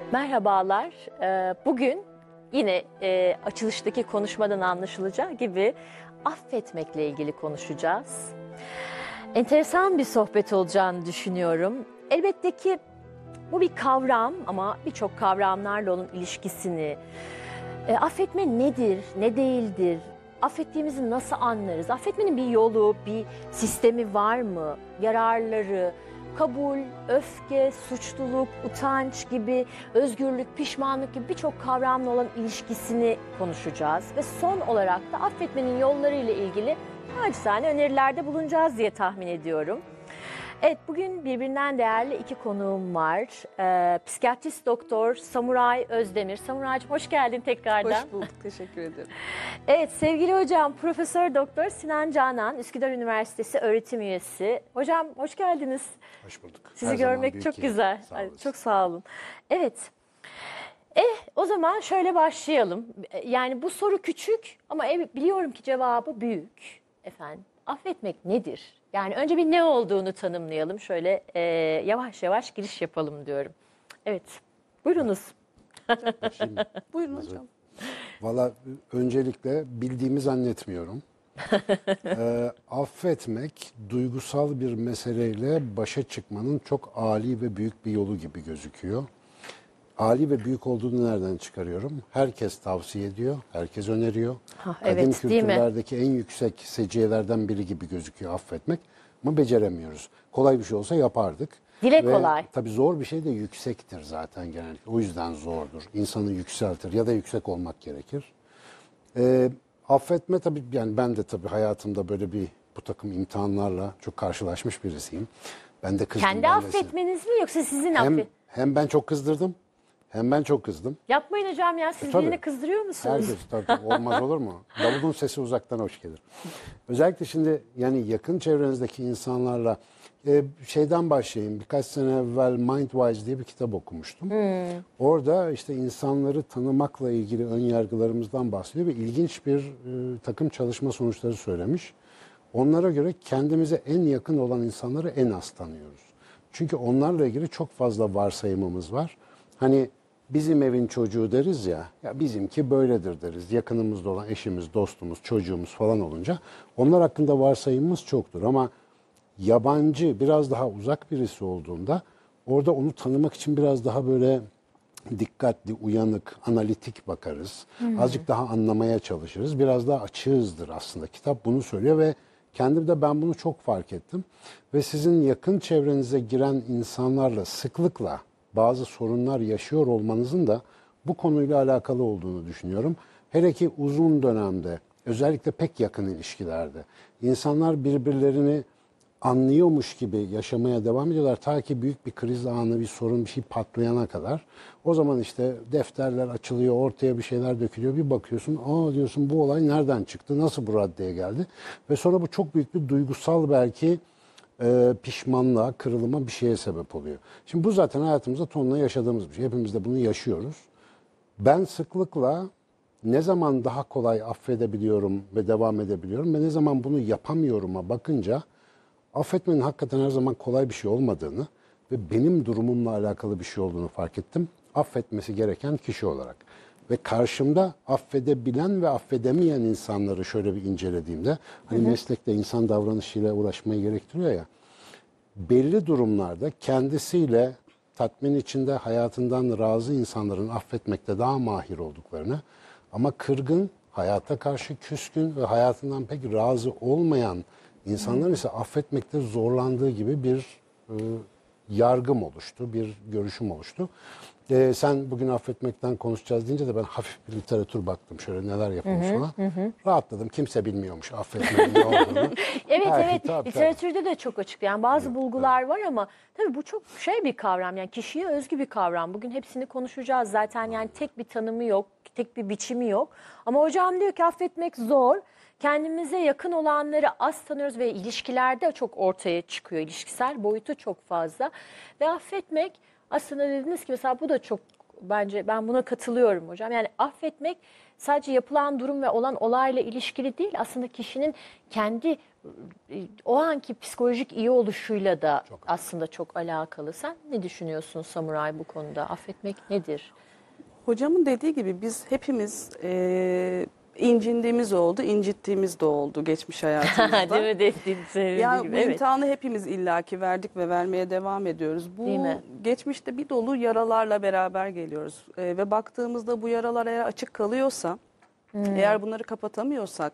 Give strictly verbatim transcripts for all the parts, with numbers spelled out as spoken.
Merhabalar. Ee, Bugün yine e, açılıştaki konuşmadan anlaşılacağı gibi affetmekle ilgili konuşacağız. Enteresan bir sohbet olacağını düşünüyorum. Elbette ki bu bir kavram ama birçok kavramlarla onun ilişkisini, e, affetme nedir, ne değildir, affettiğimizi nasıl anlarız, affetmenin bir yolu, bir sistemi var mı, yararları, kabul, öfke, suçluluk, utanç gibi, özgürlük, pişmanlık gibi birçok kavramla olan ilişkisini konuşacağız. Ve son olarak da affetmenin yolları ile ilgili naçizane önerilerde bulunacağız diye tahmin ediyorum. Evet, bugün birbirinden değerli iki konuğum var. Ee, psikiyatrist doktor Samuray Özdemir. Samuraycığım hoş geldin tekrardan. Hoş bulduk, teşekkür ederim. Evet, sevgili hocam Profesör Doktor Sinan Canan, Üsküdar Üniversitesi öğretim üyesi. Hocam hoş geldiniz. Hoş bulduk. Sizi Her zaman görmek büyük çok keyif. güzel. Sağ Ay, olasın. çok sağ olun. Evet. Eh, o zaman şöyle başlayalım. Yani bu soru küçük ama evet, biliyorum ki cevabı büyük. Efendim, affetmek nedir? Yani önce bir ne olduğunu tanımlayalım. Şöyle e, yavaş yavaş giriş yapalım diyorum. Evet, buyurunuz. Şimdi, Buyurun hocam. valla öncelikle bildiğimi zannetmiyorum. Ee, affetmek duygusal bir meseleyle başa çıkmanın çok âli ve büyük bir yolu gibi gözüküyor. Âli ve büyük olduğunu nereden çıkarıyorum? Herkes tavsiye ediyor, herkes öneriyor. Ha, Kadim evet, değil mi? kültürlerdeki en yüksek seciyelerden biri gibi gözüküyor affetmek. Ama beceremiyoruz. Kolay bir şey olsa yapardık. Dile Ve kolay. tabii zor bir şey de yüksektir zaten genellikle. O yüzden zordur. İnsanı yükseltir ya da yüksek olmak gerekir. Ee, affetme tabii, yani ben de tabii hayatımda böyle bir bu takım imtihanlarla çok karşılaşmış birisiyim. Ben de kızdım. Kendi ben de- affetmeniz mi yoksa sizin Hem, affet? hem ben çok kızdırdım hem ben çok kızdım. Yapmayın hocam ya, siz E, tabii. birini kızdırıyor musunuz? Herkes tabii, olmaz olur mu? Davulun sesi uzaktan hoş gelir. Özellikle şimdi yani yakın çevrenizdeki insanlarla e, şeyden başlayayım. Birkaç sene evvel Mindwise diye bir kitap okumuştum. Orada işte insanları tanımakla ilgili ön yargılarımızdan bahsediyor ve ilginç bir e, takım çalışma sonuçları söylemiş. Onlara göre kendimize en yakın olan insanları en az tanıyoruz. Çünkü onlarla ilgili çok fazla varsayımımız var. Hani bizim evin çocuğu deriz ya, ya bizimki böyledir deriz. Yakınımızda olan eşimiz, dostumuz, çocuğumuz falan olunca onlar hakkında varsayımımız çoktur. Ama yabancı, biraz daha uzak birisi olduğunda orada onu tanımak için biraz daha böyle dikkatli, uyanık, analitik bakarız. Azıcık daha anlamaya çalışırız. Biraz daha açığızdır aslında. Kitap bunu söylüyor ve kendimde ben bunu çok fark ettim. Ve sizin yakın çevrenize giren insanlarla sıklıkla bazı sorunlar yaşıyor olmanızın da bu konuyla alakalı olduğunu düşünüyorum. Hele ki uzun dönemde, özellikle pek yakın ilişkilerde insanlar birbirlerini anlıyormuş gibi yaşamaya devam ediyorlar. Ta ki büyük bir kriz anı, bir sorun, bir şey patlayana kadar. O zaman işte defterler açılıyor, ortaya bir şeyler dökülüyor. Bir bakıyorsun, aa diyorsun bu olay nereden çıktı, nasıl bu raddeye geldi? Ve sonra bu çok büyük bir duygusal belki e, pişmanlığa, kırılıma bir şeye sebep oluyor. Şimdi bu zaten hayatımızda tonla yaşadığımız bir şey. Hepimiz de bunu yaşıyoruz. Ben sıklıkla ne zaman daha kolay affedebiliyorum ve devam edebiliyorum ve ne zaman bunu yapamıyorum'a bakınca affetmenin hakikaten her zaman kolay bir şey olmadığını ve benim durumumla alakalı bir şey olduğunu fark ettim. Affetmesi gereken kişi olarak. Ve karşımda affedebilen ve affedemeyen insanları şöyle bir incelediğimde, hani meslekte insan davranışıyla uğraşmayı gerektiriyor ya, belli durumlarda kendisiyle tatmin içinde hayatından razı insanların affetmekte daha mahir olduklarını ama kırgın, hayata karşı küskün ve hayatından pek razı olmayan İnsanların ise affetmekte zorlandığı gibi bir e, yargım oluştu, bir görüşüm oluştu. E, sen bugün affetmekten konuşacağız deyince de ben hafif bir literatür baktım, şöyle neler yapılmış falan. Rahatladım, kimse bilmiyormuş affetmenin ne olduğunu. Evet Her evet, hitap, literatürde de çok açık. Yani bazı bulgular var ama tabii bu çok şey bir kavram, yani kişiye özgü bir kavram. Bugün hepsini konuşacağız zaten, yani tek bir tanımı yok, tek bir biçimi yok. Ama hocam diyor ki affetmek zor. Kendimize yakın olanları az tanıyoruz ve ilişkilerde çok ortaya çıkıyor. İlişkisel boyutu çok fazla. Ve affetmek aslında dediğiniz gibi mesela bu da çok bence ben buna katılıyorum hocam. Yani affetmek sadece yapılan durum ve olan olayla ilişkili değil. Aslında kişinin kendi o anki psikolojik iyi oluşuyla da çok aslında çok alakalı. Sen ne düşünüyorsun Samuray bu konuda? Affetmek nedir? Hocamın dediği gibi biz hepimiz e, incindiğimiz oldu, incittiğimiz de oldu geçmiş hayatımızda. Değil mi? Dediğin söylediği Yani gibi. bu Evet. imtihanı hepimiz illaki verdik ve vermeye devam ediyoruz. Bu Değil mi? geçmişte bir dolu yaralarla beraber geliyoruz. E, ve baktığımızda bu yaralar eğer açık kalıyorsa, Hmm. eğer bunları kapatamıyorsak,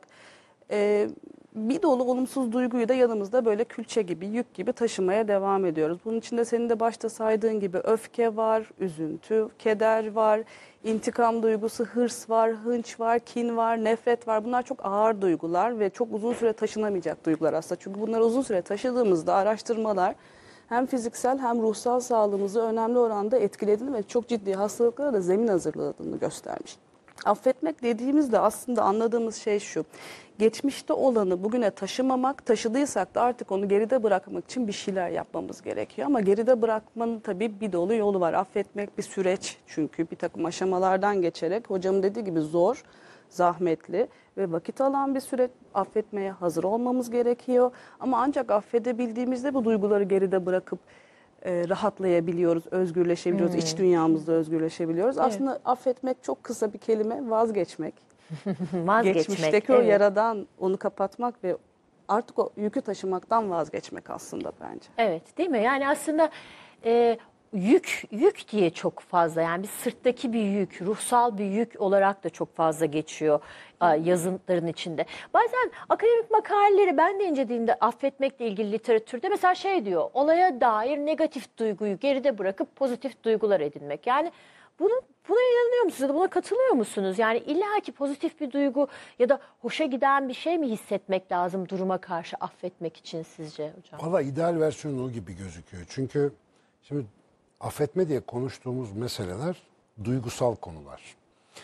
e, bir dolu olumsuz duyguyu da yanımızda böyle külçe gibi, yük gibi taşımaya devam ediyoruz. Bunun içinde senin de başta saydığın gibi öfke var, üzüntü, keder var, intikam duygusu, hırs var, hınç var, kin var, nefret var. Bunlar çok ağır duygular ve çok uzun süre taşınamayacak duygular aslında. Çünkü bunları uzun süre taşıdığımızda araştırmalar hem fiziksel hem ruhsal sağlığımızı önemli oranda etkilediğini ve çok ciddi hastalıklara da zemin hazırladığını göstermiş. Affetmek dediğimizde aslında anladığımız şey şu: geçmişte olanı bugüne taşımamak, taşıdıysak da artık onu geride bırakmak için bir şeyler yapmamız gerekiyor. Ama geride bırakmanın tabii bir dolu yolu var. Affetmek bir süreç, çünkü bir takım aşamalardan geçerek, hocam dediği gibi zor, zahmetli ve vakit alan bir süreç. Affetmeye hazır olmamız gerekiyor. Ama ancak affedebildiğimizde bu duyguları geride bırakıp e, rahatlayabiliyoruz, özgürleşebiliyoruz, hmm. iç dünyamızda özgürleşebiliyoruz. Evet. Aslında affetmek çok kısa bir kelime, vazgeçmek. Vazgeçmek. Geçmişteki evet. o yaradan onu kapatmak ve artık o yükü taşımaktan vazgeçmek aslında bence. Evet, değil mi? Yani aslında e, yük yük diye çok fazla, yani bir sırttaki bir yük, ruhsal bir yük olarak da çok fazla geçiyor e, yazıların içinde. Bazen akademik makaleleri ben de incelediğimde affetmekle ilgili literatürde mesela şey diyor: olaya dair negatif duyguyu geride bırakıp pozitif duygular edinmek. Yani bunu Buna inanıyor musunuz ya da buna katılıyor musunuz? Yani illaki pozitif bir duygu ya da hoşa giden bir şey mi hissetmek lazım duruma karşı affetmek için sizce hocam? Valla ideal versiyonu o gibi gözüküyor. Çünkü şimdi affetme diye konuştuğumuz meseleler duygusal konular.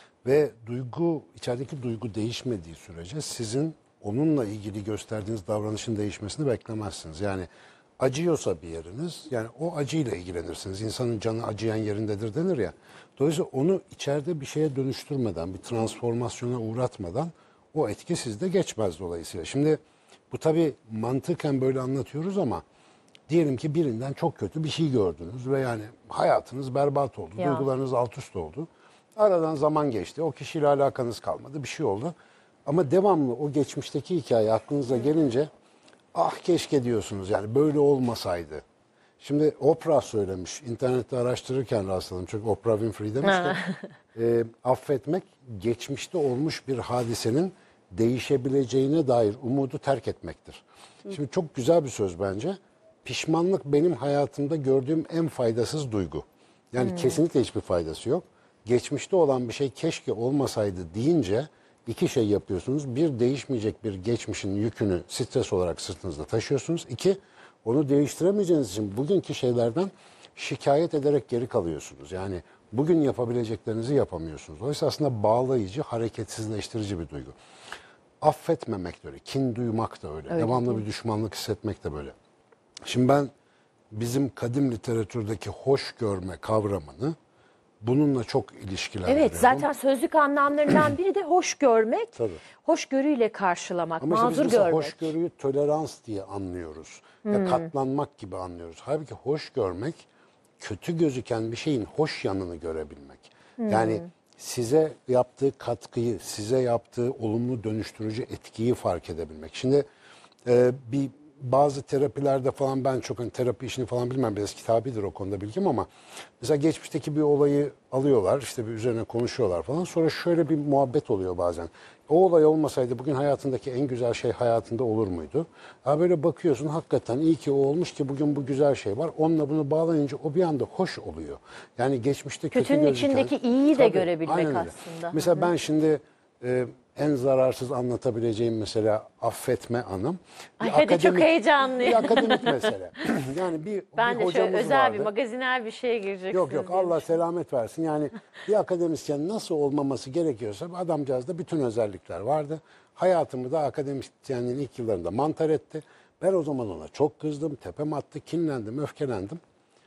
Ve duygu, içerideki duygu değişmediği sürece sizin onunla ilgili gösterdiğiniz davranışın değişmesini beklemezsiniz. Yani acıyorsa bir yeriniz, yani o acıyla ilgilenirsiniz. İnsanın canı acıyan yerindedir denir ya. Dolayısıyla onu içeride bir şeye dönüştürmeden, bir transformasyona uğratmadan o etki sizde geçmez dolayısıyla. Şimdi bu tabii mantıken böyle anlatıyoruz ama diyelim ki birinden çok kötü bir şey gördünüz ve yani hayatınız berbat oldu, ya. Duygularınız alt üst oldu. Aradan zaman geçti, o kişiyle alakanız kalmadı, bir şey oldu. Ama devamlı o geçmişteki hikaye aklınıza gelince ah keşke diyorsunuz, yani böyle olmasaydı. Şimdi Oprah söylemiş, internette araştırırken rastladım. Çünkü Oprah Winfrey demiş ki e, affetmek geçmişte olmuş bir hadisenin değişebileceğine dair umudu terk etmektir. Şimdi çok güzel bir söz bence. Pişmanlık benim hayatımda gördüğüm en faydasız duygu. Yani hmm. kesinlikle hiçbir faydası yok. Geçmişte olan bir şey keşke olmasaydı deyince iki şey yapıyorsunuz. Bir, değişmeyecek bir geçmişin yükünü stres olarak sırtınızda taşıyorsunuz. İki, onu değiştiremeyeceğiniz için bugünkü şeylerden şikayet ederek geri kalıyorsunuz. Yani bugün yapabileceklerinizi yapamıyorsunuz. Dolayısıyla aslında bağlayıcı, hareketsizleştirici bir duygu. Affetmemek de öyle, kin duymak da öyle. öyle Devamlı bir düşmanlık hissetmek de böyle. Şimdi ben bizim kadim literatürdeki hoş görme kavramını bununla çok ilişkilendiriyorum. Evet, zaten sözlük anlamlarından biri de hoş görmek, Tabii. hoşgörüyle karşılamak, Ama mazur işte görmek. Hoşgörüyü tolerans diye anlıyoruz. Hmm. Ya katlanmak gibi anlıyoruz. Halbuki hoş görmek, kötü gözüken bir şeyin hoş yanını görebilmek. Hmm. Yani size yaptığı katkıyı, size yaptığı olumlu dönüştürücü etkiyi fark edebilmek. Şimdi e, bir bazı terapilerde falan, ben çok hani terapi işini falan bilmem, biraz kitabidir o konuda bilgim, ama mesela geçmişteki bir olayı alıyorlar, işte bir üzerine konuşuyorlar falan, sonra şöyle bir muhabbet oluyor bazen. O olay olmasaydı bugün hayatındaki en güzel şey hayatında olur muydu? Ha böyle bakıyorsun, hakikaten iyi ki o olmuş ki bugün bu güzel şey var. Onunla bunu bağlayınca o bir anda hoş oluyor. Yani geçmişte kötü Kötünün gözüken, içindeki iyiyi de tabii, görebilmek aslında. Mesela Hı-hı. ben şimdi e, en zararsız anlatabileceğim mesela affetme anım. Ay, hadi çok heyecanlıyım. Bir akademik mesele. Yani bir, ben bir de şöyle özel vardı. bir magazinel bir şeye gireceksiniz. Yok yok, Allah selamet versin. Yani bir akademisyen nasıl olmaması gerekiyorsa adamcağızda bütün özellikler vardı. Hayatımı da akademisyenliğin ilk yıllarında mantar etti. Ben o zaman ona çok kızdım, tepem attı, kinlendim, öfkelendim.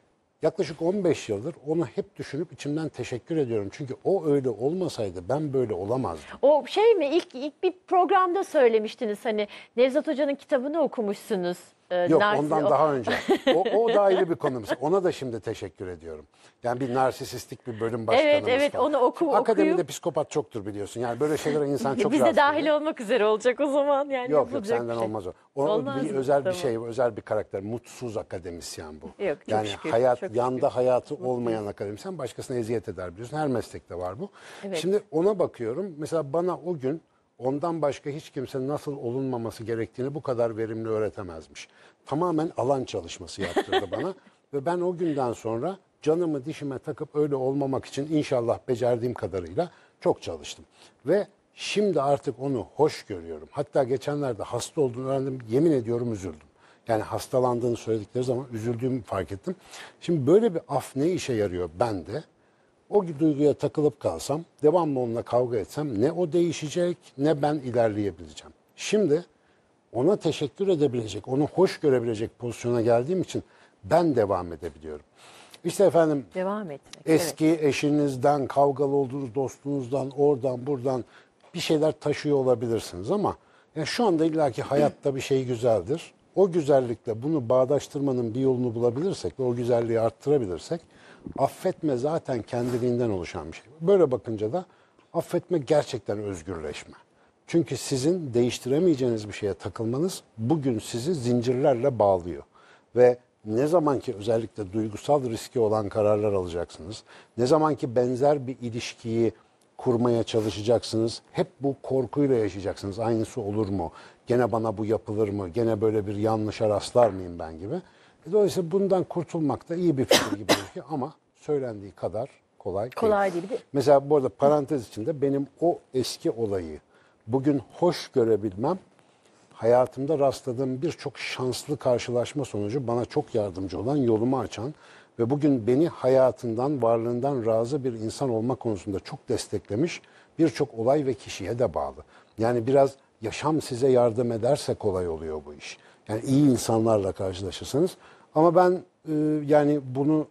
Yaklaşık on beş yıldır onu hep düşünüp içimden teşekkür ediyorum. Çünkü o öyle olmasaydı ben böyle olamazdım. O şey mi ilk ilk bir programda söylemiştiniz hani Nevzat Hoca'nın kitabını okumuşsunuz. Ee, Yok narsis- ondan o- daha önce. O, o da ayrı bir konumuz. Ona da şimdi teşekkür ediyorum. Yani bir narsisistik bir bölüm başkanımız Evet, evet, falan. onu oku- Şimdi akademide okuyup- psikopat çoktur biliyorsun. Yani böyle şeylere insan çok Biz de rahatsız dahil oluyor. olmak üzere olacak o zaman yani. Yok yok yapılacak senden bir şey. olmaz o. O Olmaz bir mı? özel Tamam. bir şey, özel bir karakter. Mutsuz akademisyen bu. Yok, çok yani şükür, hayat çok yanda şükür. hayatı olmayan akademisyen başkasına eziyet eder biliyorsun. Her meslekte var bu. Evet. Şimdi ona bakıyorum. Mesela bana o gün ondan başka hiç kimse nasıl olunmaması gerektiğini bu kadar verimli öğretemezmiş. Tamamen alan çalışması yaptırdı bana. Ve ben o günden sonra canımı dişime takıp öyle olmamak için inşallah becerdiğim kadarıyla çok çalıştım. Ve şimdi artık onu hoş görüyorum. Hatta geçenlerde hasta olduğunu öğrendim. Yemin ediyorum üzüldüm. Yani hastalandığını söyledikleri zaman üzüldüğümü fark ettim. Şimdi böyle bir af ne işe yarıyor bende? O duyguya takılıp kalsam, devamlı onunla kavga etsem ne o değişecek ne ben ilerleyebileceğim. Şimdi ona teşekkür edebilecek, onu hoş görebilecek pozisyona geldiğim için ben devam edebiliyorum. İşte efendim Devam etmek. eski evet. eşinizden, kavgalı olduğunuz dostunuzdan, oradan buradan bir şeyler taşıyor olabilirsiniz ama yani şu anda illaki hayatta bir şey güzeldir. O güzellikle bunu bağdaştırmanın bir yolunu bulabilirsek ve o güzelliği arttırabilirsek affetme zaten kendiliğinden oluşan bir şey. Böyle bakınca da affetme gerçekten özgürleşme. Çünkü sizin değiştiremeyeceğiniz bir şeye takılmanız bugün sizi zincirlerle bağlıyor. Ve ne zaman ki özellikle duygusal riski olan kararlar alacaksınız, ne zaman ki benzer bir ilişkiyi kurmaya çalışacaksınız, hep bu korkuyla yaşayacaksınız. Aynısı olur mu? Gene bana bu yapılır mı? Gene böyle bir yanlışa rastlar mıyım ben gibi? Dolayısıyla bundan kurtulmak da iyi bir fikir gibi gözüküyor ama söylendiği kadar kolay değil. Kolay değil. Bir de- Mesela bu arada parantez içinde benim o eski olayı bugün hoş görebilmem hayatımda rastladığım birçok şanslı karşılaşma sonucu bana çok yardımcı olan, yolumu açan ve bugün beni hayatından, varlığından razı bir insan olma konusunda çok desteklemiş birçok olay ve kişiye de bağlı. Yani biraz yaşam size yardım ederse kolay oluyor bu iş. Yani iyi insanlarla karşılaşırsınız. Ama ben e, yani bunu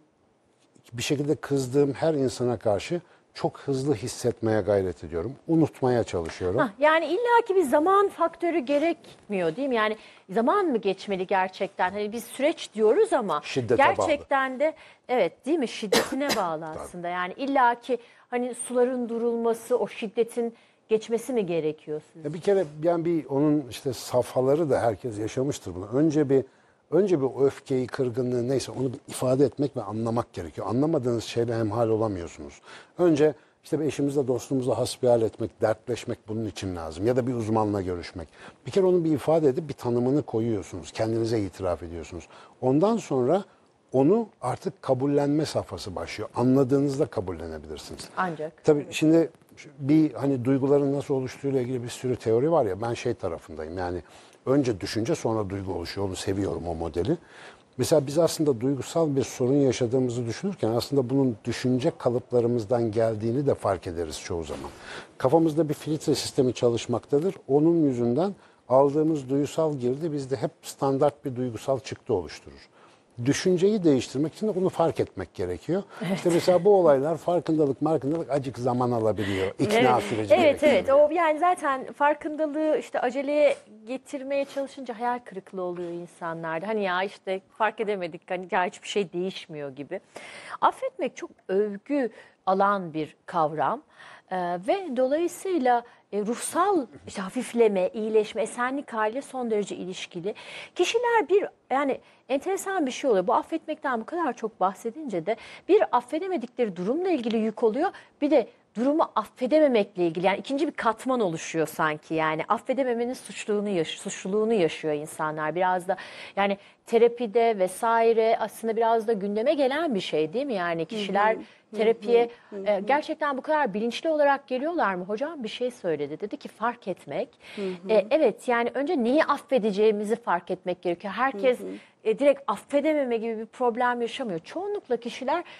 bir şekilde kızdığım her insana karşı çok hızlı hissetmeye gayret ediyorum. Unutmaya çalışıyorum. Hah, yani illaki bir zaman faktörü gerekmiyor değil mi? Yani zaman mı geçmeli gerçekten? Hani biz süreç diyoruz ama Şiddete gerçekten de evet değil mi? Şiddetine bağlı aslında. Yani illaki hani suların durulması, o şiddetin geçmesi mi gerekiyor sizce? Ya bir kere yani bir onun işte safhaları da herkes yaşamıştır bunu. Önce bir önce bir öfkeyi, kırgınlığı neyse onu bir ifade etmek ve anlamak gerekiyor. Anlamadığınız şeyle hemhal olamıyorsunuz. Önce işte bir eşimizle, dostumuzla hasbihal etmek, dertleşmek bunun için lazım. Ya da bir uzmanla görüşmek. Bir kere onu bir ifade edip bir tanımını koyuyorsunuz. Kendinize itiraf ediyorsunuz. Ondan sonra onu artık kabullenme safhası başlıyor. Anladığınızda kabullenebilirsiniz. Ancak. Tabii şimdi bir hani duyguların nasıl oluştuğuyla ilgili bir sürü teori var ya, ben şey tarafındayım. Yani önce düşünce sonra duygu oluşuyor. Onu seviyorum, o modeli. Mesela biz aslında duygusal bir sorun yaşadığımızı düşünürken aslında bunun düşünce kalıplarımızdan geldiğini de fark ederiz çoğu zaman. Kafamızda bir filtre sistemi çalışmaktadır. Onun yüzünden aldığımız duygusal girdi bizde hep standart bir duygusal çıktı oluşturur. Düşünceyi değiştirmek için de onu fark etmek gerekiyor. Evet. İşte mesela bu olaylar farkındalık, markındalık acık zaman alabiliyor. İkna Evet, süreci evet, gerekiyor. evet. O yani zaten farkındalığı işte aceleye getirmeye çalışınca hayal kırıklığı oluyor insanlarda. Hani ya işte fark edemedik, hani ya hiçbir şey değişmiyor gibi. Affetmek çok övgü alan bir kavram. Ee, ve dolayısıyla e, ruhsal işte hafifleme, iyileşme, esenlik haliyle son derece ilişkili. Kişiler bir yani enteresan bir şey oluyor. Bu affetmekten bu kadar çok bahsedince de bir affedemedikleri durumla ilgili yük oluyor. Bir de durumu affedememekle ilgili yani ikinci bir katman oluşuyor sanki. Yani affedememenin suçluluğunu, yaş suçluluğunu yaşıyor insanlar. Biraz da yani terapide vesaire aslında biraz da gündeme gelen bir şey değil mi? Yani kişiler terapiye e, gerçekten bu kadar bilinçli olarak geliyorlar mı? Hocam bir şey söyledi. Dedi ki fark etmek. E, evet yani önce neyi affedeceğimizi fark etmek gerekiyor. Herkes e, direkt affedememe gibi bir problem yaşamıyor. Çoğunlukla kişiler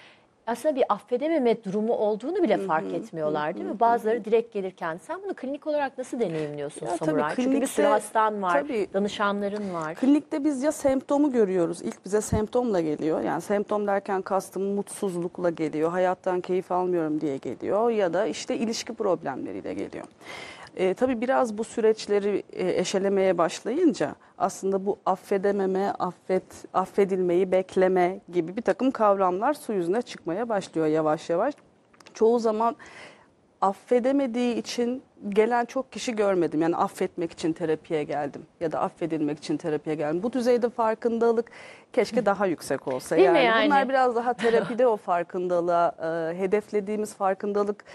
aslında bir affedememe durumu olduğunu bile fark etmiyorlar değil mi? Bazıları direkt gelirken. Sen bunu klinik olarak nasıl deneyimliyorsun Ya Samuray? tabii Çünkü bir sürü klinikte- hastan var, tabii. danışanların var. Klinikte biz ya semptomu görüyoruz. İlk bize semptomla geliyor. Yani semptom derken kastım mutsuzlukla geliyor. Hayattan keyif almıyorum diye geliyor. Ya da işte ilişki problemleriyle geliyor. E, tabii biraz bu süreçleri e, eşelemeye başlayınca aslında bu affedememe, affet, affedilmeyi bekleme gibi bir takım kavramlar su yüzüne çıkmaya başlıyor yavaş yavaş. Çoğu zaman affedemediği için gelen çok kişi görmedim. Yani affetmek için terapiye geldim ya da affedilmek için terapiye geldim. Bu düzeyde farkındalık keşke daha yüksek olsa. Değil mi yani, yani? Bunlar biraz daha terapide o farkındalığa, e, hedeflediğimiz farkındalık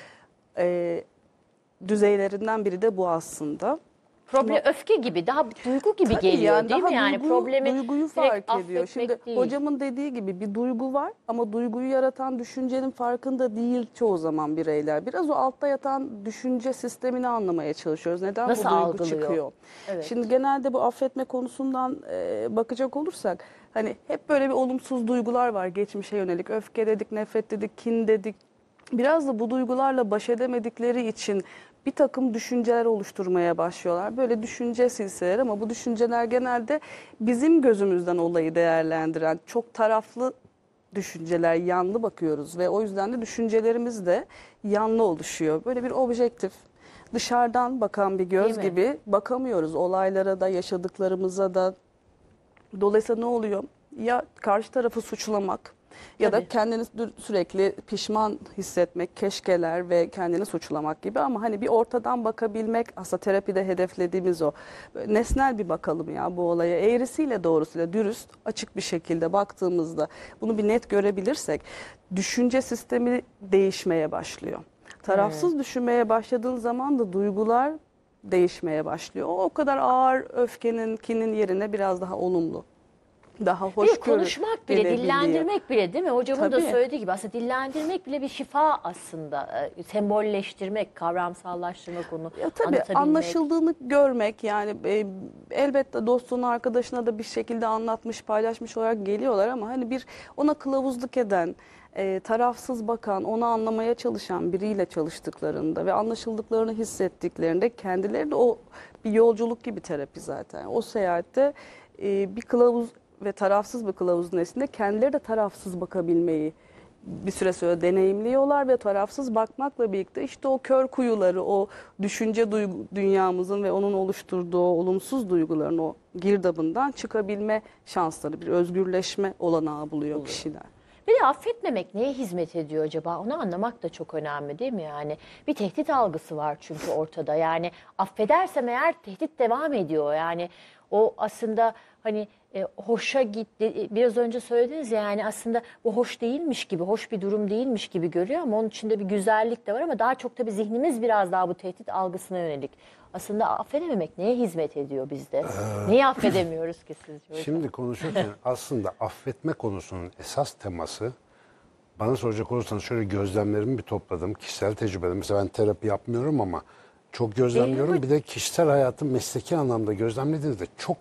e, düzeylerinden biri de bu aslında. Problem öfke gibi, daha bir duygu gibi Tabii geliyor yani değil daha mi? Yani duygu- problemi duyguyu direkt fark ediyor. affetmek Şimdi değil. hocamın dediği gibi bir duygu var ama duyguyu yaratan düşüncenin farkında değil çoğu zaman bireyler. Biraz o altta yatan düşünce sistemini anlamaya çalışıyoruz. Neden Nasıl bu duygu algılıyor? çıkıyor? Evet. Şimdi genelde bu affetme konusundan e, bakacak olursak hani hep böyle bir olumsuz duygular var geçmişe yönelik. Öfke dedik, nefret dedik, kin dedik. Biraz da bu duygularla baş edemedikleri için bir takım düşünceler oluşturmaya başlıyorlar. Böyle düşünce silsileleri ama bu düşünceler genelde bizim gözümüzden olayı değerlendiren çok taraflı düşünceler, yanlı bakıyoruz ve o yüzden de düşüncelerimiz de yanlı oluşuyor. Böyle bir objektif, dışarıdan bakan bir göz Değil mi? gibi bakamıyoruz olaylara da, yaşadıklarımıza da. Dolayısıyla ne oluyor? Ya karşı tarafı suçlamak ya Tabii. da kendini dü- sürekli pişman hissetmek, keşkeler ve kendini suçlamak gibi ama hani bir ortadan bakabilmek aslında terapide hedeflediğimiz o. Böyle nesnel bir bakalım ya bu olaya. Eğrisiyle doğrusuyla dürüst, açık bir şekilde baktığımızda bunu bir net görebilirsek düşünce sistemi değişmeye başlıyor. Tarafsız düşünmeye başladığın zaman da duygular değişmeye başlıyor. O, o kadar ağır öfkenin, kinin yerine biraz daha olumlu, daha Değil mi? hoşgörü Konuşmak bile, gelebiliyor. dillendirmek bile değil mi? Hocamın da Tabii. söylediği gibi aslında dillendirmek bile bir şifa aslında. E, sembolleştirmek, kavramsallaştırmak onu, Ya tabii anlatabilmek. anlaşıldığını görmek yani e, elbette dostuna arkadaşına da bir şekilde anlatmış paylaşmış olarak geliyorlar ama hani bir ona kılavuzluk eden e, tarafsız bakan onu anlamaya çalışan biriyle çalıştıklarında ve anlaşıldıklarını hissettiklerinde kendileri de o bir yolculuk gibi terapi zaten o seyahatte e, bir kılavuz ve tarafsız bir kılavuzun eşliğinde kendileri de tarafsız bakabilmeyi bir süre sonra deneyimliyorlar ve tarafsız bakmakla birlikte işte o kör kuyuları, o düşünce duygu, dünyamızın ve onun oluşturduğu o olumsuz duyguların o girdabından çıkabilme şansları, bir özgürleşme olanağı buluyor kişiler. Bir de affetmemek neye hizmet ediyor acaba? Onu anlamak da çok önemli değil mi yani? Bir tehdit algısı var çünkü ortada. Yani affedersem eğer tehdit devam ediyor. Yani o aslında hani e, hoşa gitti. Biraz önce söylediniz ya, yani aslında bu hoş değilmiş gibi, hoş bir durum değilmiş gibi görüyor ama onun içinde bir güzellik de var ama daha çok tabii zihnimiz biraz daha bu tehdit algısına yönelik. Aslında affedememek neye hizmet ediyor bizde? Neyi affedemiyoruz ki sizce hocam? Şimdi konuşurken aslında affetme konusunun esas teması, bana soracak olursanız şöyle gözlemlerimi bir topladım. Kişisel tecrübelerim. Mesela ben terapi yapmıyorum ama çok gözlemliyorum. Değil mi? Bir de kişisel hayatım mesleki anlamda gözlemlediğinizde çok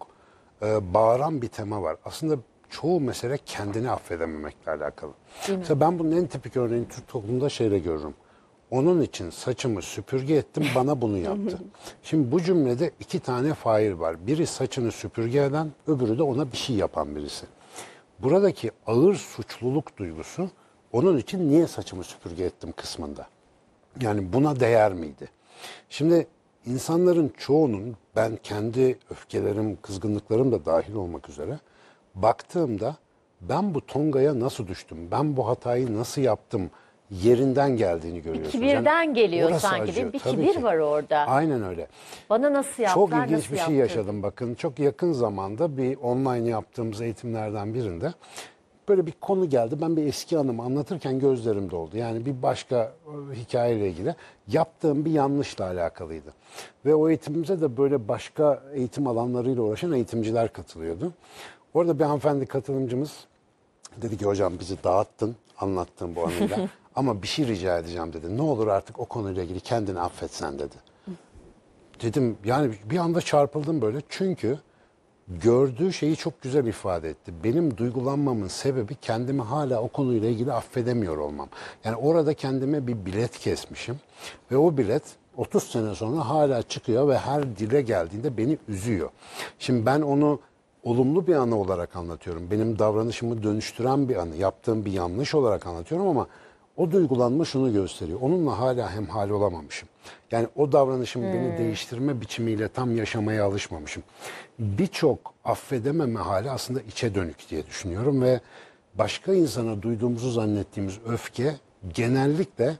e, bağıran bir tema var. Aslında çoğu mesele kendini affedememekle alakalı. Mesela ben bunun en tipik örneğini Türk toplumunda şeyle görürüm. Onun için saçımı süpürge ettim, bana bunu yaptı. Şimdi bu cümlede iki tane fail var. Biri saçını süpürge eden, öbürü de ona bir şey yapan birisi. Buradaki ağır suçluluk duygusu onun için niye saçımı süpürge ettim kısmında. Yani buna değer miydi? Şimdi insanların çoğunun, ben kendi öfkelerim, kızgınlıklarım da dahil olmak üzere baktığımda ben bu tongaya nasıl düştüm, ben bu hatayı nasıl yaptım yerinden geldiğini görüyorsunuz. Kibirden Yani geliyor orası sanki değil acıyor, mi? Bir tabii kibir ki. var orada. Aynen öyle. Bana nasıl yaptılar, Çok ilginç nasıl bir şey yaptırdı? yaşadım bakın. Çok yakın zamanda bir online yaptığımız eğitimlerden birinde böyle bir konu geldi. Ben bir eski anımı anlatırken gözlerim doldu. Yani bir başka e, hikayeyle ilgili yaptığım bir yanlışla alakalıydı. Ve o eğitimimize de böyle başka eğitim alanlarıyla uğraşan eğitimciler katılıyordu. Orada bir hanımefendi katılımcımız dedi ki hocam bizi dağıttın anlattığın bu anıyla ama bir şey rica edeceğim dedi. Ne olur artık o konuyla ilgili kendini affetsen dedi. Dedim yani bir anda çarpıldım böyle çünkü gördüğü şeyi çok güzel ifade etti. Benim duygulanmamın sebebi kendimi hala o konuyla ilgili affedemiyor olmam. Yani orada kendime bir bilet kesmişim ve o bilet otuz sene sonra hala çıkıyor ve her dile geldiğinde beni üzüyor. Şimdi ben onu olumlu bir anı olarak anlatıyorum. Benim davranışımı dönüştüren bir anı, yaptığım bir yanlış olarak anlatıyorum ama o duygulanma şunu gösteriyor. Onunla hala hemhal olamamışım. Yani o davranışım hmm. beni değiştirme biçimiyle tam yaşamaya alışmamışım. Birçok affedememe hali aslında içe dönük diye düşünüyorum ve başka insana duyduğumuzu zannettiğimiz öfke genellikle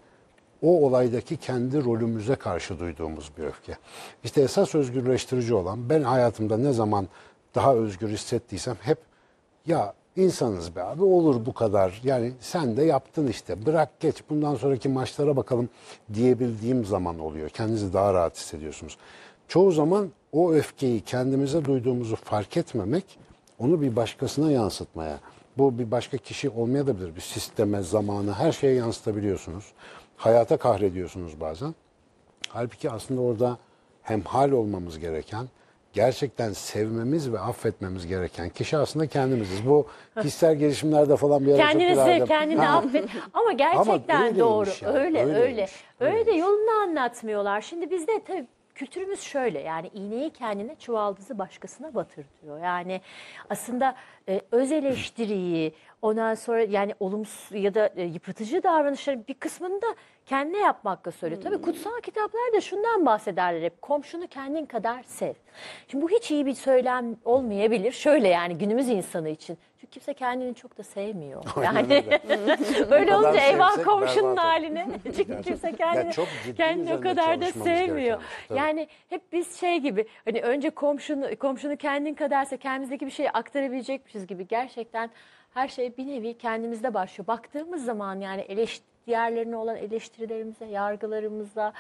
o olaydaki kendi rolümüze karşı duyduğumuz bir öfke. İşte esas özgürleştirici olan, ben hayatımda ne zaman daha özgür hissettiysem hep ya insanız be abi, olur bu kadar, yani sen de yaptın işte, bırak geç, bundan sonraki maçlara bakalım diyebildiğim zaman oluyor. Kendinizi daha rahat hissediyorsunuz. Çoğu zaman o öfkeyi kendimize duyduğumuzu fark etmemek, onu bir başkasına yansıtmaya, bu bir başka kişi olmayabilir, bir sisteme, zamana, her şeye yansıtabiliyorsunuz. Hayata kahrediyorsunuz bazen. Halbuki aslında orada hemhal olmamız gereken, gerçekten sevmemiz ve affetmemiz gereken kişi aslında kendimiziz. Bu kişisel gelişimlerde falan bir ara Kendini çok sev, kendini affet. Ama gerçekten Ama doğru. yani, öyle, öyle. öyleymiş, Öyle de öyleymiş. yolunu anlatmıyorlar. Şimdi bizde tabii kültürümüz şöyle, yani iğneyi kendine, çuvaldızı başkasına batır diyor. Yani aslında e, öz eleştiriyi, ondan sonra yani olumsuz ya da e, yıpratıcı davranışların bir kısmını da kendine yapmakla söylüyor. Tabii kutsal kitaplar da şundan bahsederler hep. Komşunu kendin kadar sev. Şimdi bu hiç iyi bir söylem olmayabilir. Şöyle, yani günümüz insanı için. Çünkü kimse kendini çok da sevmiyor. Yani öyle, öyle olunca eyvah komşunun haline. Çünkü kimse kendini, kendini o kadar da sevmiyor. Yani hep biz şey gibi, hani önce komşunu komşunu kendin kadarsa kendimizdeki bir şeyi aktarabilecekmişiz gibi. Gerçekten her şey bir nevi kendimizde başlıyor. Baktığımız zaman yani eleş, diğerlerine olan eleştirilerimize, yargılarımıza,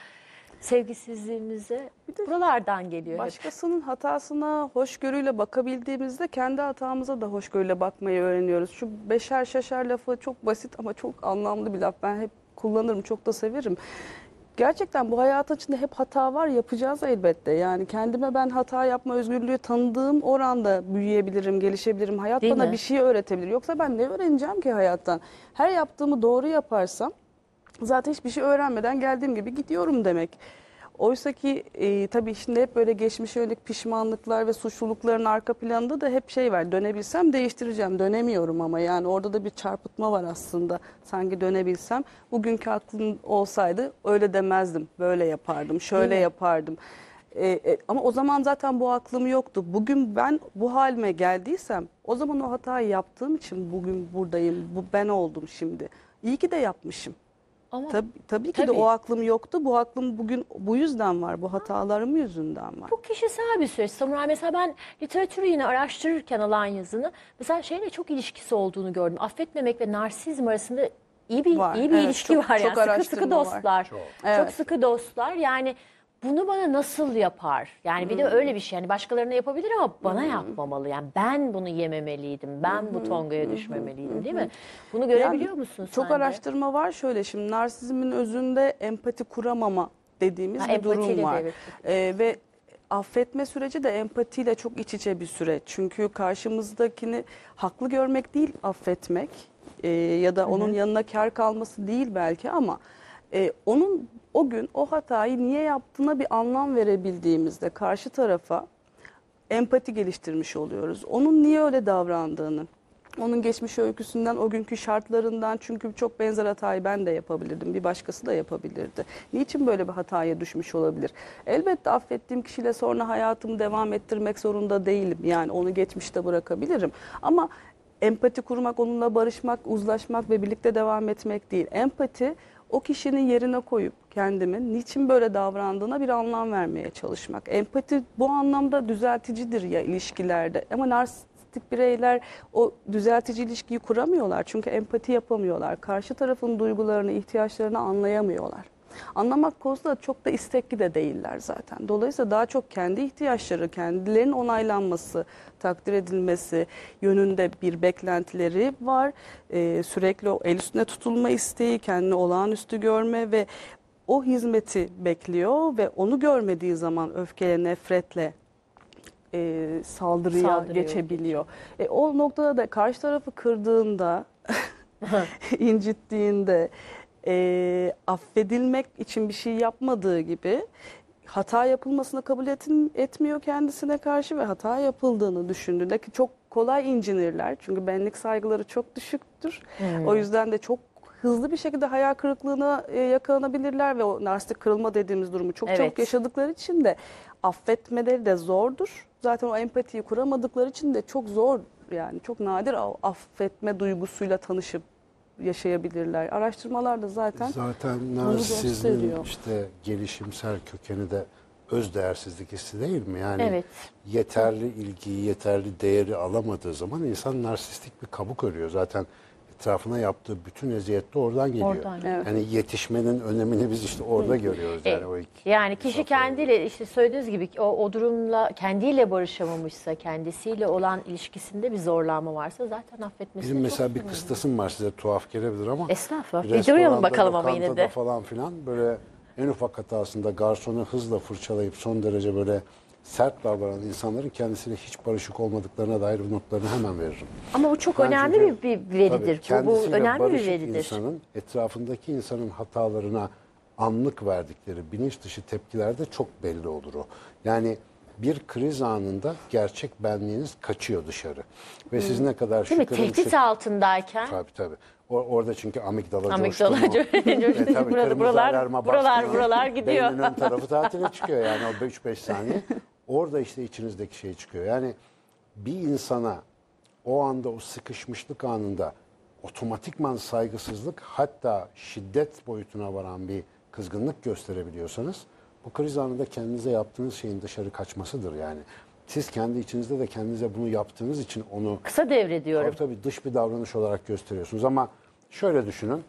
sevgisizliğimize buralardan geliyor. Başkasının hatasına hoşgörüyle bakabildiğimizde kendi hatamıza da hoşgörüyle bakmayı öğreniyoruz. Şu beşer şaşer lafı çok basit ama çok anlamlı bir laf. Ben hep kullanırım, çok da severim. Gerçekten bu hayatın içinde hep hata var, yapacağız elbette. Yani kendime ben hata yapma özgürlüğü tanıdığım oranda büyüyebilirim, gelişebilirim. Hayat Değil bana mi? bir şey öğretebilir. Yoksa ben ne öğreneceğim ki hayattan? Her yaptığımı doğru yaparsam zaten hiçbir şey öğrenmeden geldiğim gibi gidiyorum demek. Oysa ki e, tabii şimdi hep böyle geçmişe yönelik pişmanlıklar ve suçlulukların arka planında da hep şey var. Dönebilsem değiştireceğim. Dönemiyorum ama yani orada da bir çarpıtma var aslında. Sanki dönebilsem bugünkü aklım olsaydı öyle demezdim. Böyle yapardım, şöyle yapardım. E, e, ama o zaman zaten bu aklım yoktu. Bugün ben bu halime geldiysem o zaman o hatayı yaptığım için bugün buradayım. Bu ben oldum şimdi. İyi ki de yapmışım. Ama Tabii, tabii ki tabii. de o aklım yoktu. Bu aklım bugün bu yüzden var. Bu hatalarım yüzünden var. Bu kişisel bir süreç. Samuray, mesela ben literatürü yine araştırırken alan yazını, mesela şeyle çok ilişkisi olduğunu gördüm. Affetmemek ve narsizm arasında iyi bir Var, iyi bir evet, ilişki çok- var çok yani. Sıkı sıkı araştırma var. dostlar. Çok. Evet. sıkı dostlar. Yani bunu bana nasıl yapar? Yani bir de öyle bir şey. Yani başkalarına yapabilir ama bana yapmamalı. Yani ben bunu yememeliydim. Ben bu tongaya düşmemeliydim, değil mi? Bunu görebiliyor Yani musun çok sen de? araştırma var. Şöyle, şimdi narsizmin özünde empati kuramama dediğimiz Ha, bir durum empatiyle var. de evet. Ee, ve affetme süreci de empatiyle çok iç içe bir süreç. Çünkü karşımızdakini haklı görmek değil affetmek e, ya da onun yanına kar kalması değil belki ama e, onun o gün o hatayı niye yaptığına bir anlam verebildiğimizde karşı tarafa empati geliştirmiş oluyoruz. Onun niye öyle davrandığını, onun geçmiş öyküsünden, o günkü şartlarından, çünkü çok benzer hatayı ben de yapabilirdim, bir başkası da yapabilirdi. Niçin böyle bir hataya düşmüş olabilir? Elbette affettiğim kişiyle sonra hayatımı devam ettirmek zorunda değilim. Yani onu geçmişte bırakabilirim. Ama empati kurmak, onunla barışmak, uzlaşmak ve birlikte devam etmek değil. Empati, o kişinin yerine koyup kendimin niçin böyle davrandığına bir anlam vermeye çalışmak. Empati bu anlamda düzelticidir ya ilişkilerde. Ama narsistik bireyler o düzeltici ilişkiyi kuramıyorlar. Çünkü empati yapamıyorlar. Karşı tarafın duygularını, ihtiyaçlarını anlayamıyorlar. Anlamak konusunda çok da istekli de değiller zaten. Dolayısıyla daha çok kendi ihtiyaçları, kendilerinin onaylanması, takdir edilmesi yönünde bir beklentileri var. Ee, sürekli o el üstüne tutulma isteği, kendini olağanüstü görme ve o hizmeti bekliyor ve onu görmediği zaman öfkeyle, nefretle e, saldırıya Saldırıyor, geçebiliyor. E, o noktada da karşı tarafı kırdığında, incittiğinde, e, affedilmek için bir şey yapmadığı gibi hata yapılmasını kabul etin, etmiyor kendisine karşı ve hata yapıldığını düşündüğünde, ki çok kolay incinirler. Çünkü benlik saygıları çok düşüktür. Hmm. O yüzden de çok hızlı bir şekilde hayal kırıklığına e, yakalanabilirler ve o narsistik kırılma dediğimiz durumu çok Evet. çabuk yaşadıkları için de affetmeleri de zordur. Zaten o empatiyi kuramadıkları için de çok zor, yani çok nadir o affetme duygusuyla tanışıp yaşayabilirler. Araştırmalar da zaten Zaten bunu narsizmin gösteriyor. işte gelişimsel kökeni de öz değersizlik hissi değil mi? Yani Evet. yeterli ilgiyi, yeterli değeri alamadığı zaman insan narsistik bir kabuk örüyor. Zaten etrafına yaptığı bütün eziyet de oradan geliyor. Oradan. Evet. Yani yetişmenin önemini biz işte orada görüyoruz. Yani, E, o ilk yani kişi safhada. kendiyle, işte söylediğiniz gibi o, o durumla kendiyle barışamamışsa, kendisiyle olan ilişkisinde bir zorlanma varsa zaten affetmesi Benim çok mesela bir önemli. kıstasım var, size tuhaf gelebilir ama Estağfurullah. Bir restoranda, duruyalım bakalım ama yine lokantada de. falan filan böyle en ufak hatasında garsonu hızla fırçalayıp son derece böyle sert davranan insanların kendisiyle hiç barışık olmadıklarına dair notlarını hemen veririm. Ama o çok Ben önemli çünkü- bir, bir veridir. Tabii, Bu, bu kendisiyle önemli bir barışık veridir. insanın etrafındaki insanın hatalarına anlık verdikleri bilinç dışı tepkilerde çok belli olur o. Yani bir kriz anında gerçek benliğiniz kaçıyor dışarı. Ve siz ne kadar Değil mi? şükürüm Tehdit şükür- altındayken. Tabii tabii. O- orada çünkü amigdala, Amigdala coştu mu? coştu. E, tabii Burada, kırmızı buralar- alarma buralar- bastı mı? buralar gidiyor. Beynin ön tarafı tatile çıkıyor yani o üç beş saniye. Orada işte içinizdeki şey çıkıyor. Yani bir insana o anda, o sıkışmışlık anında otomatikman saygısızlık, hatta şiddet boyutuna varan bir kızgınlık gösterebiliyorsanız, bu kriz anında kendinize yaptığınız şeyin dışarı kaçmasıdır yani. Siz kendi içinizde de kendinize bunu yaptığınız için onu Kısa devrediyorum. tabii, tabii dış bir davranış olarak gösteriyorsunuz. Ama şöyle düşünün,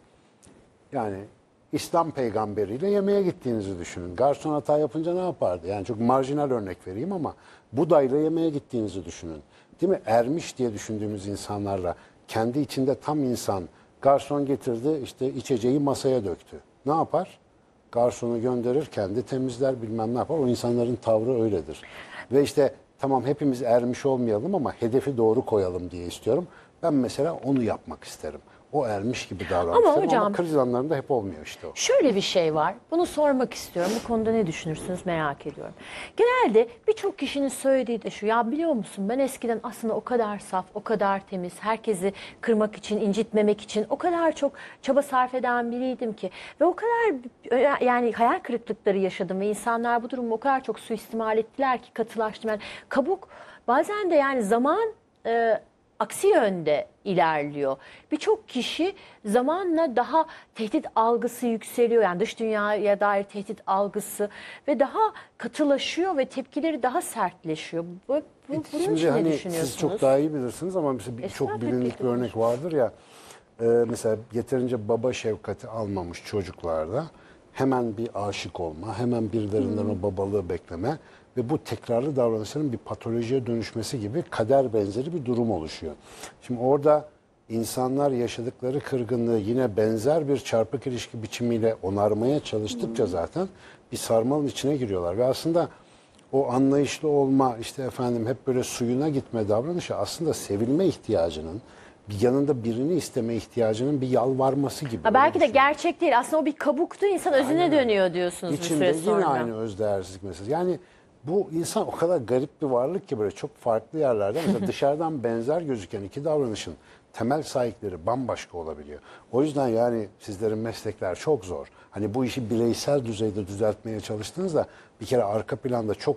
yani İslam peygamberiyle yemeğe gittiğinizi düşünün. Garson hata yapınca ne yapardı? Yani çok marjinal örnek vereyim ama Buda'yla yemeğe gittiğinizi düşünün. Değil mi? Ermiş diye düşündüğümüz insanlarla kendi içinde tam insan, garson getirdi işte içeceği masaya döktü. Ne yapar? Garsonu gönderir, kendi temizler, bilmem ne yapar. O insanların tavrı öyledir. Ve işte tamam hepimiz ermiş olmayalım ama hedefi doğru koyalım diye istiyorum. Ben mesela onu yapmak isterim. O ermiş gibi davranmak Ama isterim hocam- ama kriz anlarında hep olmuyor işte o. Şöyle bir şey var. Bunu sormak istiyorum. Bu konuda ne düşünürsünüz merak ediyorum. Genelde birçok kişinin söylediği de şu. Ya biliyor musun, ben eskiden aslında o kadar saf, o kadar temiz, herkesi kırmak için, incitmemek için o kadar çok çaba sarf eden biriydim ki. Ve o kadar yani hayal kırıklıkları yaşadım ve insanlar bu durumu o kadar çok suistimal ettiler ki katılaştım. Yani kabuk bazen de yani zaman... E, aksi yönde ilerliyor. Birçok kişi zamanla daha tehdit algısı yükseliyor. Yani dış dünyaya dair tehdit algısı ve daha katılaşıyor ve tepkileri daha sertleşiyor. Bu, bu, bunun Şimdi için ne hani düşünüyorsunuz? siz çok daha iyi bilirsiniz ama mesela bir, çok Estağfurullah, bilindik peki, bir örnek vardır ya. e, mesela yeterince baba şefkati almamış çocuklarda hemen bir aşık olma, hemen birilerinden o babalığı bekleme ve bu tekrarlı davranışların bir patolojiye dönüşmesi gibi kader benzeri bir durum oluşuyor. Şimdi orada insanlar yaşadıkları kırgınlığı yine benzer bir çarpık ilişki biçimiyle onarmaya çalıştıkça zaten bir sarmalın içine giriyorlar ve aslında o anlayışlı olma, işte efendim hep böyle suyuna gitme davranışı aslında sevilme ihtiyacının, bir yanında birini isteme ihtiyacının bir yalvarması gibi. Ha, belki de öyle düşünüyorum. gerçek değil. Aslında o bir kabuktu. İnsan özüne Aynen. dönüyor diyorsunuz İçinde bir süre sonra. yine aynı özdeğersizlik meselesi. Yani bu insan o kadar garip bir varlık ki böyle çok farklı yerlerde mesela dışarıdan benzer gözüken iki davranışın temel sahipleri bambaşka olabiliyor. O yüzden yani sizlerin meslekler çok zor. Hani bu işi bireysel düzeyde düzeltmeye çalıştığınızda bir kere arka planda çok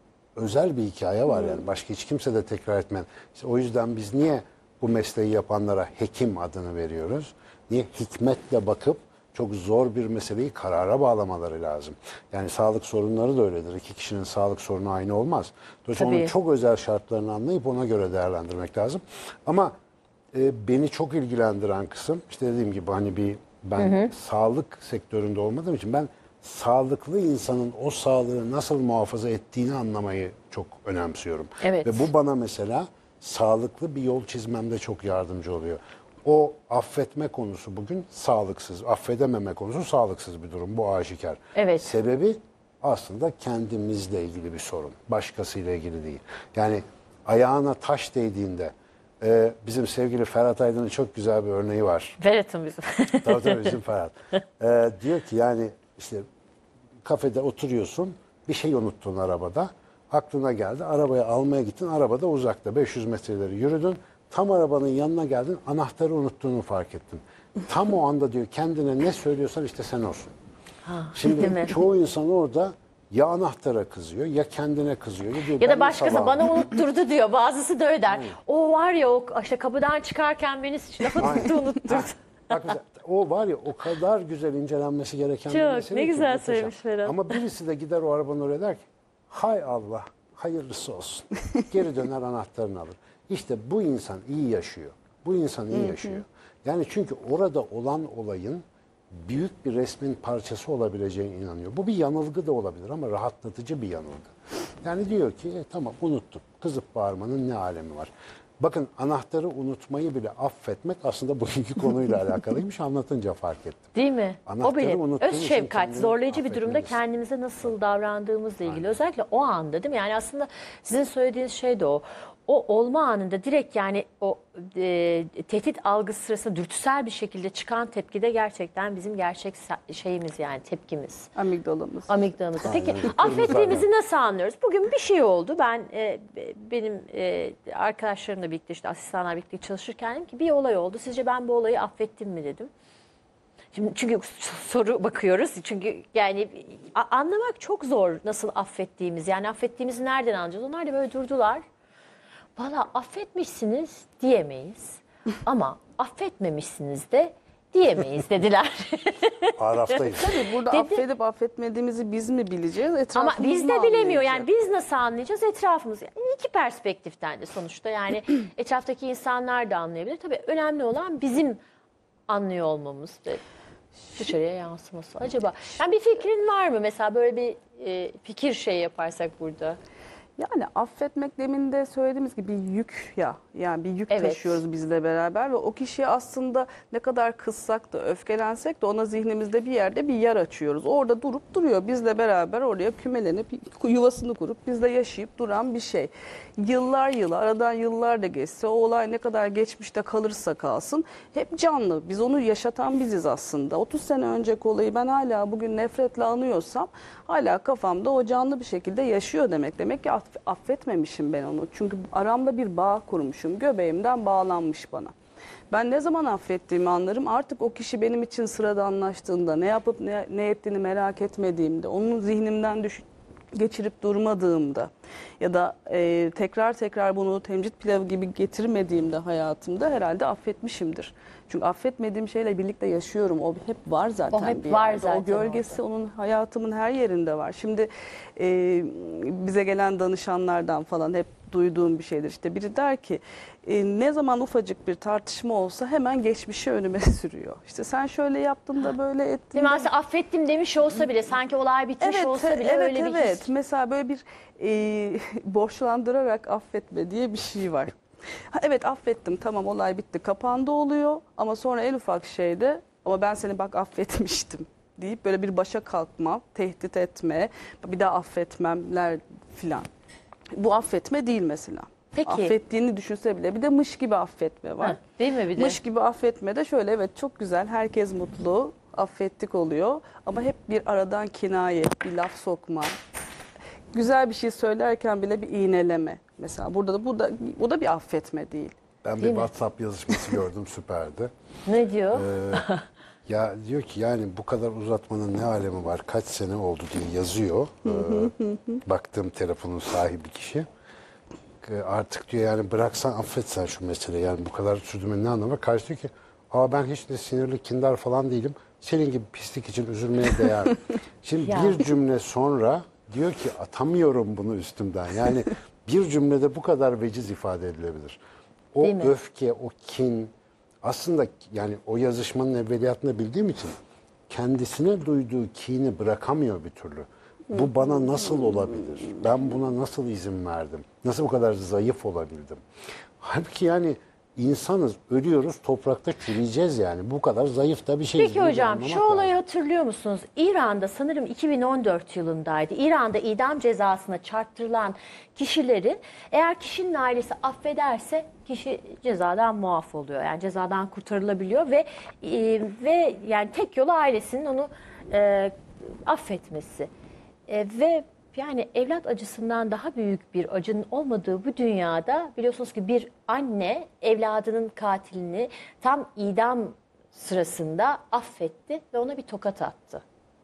özel bir hikaye var yani. Başka hiç kimse de tekrar etmeyen. İşte o yüzden biz niye bu mesleği yapanlara hekim adını veriyoruz? Niye hikmetle bakıp çok zor bir meseleyi karara bağlamaları lazım. Yani sağlık sorunları da öyledir. İki kişinin sağlık sorunu aynı olmaz. Dolayısıyla Tabii. onun çok özel şartlarını anlayıp ona göre değerlendirmek lazım. Ama e, beni çok ilgilendiren kısım işte dediğim gibi hani bir ben hı hı. sağlık sektöründe olmadığım için ben sağlıklı insanın o sağlığı nasıl muhafaza ettiğini anlamayı çok önemsiyorum. Evet. Ve bu bana mesela sağlıklı bir yol çizmemde çok yardımcı oluyor. O affetme konusu bugün sağlıksız, affedememe konusu sağlıksız bir durum. Bu aşikar. Evet. Sebebi aslında kendimizle ilgili bir sorun. Başkasıyla ilgili değil. Yani ayağına taş değdiğinde e, bizim sevgili Ferhat Aydın'ın çok güzel bir örneği var. Ferhat'ım bizim. Tabii tabii bizim Ferhat. E, diyor ki yani işte kafede oturuyorsun, bir şey unuttun arabada. Aklına geldi, arabayı almaya gittin, arabada uzakta beş yüz metreleri yürüdün. Tam arabanın yanına geldin, anahtarı unuttuğunu fark ettin. Tam o anda diyor kendine ne söylüyorsan işte sen olsun. Ha, Şimdi çoğu insan orada ya anahtara kızıyor ya kendine kızıyor. Ya, diyor, ya ben da de başkası sabah- bana unutturdu diyor. Bazısı da öyle der. O var ya o işte kapıdan çıkarken beni lafı tuttu unutturdu. Bak mesela, o var ya o kadar güzel incelenmesi gereken bir Çok, mesele ne ki, güzel muhteşem. söylemiş Ferhat. Ama birisi de gider o arabanın oraya der ki hay Allah hayırlısı olsun. Geri döner anahtarını alır. İşte bu insan iyi yaşıyor. Bu insan iyi yaşıyor. Yani çünkü orada olan olayın büyük bir resmin parçası olabileceğine inanıyor. Bu bir yanılgı da olabilir ama rahatlatıcı bir yanılgı. Yani diyor ki e, tamam unuttum. Kızıp bağırmanın ne alemi var. Bakın anahtarı unutmayı bile affetmek aslında bugünkü konuyla alakalıymış. Anlatınca fark ettim. Değil mi? Anahtarı O benim. unuttuğun Öz için şefkat, kendini zorlayıcı bir durumda affetmelisin. kendimize nasıl davrandığımızla ilgili. Özellikle o anda değil mi? Yani aslında sizin söylediğiniz şey de o. O olma anında direkt yani o e, tehdit algısı sırasında dürtüsel bir şekilde çıkan tepki de gerçekten bizim gerçek sa- şeyimiz yani tepkimiz. Amigdalamız. Amigdalamız. Peki Aynen. affettiğimizi nasıl anlıyoruz? Bugün bir şey oldu. Ben e, benim e, arkadaşlarımla birlikte işte asistanlarla birlikte çalışırken dedim ki bir olay oldu. Sizce ben bu olayı affettim mi dedim. Şimdi çünkü soru bakıyoruz. Çünkü yani a- anlamak çok zor nasıl affettiğimiz. Yani affettiğimizi nereden anlayacağız? Onlar da böyle durdular. Valla affetmişsiniz diyemeyiz. Ama affetmemişsiniz de diyemeyiz dediler. Araftayız. Tabii burada Dedi- affedip affetmediğimizi biz mi bileceğiz? Ama Etrafımız biz mı de bilemiyor. anlayacak? Yani biz nasıl anlayacağız? Etrafımız. Yani iki perspektiften de sonuçta yani etraftaki insanlar da anlayabilir. Tabii önemli olan bizim anlıyor olmamız ve dışarıya yansıması. Acaba yani bir fikrin var mı? Mesela böyle bir e, fikir şey yaparsak burada. Yani affetmek demin de söylediğimiz gibi bir yük ya. Yani bir yük Evet. taşıyoruz bizle beraber ve o kişiye aslında ne kadar kızsak da öfkelensek de ona zihnimizde bir yerde bir yer açıyoruz. Orada durup duruyor. Bizle beraber oraya kümelenip yuvasını kurup bizle yaşayıp duran bir şey. Yıllar yılı aradan yıllar da geçse o olay ne kadar geçmişte kalırsa kalsın hep canlı. Biz onu yaşatan biziz aslında. otuz sene önceki olayı ben hala bugün nefretle anıyorsam hala kafamda o canlı bir şekilde yaşıyor demek. Demek ki aff- affetmemişim ben onu. Çünkü aramda bir bağ kurmuşum. Göbeğimden bağlanmış bana. Ben ne zaman affettiğimi anlarım. Artık o kişi benim için sıradanlaştığında, ne yapıp ne, ne ettiğini merak etmediğimde, onun zihnimden düş geçirip durmadığımda ya da e, tekrar tekrar bunu temcit pilavı gibi getirmediğimde hayatımda herhalde affetmişimdir. Çünkü affetmediğim şeyle birlikte yaşıyorum. O hep var zaten. O hep bir var yerde. zaten O gölgesi onun hayatımın her yerinde var. Şimdi e, bize gelen danışanlardan falan hep duyduğum bir şeydir. İşte biri der ki e, ne zaman ufacık bir tartışma olsa hemen geçmişi önüme sürüyor. İşte sen şöyle yaptın da böyle ettin. Değil mi? de- Aslında affettim demiş olsa bile sanki olay bitmiş olsa bile evet, öyle bir evet. his. Mesela böyle bir e, borçlandırarak affetme diye bir şey var. Ha, evet affettim tamam olay bitti kapandı oluyor ama sonra en ufak şeyde ama ben seni bak affetmiştim deyip böyle bir başa kalkma, tehdit etme, bir daha affetmemler filan. Bu affetme değil mesela. Peki. Affettiğini düşünse bile bir de mış gibi affetme var. Ha, değil mi bir de? Mış gibi affetme de şöyle evet çok güzel herkes mutlu affettik oluyor ama hep bir aradan kinaye, bir laf sokma. Güzel bir şey söylerken bile bir iğneleme. Mesela burada da burada o da bir affetme değil. Ben bir Değil mi? WhatsApp yazışması gördüm süperdi. Ne diyor? Ee, ya diyor ki yani bu kadar uzatmanın ne alemi var kaç sene oldu diye yazıyor. Ee, baktığım telefonun sahibi kişi. Ee, artık diyor yani bıraksan affetsen şu meseleyi yani bu kadar sürdürmenin ne anlamı var? Karşı diyor ki aa ben hiç de sinirli kindar falan değilim. Senin gibi pislik için üzülmeye değer mi? Şimdi Ya. bir cümle sonra diyor ki atamıyorum bunu üstümden. Yani bir cümlede bu kadar veciz ifade edilebilir. O Değil mi? öfke, o kin aslında yani o yazışmanın evveliyatını bildiğim için kendisine duyduğu kini bırakamıyor bir türlü. Bu bana nasıl olabilir? Ben buna nasıl izin verdim? Nasıl bu kadar zayıf olabildim? Halbuki yani İnsanız, ölüyoruz, toprakta çürüyeceğiz yani. Bu kadar zayıf da bir şey. Peki hocam şu olayı hatırlıyor musunuz? İran'da sanırım iki bin on dört yılındaydı. İran'da idam cezasına çarptırılan kişilerin eğer kişinin ailesi affederse kişi cezadan muaf oluyor. Yani cezadan kurtarılabiliyor ve e, ve yani tek yolu ailesinin onu e, affetmesi. E, ve yani evlat acısından daha büyük bir acının olmadığı bu dünyada biliyorsunuz ki bir anne evladının katilini tam idam sırasında affetti ve ona bir tokat attı.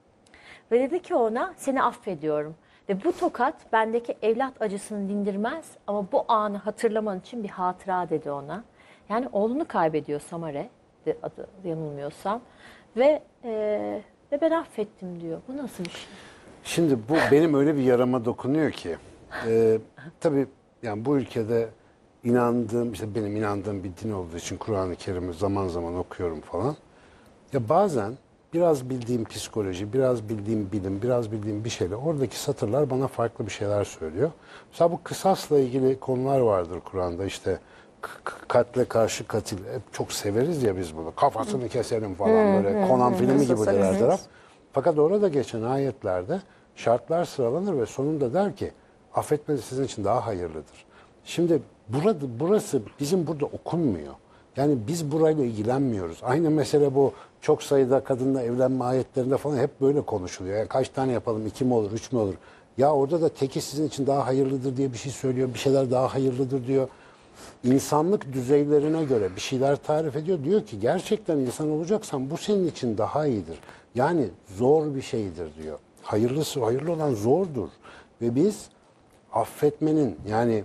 Ve dedi ki ona seni affediyorum. Ve bu tokat bendeki evlat acısını dindirmez ama bu anı hatırlaman için bir hatıra dedi ona. Yani oğlunu kaybediyor Samare adı yanılmıyorsam ve, e, ve ben affettim diyor. Bu nasıl bir şey? Şimdi bu benim öyle bir yarama dokunuyor ki e, tabii yani bu ülkede inandığım işte benim inandığım bir din olduğu için Kur'an-ı Kerim'i zaman zaman okuyorum falan. Ya bazen biraz bildiğim psikoloji, biraz bildiğim bilim, biraz bildiğim bir şeyle oradaki satırlar bana farklı bir şeyler söylüyor. Mesela bu kısasla ilgili konular vardır Kur'an'da işte katle karşı katil. Hep çok severiz ya biz bunu. Kafasını keselim falan böyle Conan filmi gibi der taraf. Fakat orada geçen ayetlerde şartlar sıralanır ve sonunda der ki affetmeniz sizin için daha hayırlıdır. Şimdi burada, burası bizim burada okunmuyor. Yani biz burayla ilgilenmiyoruz. Aynı mesele bu çok sayıda kadınla evlenme ayetlerinde falan hep böyle konuşuluyor. Yani kaç tane yapalım, iki mi olur, üç mü olur? Ya orada da teki sizin için daha hayırlıdır diye bir şey söylüyor. Bir şeyler daha hayırlıdır diyor. İnsanlık düzeylerine göre bir şeyler tarif ediyor. Diyor ki gerçekten insan olacaksan bu senin için daha iyidir. Yani zor bir şeydir diyor. Hayırlısı, hayırlı olan zordur. Ve biz affetmenin yani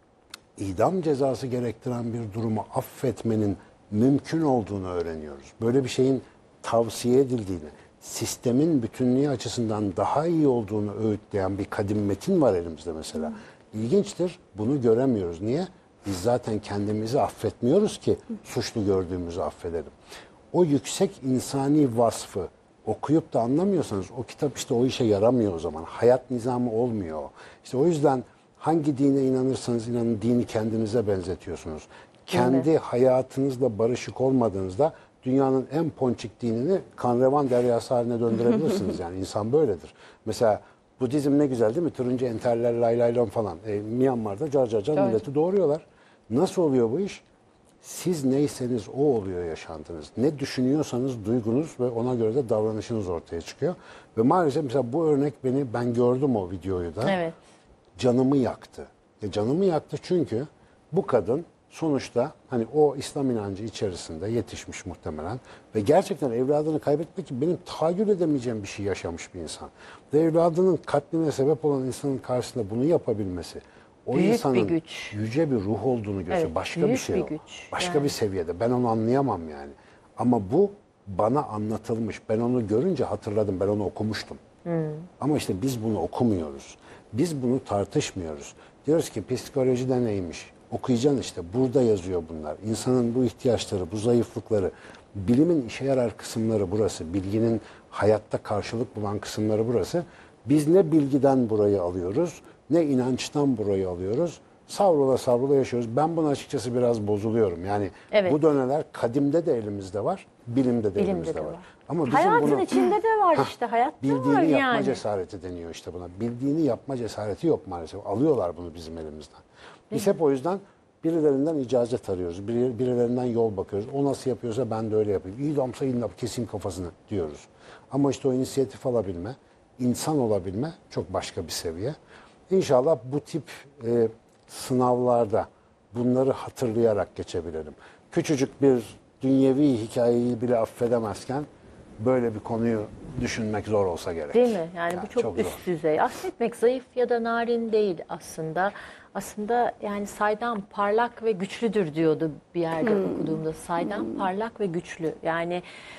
idam cezası gerektiren bir durumu affetmenin mümkün olduğunu öğreniyoruz. Böyle bir şeyin tavsiye edildiğini, sistemin bütünlüğü açısından daha iyi olduğunu öğütleyen bir kadim metin var elimizde mesela. İlginçtir, bunu göremiyoruz. Niye? Biz zaten kendimizi affetmiyoruz ki suçlu gördüğümüzü affedelim. O yüksek insani vasfı okuyup da anlamıyorsanız o kitap işte o işe yaramıyor o zaman. Hayat nizamı olmuyor. İşte o yüzden hangi dine inanırsanız inanın dini kendinize benzetiyorsunuz. Kendi hayatınızla barışık olmadığınızda dünyanın en ponçik dinini kanrevan deryası haline döndürebilirsiniz. Yani insan böyledir. Mesela Budizm ne güzel değil mi? Turuncu enterler, lay lay lon falan. E, Myanmar'da car car car milleti doğuruyorlar. Nasıl oluyor bu iş? Siz neyseniz o oluyor yaşantınız. Ne düşünüyorsanız duygunuz ve ona göre de davranışınız ortaya çıkıyor. Ve maalesef mesela bu örnek beni, ben gördüm o videoyu da. Evet. Canımı yaktı. E canımı yaktı çünkü bu kadın sonuçta hani o İslam inancı içerisinde yetişmiş muhtemelen ve gerçekten evladını kaybetmek için benim tahayyül edemeyeceğim bir şey yaşamış bir insan. Ve evladının katline sebep olan insanın karşısında bunu yapabilmesi, o büyük insanın bir güç. yüce bir ruh olduğunu gösteriyor. Evet, Başka büyük bir şey bir o. güç. Başka Yani. bir seviyede. Ben onu anlayamam yani. Ama bu bana anlatılmış. Ben onu görünce hatırladım. Ben onu okumuştum. Hmm. Ama işte biz bunu okumuyoruz. Biz bunu tartışmıyoruz. Diyoruz ki psikolojide neymiş? Okuyacaksın işte. Burada yazıyor bunlar. İnsanın bu ihtiyaçları, bu zayıflıkları, bilimin işe yarar kısımları burası. Bilginin hayatta karşılık bulan kısımları burası. Biz ne bilgiden burayı alıyoruz, ne inançtan burayı alıyoruz. Savrula savrula yaşıyoruz. Ben buna açıkçası biraz bozuluyorum. Yani evet. bu döneler kadimde de elimizde var, bilimde de Bilimde elimizde de var. var. Ama bizim hayatın bunu, içinde de var işte. Hayatta bildiğini var yapma yani. cesareti deniyor işte buna. Bildiğini yapma cesareti yok maalesef. Alıyorlar bunu bizim elimizden. Biz hep o yüzden birilerinden icazet arıyoruz. Bir, birilerinden yol bakıyoruz. O nasıl yapıyorsa ben de öyle yapayım. İyi damsa iyi yap, keseyim kafasını diyoruz. Ama işte o inisiyatif alabilme, insan olabilme çok başka bir seviye. İnşallah bu tip e, sınavlarda bunları hatırlayarak geçebilirim. Küçücük bir dünyevi hikayeyi bile affedemezken böyle bir konuyu düşünmek zor olsa gerek. Değil mi? Yani, yani bu çok, çok üst zor. düzey. Affetmek zayıf ya da narin değil aslında. Aslında yani saydam parlak ve güçlüdür diyordu bir yerde hmm. okuduğumda. Saydam hmm. parlak ve güçlü. Yani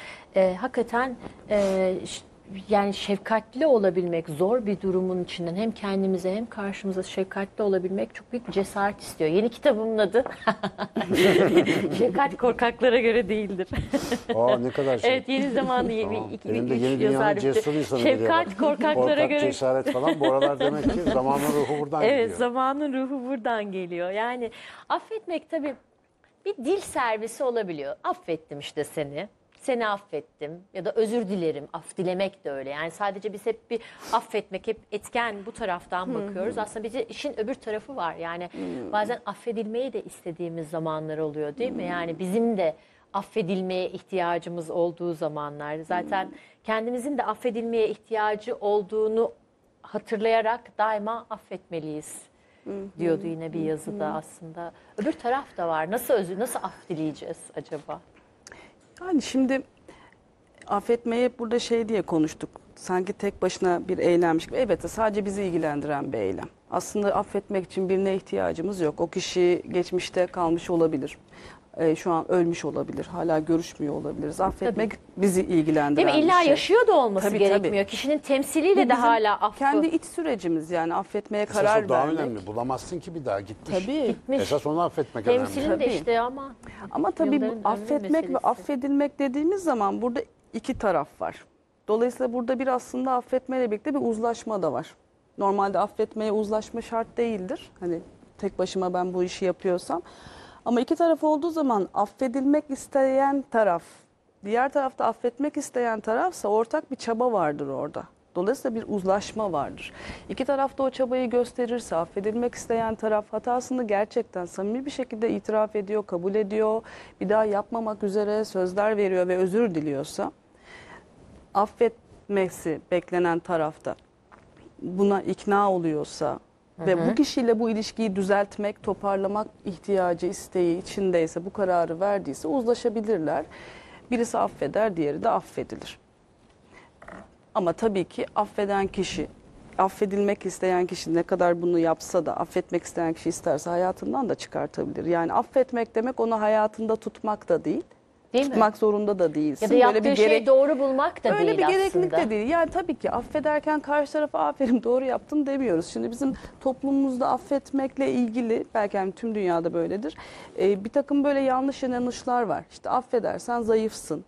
e, hakikaten e, yani şefkatli olabilmek zor bir durumun içinden hem kendimize hem karşımıza şefkatli olabilmek çok büyük bir cesaret istiyor. Yeni kitabımın adı Şefkat korkaklara göre değildir. Aa ne kadar şey. Evet yeni zamanlı tamam. iki bin üç yeni dünyanın cesur insanı Şefkat korkaklara Korkak, göre. cesaret falan bu aralar demek ki zamanın ruhu buradan evet, geliyor. Evet zamanın ruhu buradan geliyor. Yani affetmek tabii bir dil servisi olabiliyor. Affettim işte seni. Seni affettim ya da özür dilerim. Af dilemek de öyle. Yani sadece biz hep bir affetmek, hep etken bu taraftan bakıyoruz. Aslında bir de işin öbür tarafı var. Yani bazen affedilmeyi de istediğimiz zamanlar oluyor değil mi? Yani bizim de affedilmeye ihtiyacımız olduğu zamanlar. Zaten kendimizin de affedilmeye ihtiyacı olduğunu hatırlayarak daima affetmeliyiz diyordu yine bir yazıda aslında. Öbür taraf da var. Nasıl özür, nasıl af dileyeceğiz acaba? Yani şimdi affetmeyi hep burada şey diye konuştuk. Sanki tek başına bir eylemmiş gibi. Evet, sadece bizi ilgilendiren bir eylem. Aslında affetmek için birine ihtiyacımız yok. O kişi geçmişte kalmış olabilir. Ee, şu an ölmüş olabilir. Hala görüşmüyor olabiliriz. Affetmek tabii bizi ilgilendiren değil mi? İlla bir şey. yaşıyor da olması Tabii, gerekmiyor. tabii. Kişinin temsiliyle de Bizim hala affı. kendi iç sürecimiz, yani affetmeye Esas karar o daha vermek. önemli. Bulamazsın ki bir daha gitmiş. Tabii. Gitmiş. Esas onu affetmek Temsilin önemli. de Tabii. işte ama. Ama tabii bu Yılların ömrü affetmek ve meselesi. affedilmek dediğimiz zaman burada iki taraf var. Dolayısıyla burada bir aslında affetmeyle birlikte bir uzlaşma da var. Normalde affetmeye uzlaşma şart değildir. Hani tek başıma ben bu işi yapıyorsam. Ama iki taraf olduğu zaman affedilmek isteyen taraf, diğer tarafta affetmek isteyen tarafsa ortak bir çaba vardır orada. Dolayısıyla bir uzlaşma vardır. İki taraf da o çabayı gösterirse, affedilmek isteyen taraf hatasını gerçekten samimi bir şekilde itiraf ediyor, kabul ediyor, bir daha yapmamak üzere sözler veriyor ve özür diliyorsa, affetmesi beklenen tarafta buna ikna oluyorsa ve bu kişiyle bu ilişkiyi düzeltmek, toparlamak ihtiyacı, isteği içindeyse, bu kararı verdiyse uzlaşabilirler. Birisi affeder, diğeri de affedilir. Ama tabii ki affeden kişi, affedilmek isteyen kişi ne kadar bunu yapsa da affetmek isteyen kişi isterse hayatından da çıkartabilir. Yani affetmek demek onu hayatında tutmak da değil. Değil mi? Tutmak zorunda da değilsin. Ya da yaptığı Böyle bir şeyi gerek- doğru bulmak da Öyle değil bir aslında. gereklilik de değil. Yani tabii ki affederken karşı tarafa aferin doğru yaptın demiyoruz. Şimdi bizim toplumumuzda affetmekle ilgili, belki yani tüm dünyada böyledir, e, bir takım böyle yanlış inanışlar var. İşte affedersen zayıfsın.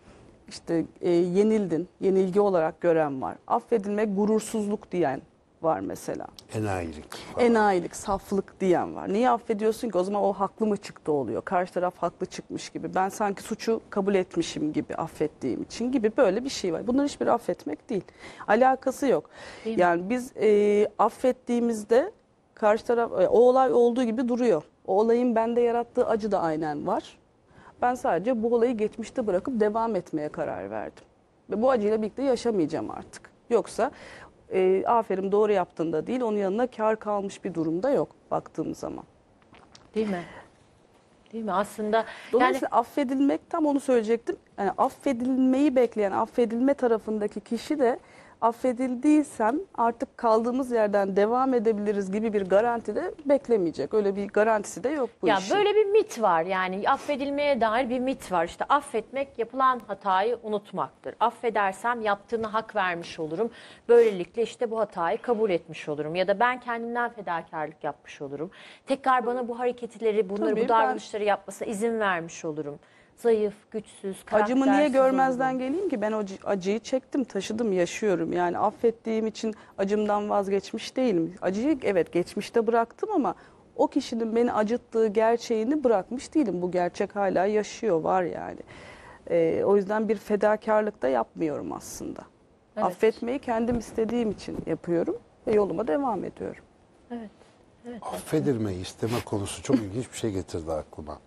İşte e, yenildin, yenilgi olarak gören var. Affedilmek gurursuzluk diyen var mesela. Enayilik falan. Enayilik, saflık diyen var. Niye affediyorsun ki? O zaman o haklı mı çıktı oluyor. Karşı taraf haklı çıkmış gibi. Ben sanki suçu kabul etmişim gibi affettiğim için gibi böyle bir şey var. Bunların hiçbiri affetmek değil. Alakası yok. Değil mi? Yani biz e, affettiğimizde karşı taraf e, o olay olduğu gibi duruyor. O olayın bende yarattığı acı da aynen var. Ben sadece bu olayı geçmişte bırakıp devam etmeye karar verdim. Ve bu acıyla birlikte yaşamayacağım artık. Yoksa e, aferin doğru yaptığında değil, onun yanına kar kalmış bir durumda yok baktığım zaman. Değil mi? Değil mi? Aslında yani Dolayısıyla affedilmek, tam onu söyleyecektim. Yani affedilmeyi bekleyen, affedilme tarafındaki kişi de affedildiysem artık kaldığımız yerden devam edebiliriz gibi bir garanti de beklemeyecek. Öyle bir garantisi de yok bu ya işin. böyle bir mit var. Yani affedilmeye dair bir mit var. İşte affetmek yapılan hatayı unutmaktır. Affedersem yaptığına hak vermiş olurum. Böylelikle işte bu hatayı kabul etmiş olurum. Ya da ben kendimden fedakarlık yapmış olurum. Tekrar bana bu hareketleri, bunları, Tabii bu davranışları yapmasına izin vermiş olurum. Zayıf, güçsüz, Acımı niye karaktersiz görmezden olurum. geleyim ki? Ben o acı- acıyı çektim, taşıdım, yaşıyorum. Yani affettiğim için acımdan vazgeçmiş değilim. Acıyı evet geçmişte bıraktım ama o kişinin beni acıttığı gerçeğini bırakmış değilim. Bu gerçek hala yaşıyor, var yani. Ee, o yüzden bir fedakarlık da yapmıyorum aslında. Evet. Affetmeyi kendim istediğim için yapıyorum ve yoluma devam ediyorum. Evet. Evet. Affedilmeyi isteme konusu çok ilginç bir şey getirdi aklıma.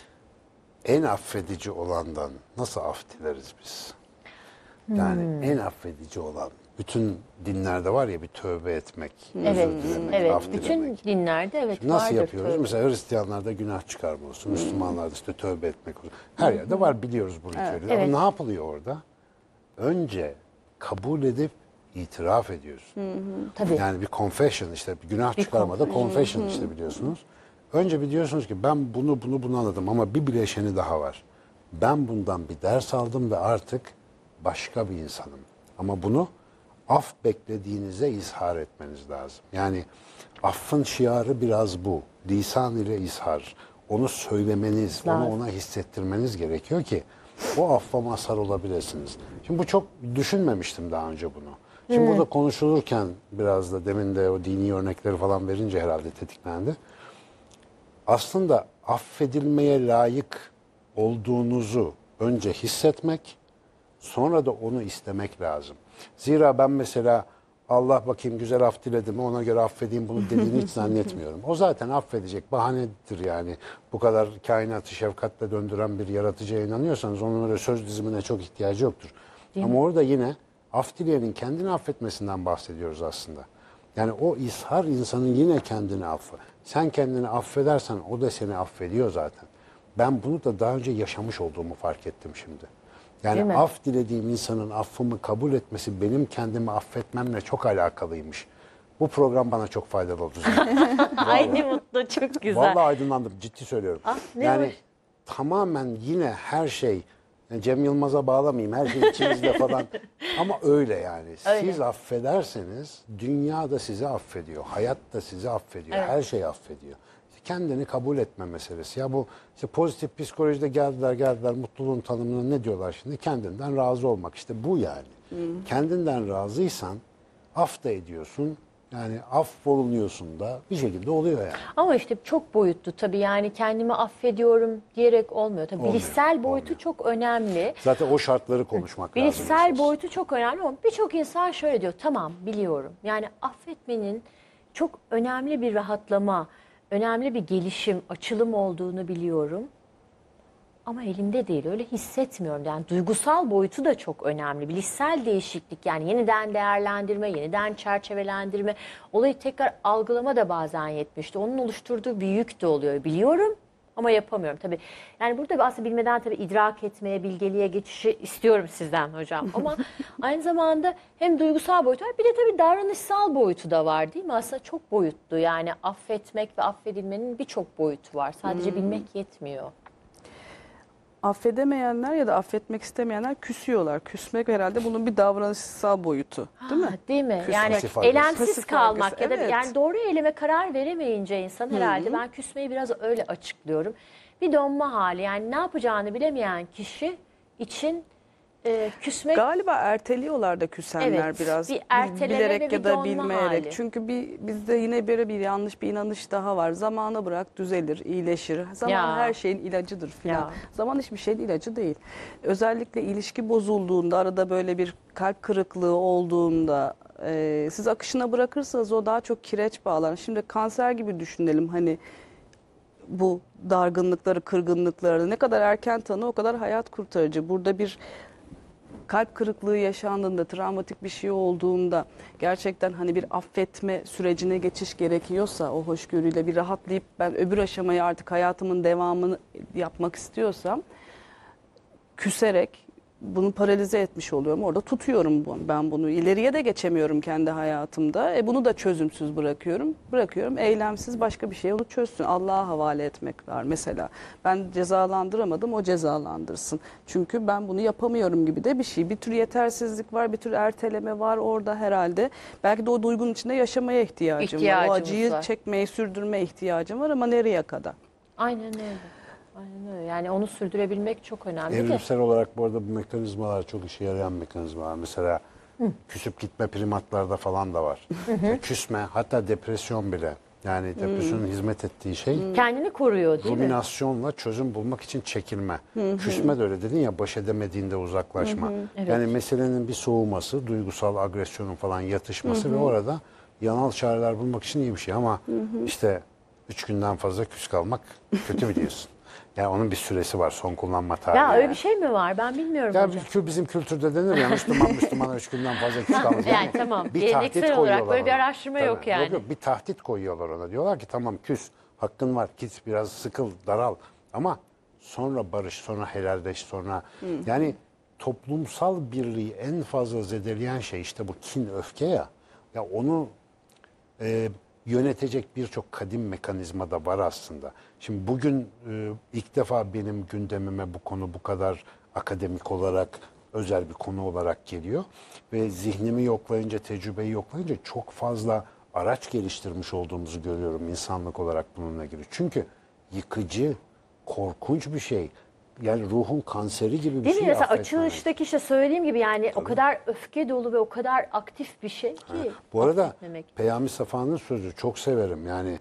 En affedici olandan nasıl af dileriz biz? Yani Hmm. en affedici olan, bütün dinlerde var ya bir tövbe etmek, Evet, özür dilemek, evet. af Bütün dilemek. dinlerde evet Nasıl vardır yapıyoruz? tövbe. Mesela Hristiyanlarda günah çıkarma olsun, Müslümanlarda işte tövbe etmek olsun. Her yerde var, biliyoruz bu ritüeli. Evet. Ama ne yapılıyor orada? Önce kabul edip itiraf ediyorsun. Tabii. Yani bir confession, işte bir günah çıkarmada confession işte biliyorsunuz. Önce bir diyorsunuz ki ben bunu bunu bunu anladım ama bir bileşeni daha var. Ben bundan bir ders aldım ve artık başka bir insanım. Ama bunu af beklediğinize izhar etmeniz lazım. Yani affın şiarı biraz bu. Lisan ile izhar. Onu söylemeniz, onu ona hissettirmeniz gerekiyor ki o affa mazhar olabilirsiniz. Şimdi bu çok düşünmemiştim daha önce bunu. Şimdi burada konuşulurken biraz da demin de o dini örnekleri falan verince herhalde tetiklendi. aslında affedilmeye layık olduğunuzu önce hissetmek, sonra da onu istemek lazım. Zira ben mesela Allah bakayım güzel af diledim ona göre affedeyim bunu dediğini hiç zannetmiyorum. O zaten affedecek bahanedir yani. Bu kadar kainatı şefkatle döndüren bir yaratıcıya inanıyorsanız onun öyle söz dizimine çok ihtiyacı yoktur. Değil Ama mi? Orada yine af dileyenin kendini affetmesinden bahsediyoruz aslında. Yani o ishar insanın yine kendini affı. Sen kendini affedersen o da seni affediyor zaten. Ben bunu da daha önce yaşamış olduğumu fark ettim şimdi. Yani af dilediğim insanın affımı kabul etmesi benim kendimi affetmemle çok alakalıymış. Bu program bana çok faydalı oldu. Ay ne mutlu, çok güzel. Vallahi aydınlandım, ciddi söylüyorum. Ah, ne yani hoş. Tamamen yine her şey, yani Cem Yılmaz'a bağlamayayım, her şey içinizde falan. Ama öyle yani. Öyle. Siz affederseniz dünya da sizi affediyor. Hayat da sizi affediyor. Evet. Her şey affediyor. Kendini kabul etme meselesi. Ya bu işte pozitif psikolojide geldiler geldiler mutluluğun tanımını ne diyorlar şimdi? Kendinden razı olmak. İşte bu yani. Hı. Kendinden razıysan af da ediyorsun. Yani affolunuyorsun da bir şekilde oluyor yani. Ama işte çok boyutlu tabii yani kendimi affediyorum diyerek olmuyor. Tabii olmuyor, bilişsel boyutu olmuyor. Çok önemli. Zaten o şartları konuşmak bilişsel lazım. Bilişsel boyutu çok önemli ama birçok insan şöyle diyor. Tamam biliyorum. Yani affetmenin çok önemli bir rahatlama, önemli bir gelişim, açılım olduğunu biliyorum. Ama elimde değil, öyle hissetmiyorum. Yani duygusal boyutu da çok önemli. Bilişsel değişiklik yani yeniden değerlendirme, yeniden çerçevelendirme, olayı tekrar algılama da bazen yetmişti. Onun oluşturduğu bir yük de oluyor. Biliyorum ama yapamıyorum tabii. Yani burada aslında bilmeden tabii idrak etmeye, bilgeliğe geçişi istiyorum sizden hocam. Ama aynı zamanda hem duygusal boyutu var bir de tabii davranışsal boyutu da var değil mi? Aslında çok boyutlu yani affetmek ve affedilmenin birçok boyutu var. Sadece hmm. bilmek yetmiyor. Affedemeyenler ya da affetmek istemeyenler küsüyorlar. Küsmek herhalde bunun bir davranışsal boyutu, değil mi? Ha, değil mi? Küsmek. Yani Pasif eylemsiz agresif. kalmak Pasif ya da evet. yani doğru eyleme karar veremeyince insan herhalde Hı-hı. ben küsmeyi biraz öyle açıklıyorum. Bir donma hali yani ne yapacağını bilemeyen kişi için e, küsmek... Galiba erteliyorlar da küsenler evet, biraz. Bir erteleme bilerek ve bir ya da donma bilmeyerek. hali. Çünkü bir, bizde yine böyle bir yanlış bir inanış daha var. Zamana bırak düzelir, iyileşir. Zaman Ya. her şeyin ilacıdır filan. Ya. Zaman hiçbir şeyin ilacı değil. Özellikle ilişki bozulduğunda, arada böyle bir kalp kırıklığı olduğunda e, siz akışına bırakırsanız o daha çok kireç bağlar. Şimdi kanser gibi düşünelim hani bu dargınlıkları, kırgınlıkları ne kadar erken tanı o kadar hayat kurtarıcı. Burada bir kalp kırıklığı yaşandığında, travmatik bir şey olduğunda gerçekten hani bir affetme sürecine geçiş gerekiyorsa o hoşgörüyle bir rahatlayıp ben öbür aşamayı artık hayatımın devamını yapmak istiyorsam küserek bunu paralize etmiş oluyorum. Orada tutuyorum ben bunu. İleriye de geçemiyorum kendi hayatımda. E bunu da çözümsüz bırakıyorum. Bırakıyorum. Eylemsiz başka bir şey onu çözsün. Allah'a havale etmek var mesela. Ben cezalandıramadım, o cezalandırsın. Çünkü ben bunu yapamıyorum gibi de bir şey. Bir tür yetersizlik var, bir tür erteleme var orada herhalde. Belki de o duygunun içinde yaşamaya ihtiyacım var. O acıyı var. Çekmeyi, sürdürmeye ihtiyacım var ama nereye kadar? Aynen öyle. Aynen öyle. Yani onu sürdürebilmek çok önemli. Evrimsel olarak bu arada bu mekanizmalar çok işe yarayan mekanizmalar. Mesela Hı. küsüp gitme primatlarda falan da var. Hı. Küsme hatta depresyon bile. Yani depresyonun Hı. hizmet ettiği şey kendini koruyor değil mi? Ruminasyonla çözüm bulmak için çekilme. Hı. Küsme de öyle dedin ya baş edemediğinde uzaklaşma. Hı. Evet. Yani meselenin bir soğuması, duygusal agresyonun falan yatışması Hı. ve orada yanal çareler bulmak için iyi bir şey ama Hı. işte üç günden fazla küs kalmak kötü biliyorsun. Yani onun bir süresi var son kullanma tarihi. Ya öyle bir şey mi var? Ben bilmiyorum ya hocam. Bizim kültürde denir ya Müslüman Müslümana üç günden fazla küs kalmaz. Yani, yani tamam. Bir geleneksel olarak böyle bir araştırma ona. Yok yani. Yok, yok, bir tahdit koyuyorlar ona. Diyorlar ki tamam küs, hakkın var, git biraz sıkıl, daral. Ama sonra barış, sonra helalleş, sonra... Hı. Yani toplumsal birliği en fazla zedeleyen şey işte bu kin, öfke ya. Ya onu... E, yönetecek birçok kadim mekanizma da var aslında. Şimdi bugün e, ilk defa benim gündemime bu konu bu kadar akademik olarak, özel bir konu olarak geliyor. Ve zihnimi yoklayınca, tecrübeyi yoklayınca çok fazla araç geliştirmiş olduğumuzu görüyorum insanlık olarak bununla ilgili. Çünkü yıkıcı, korkunç bir şey. Yani ruhun kanseri gibi bir Değil şey. Değil mi? Mesela açılıştaki işte söylediğim gibi yani Tabii. o kadar öfke dolu ve o kadar aktif bir şey ki. Ha. Bu arada Peyami Safa'nın sözü çok severim. Yani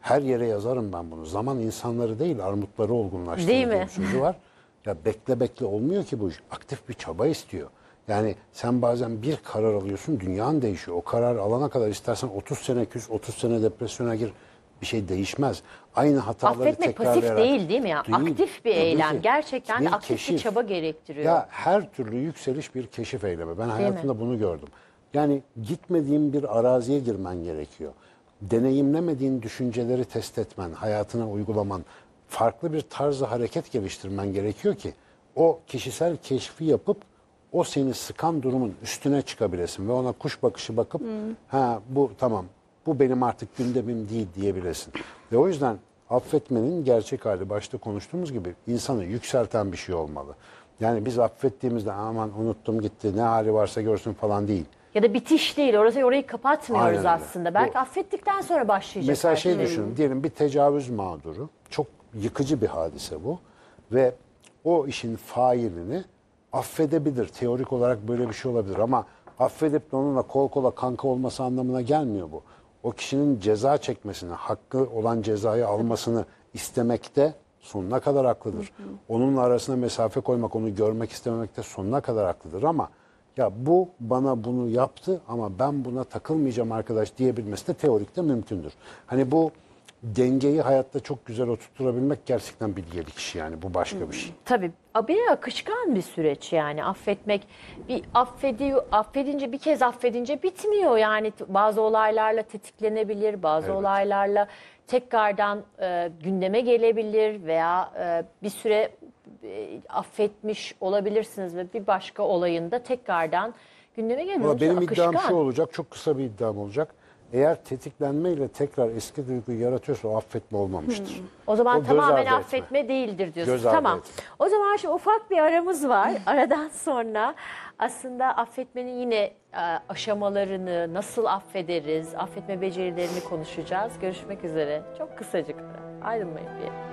Her yere yazarım ben bunu. Zaman insanları değil, armutları olgunlaştırır Değil diye mi? bir sözü var. Ya bekle bekle olmuyor ki bu iş. Aktif bir çaba istiyor. Yani sen bazen bir karar alıyorsun, dünyan değişiyor. O karar alana kadar istersen otuz sene küs, otuz sene depresyona gir. Bir şey değişmez. Aynı hataları Affetmek pasif tekrarlayarak. değil değil mi ya? Değil. Aktif bir Tabii eylem. ki. Gerçekten de Bir aktif bir keşif. çaba gerektiriyor. Ya her türlü yükseliş bir keşif eylemi. Ben hayatımda bunu gördüm. Yani gitmediğin bir araziye girmen gerekiyor. Deneyimlemediğin düşünceleri test etmen, hayatına uygulaman, farklı bir tarzı hareket geliştirmen gerekiyor ki o kişisel keşfi yapıp o seni sıkan durumun üstüne çıkabilesin ve ona kuş bakışı bakıp ha bu tamam bu benim artık gündemim değil diyebilesin. Ve o yüzden affetmenin gerçek hali başta konuştuğumuz gibi insanı yükselten bir şey olmalı. Yani biz affettiğimizde aman unuttum gitti ne hali varsa görsün falan değil. Ya da bitiş değil. Orası orayı kapatmıyoruz Aynen öyle. aslında. Belki Bu- affettikten sonra başlayacak. Mesela her şey düşünün, diyelim bir tecavüz mağduru, çok yıkıcı bir hadise bu ve o işin failini affedebilir. Teorik olarak böyle bir şey olabilir ama affedip de onunla kol kola kanka olması anlamına gelmiyor bu. O kişinin ceza çekmesini, hakkı olan cezayı almasını istemekte sonuna kadar haklıdır. Onunla arasına mesafe koymak, onu görmek istememekte sonuna kadar haklıdır ama ya bu bana bunu yaptı ama ben buna takılmayacağım arkadaş diyebilmesi de teorikte mümkündür. Hani bu dengeyi hayatta çok güzel oturtturabilmek gerçekten bilgelik işi yani bu başka bir şey. Tabii bir akışkan bir süreç yani affetmek. Bir affediyor, affedince bir kez affedince bitmiyor yani bazı olaylarla tetiklenebilir, bazı Evet. olaylarla tekrardan e, gündeme gelebilir veya e, bir süre e, affetmiş olabilirsiniz ve bir başka olayında tekrardan gündeme gelebilir. Ama benim Akışkan. iddiam şu olacak, çok kısa bir iddiam olacak. Eğer tetiklenmeyle tekrar eski duyguyu yaratıyorsa o affetme olmamıştır. O zaman O göz tamamen ardı etme. affetme değildir diyorsun. Göz ardı Tamam. etme. O zaman şimdi ufak bir aramız var. Aradan sonra aslında affetmenin yine e, aşamalarını, nasıl affederiz, affetme becerilerini konuşacağız. Görüşmek üzere. Çok kısacık. Ayrılmayın bir yere.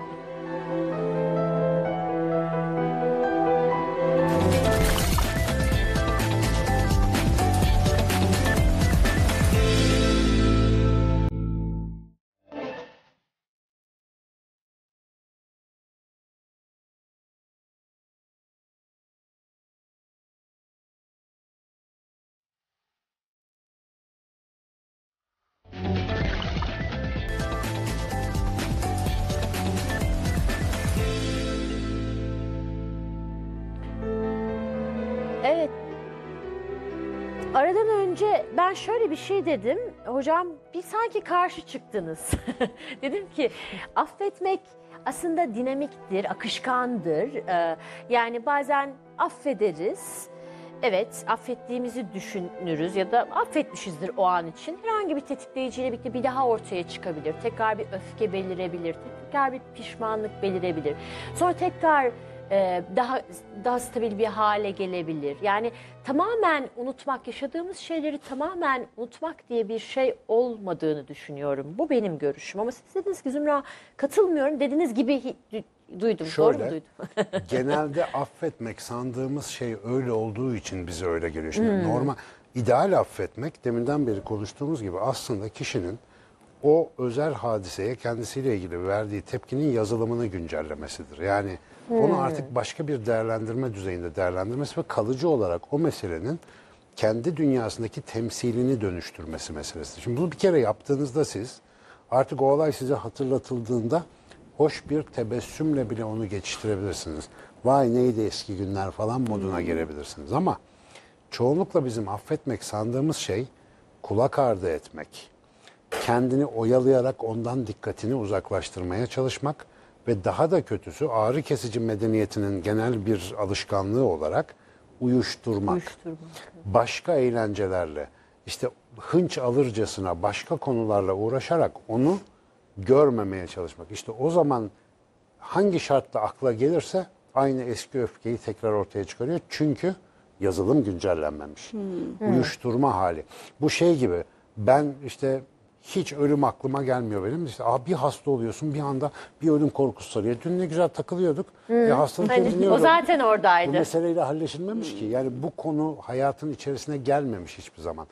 Evet. Aradan önce ben şöyle bir şey dedim. Hocam bir sanki karşı çıktınız. Dedim ki affetmek aslında dinamiktir, akışkandır. Ee, yani bazen affederiz. Evet, affettiğimizi düşünürüz ya da affetmişizdir o an için. Herhangi bir tetikleyiciyle birlikte bir daha ortaya çıkabilir. Tekrar bir öfke belirebilir. Tekrar bir pişmanlık belirebilir. Sonra tekrar e, daha daha stabil bir hale gelebilir. Yani tamamen unutmak, yaşadığımız şeyleri tamamen unutmak diye bir şey olmadığını düşünüyorum. Bu benim görüşüm. Ama siz dediniz ki Zümra katılmıyorum. Dediğiniz gibi hi- duydum. Doğru mu Şöyle, duydum? genelde affetmek sandığımız şey öyle olduğu için bize öyle geliyor. Şimdi normal, ideal affetmek deminden beri konuştuğumuz gibi aslında kişinin o özel hadiseye kendisiyle ilgili verdiği tepkinin yazılımını güncellemesidir. Yani onu artık başka bir değerlendirme düzeyinde değerlendirmesi ve kalıcı olarak o meselenin kendi dünyasındaki temsilini dönüştürmesi meselesidir. Şimdi bunu bir kere yaptığınızda siz artık o olay size hatırlatıldığında hoş bir tebessümle bile onu geçiştirebilirsiniz. Vay neydi eski günler falan moduna gelebilirsiniz ama çoğunlukla bizim affetmek sandığımız şey kulak ardı etmek, kendini oyalayarak ondan dikkatini uzaklaştırmaya çalışmak ve daha da kötüsü ağrı kesici medeniyetinin genel bir alışkanlığı olarak uyuşturmak. Uyuşturmak. Başka eğlencelerle işte hınç alırcasına başka konularla uğraşarak onu görmemeye çalışmak. İşte o zaman hangi şartla akla gelirse aynı eski öfkeyi tekrar ortaya çıkarıyor. Çünkü yazılım güncellenmemiş. Uyuşturma hali. Bu şey gibi ben işte hiç ölüm aklıma gelmiyor benim. İşte abi bir hasta oluyorsun bir anda bir ölüm korkusu sarıyor. Dün ne güzel takılıyorduk. E, hastalık Hani ediniyorum. o zaten Bu oradaydı. meseleyle halleşilmemiş ki. Yani bu konu hayatın içerisine gelmemiş hiçbir zaman.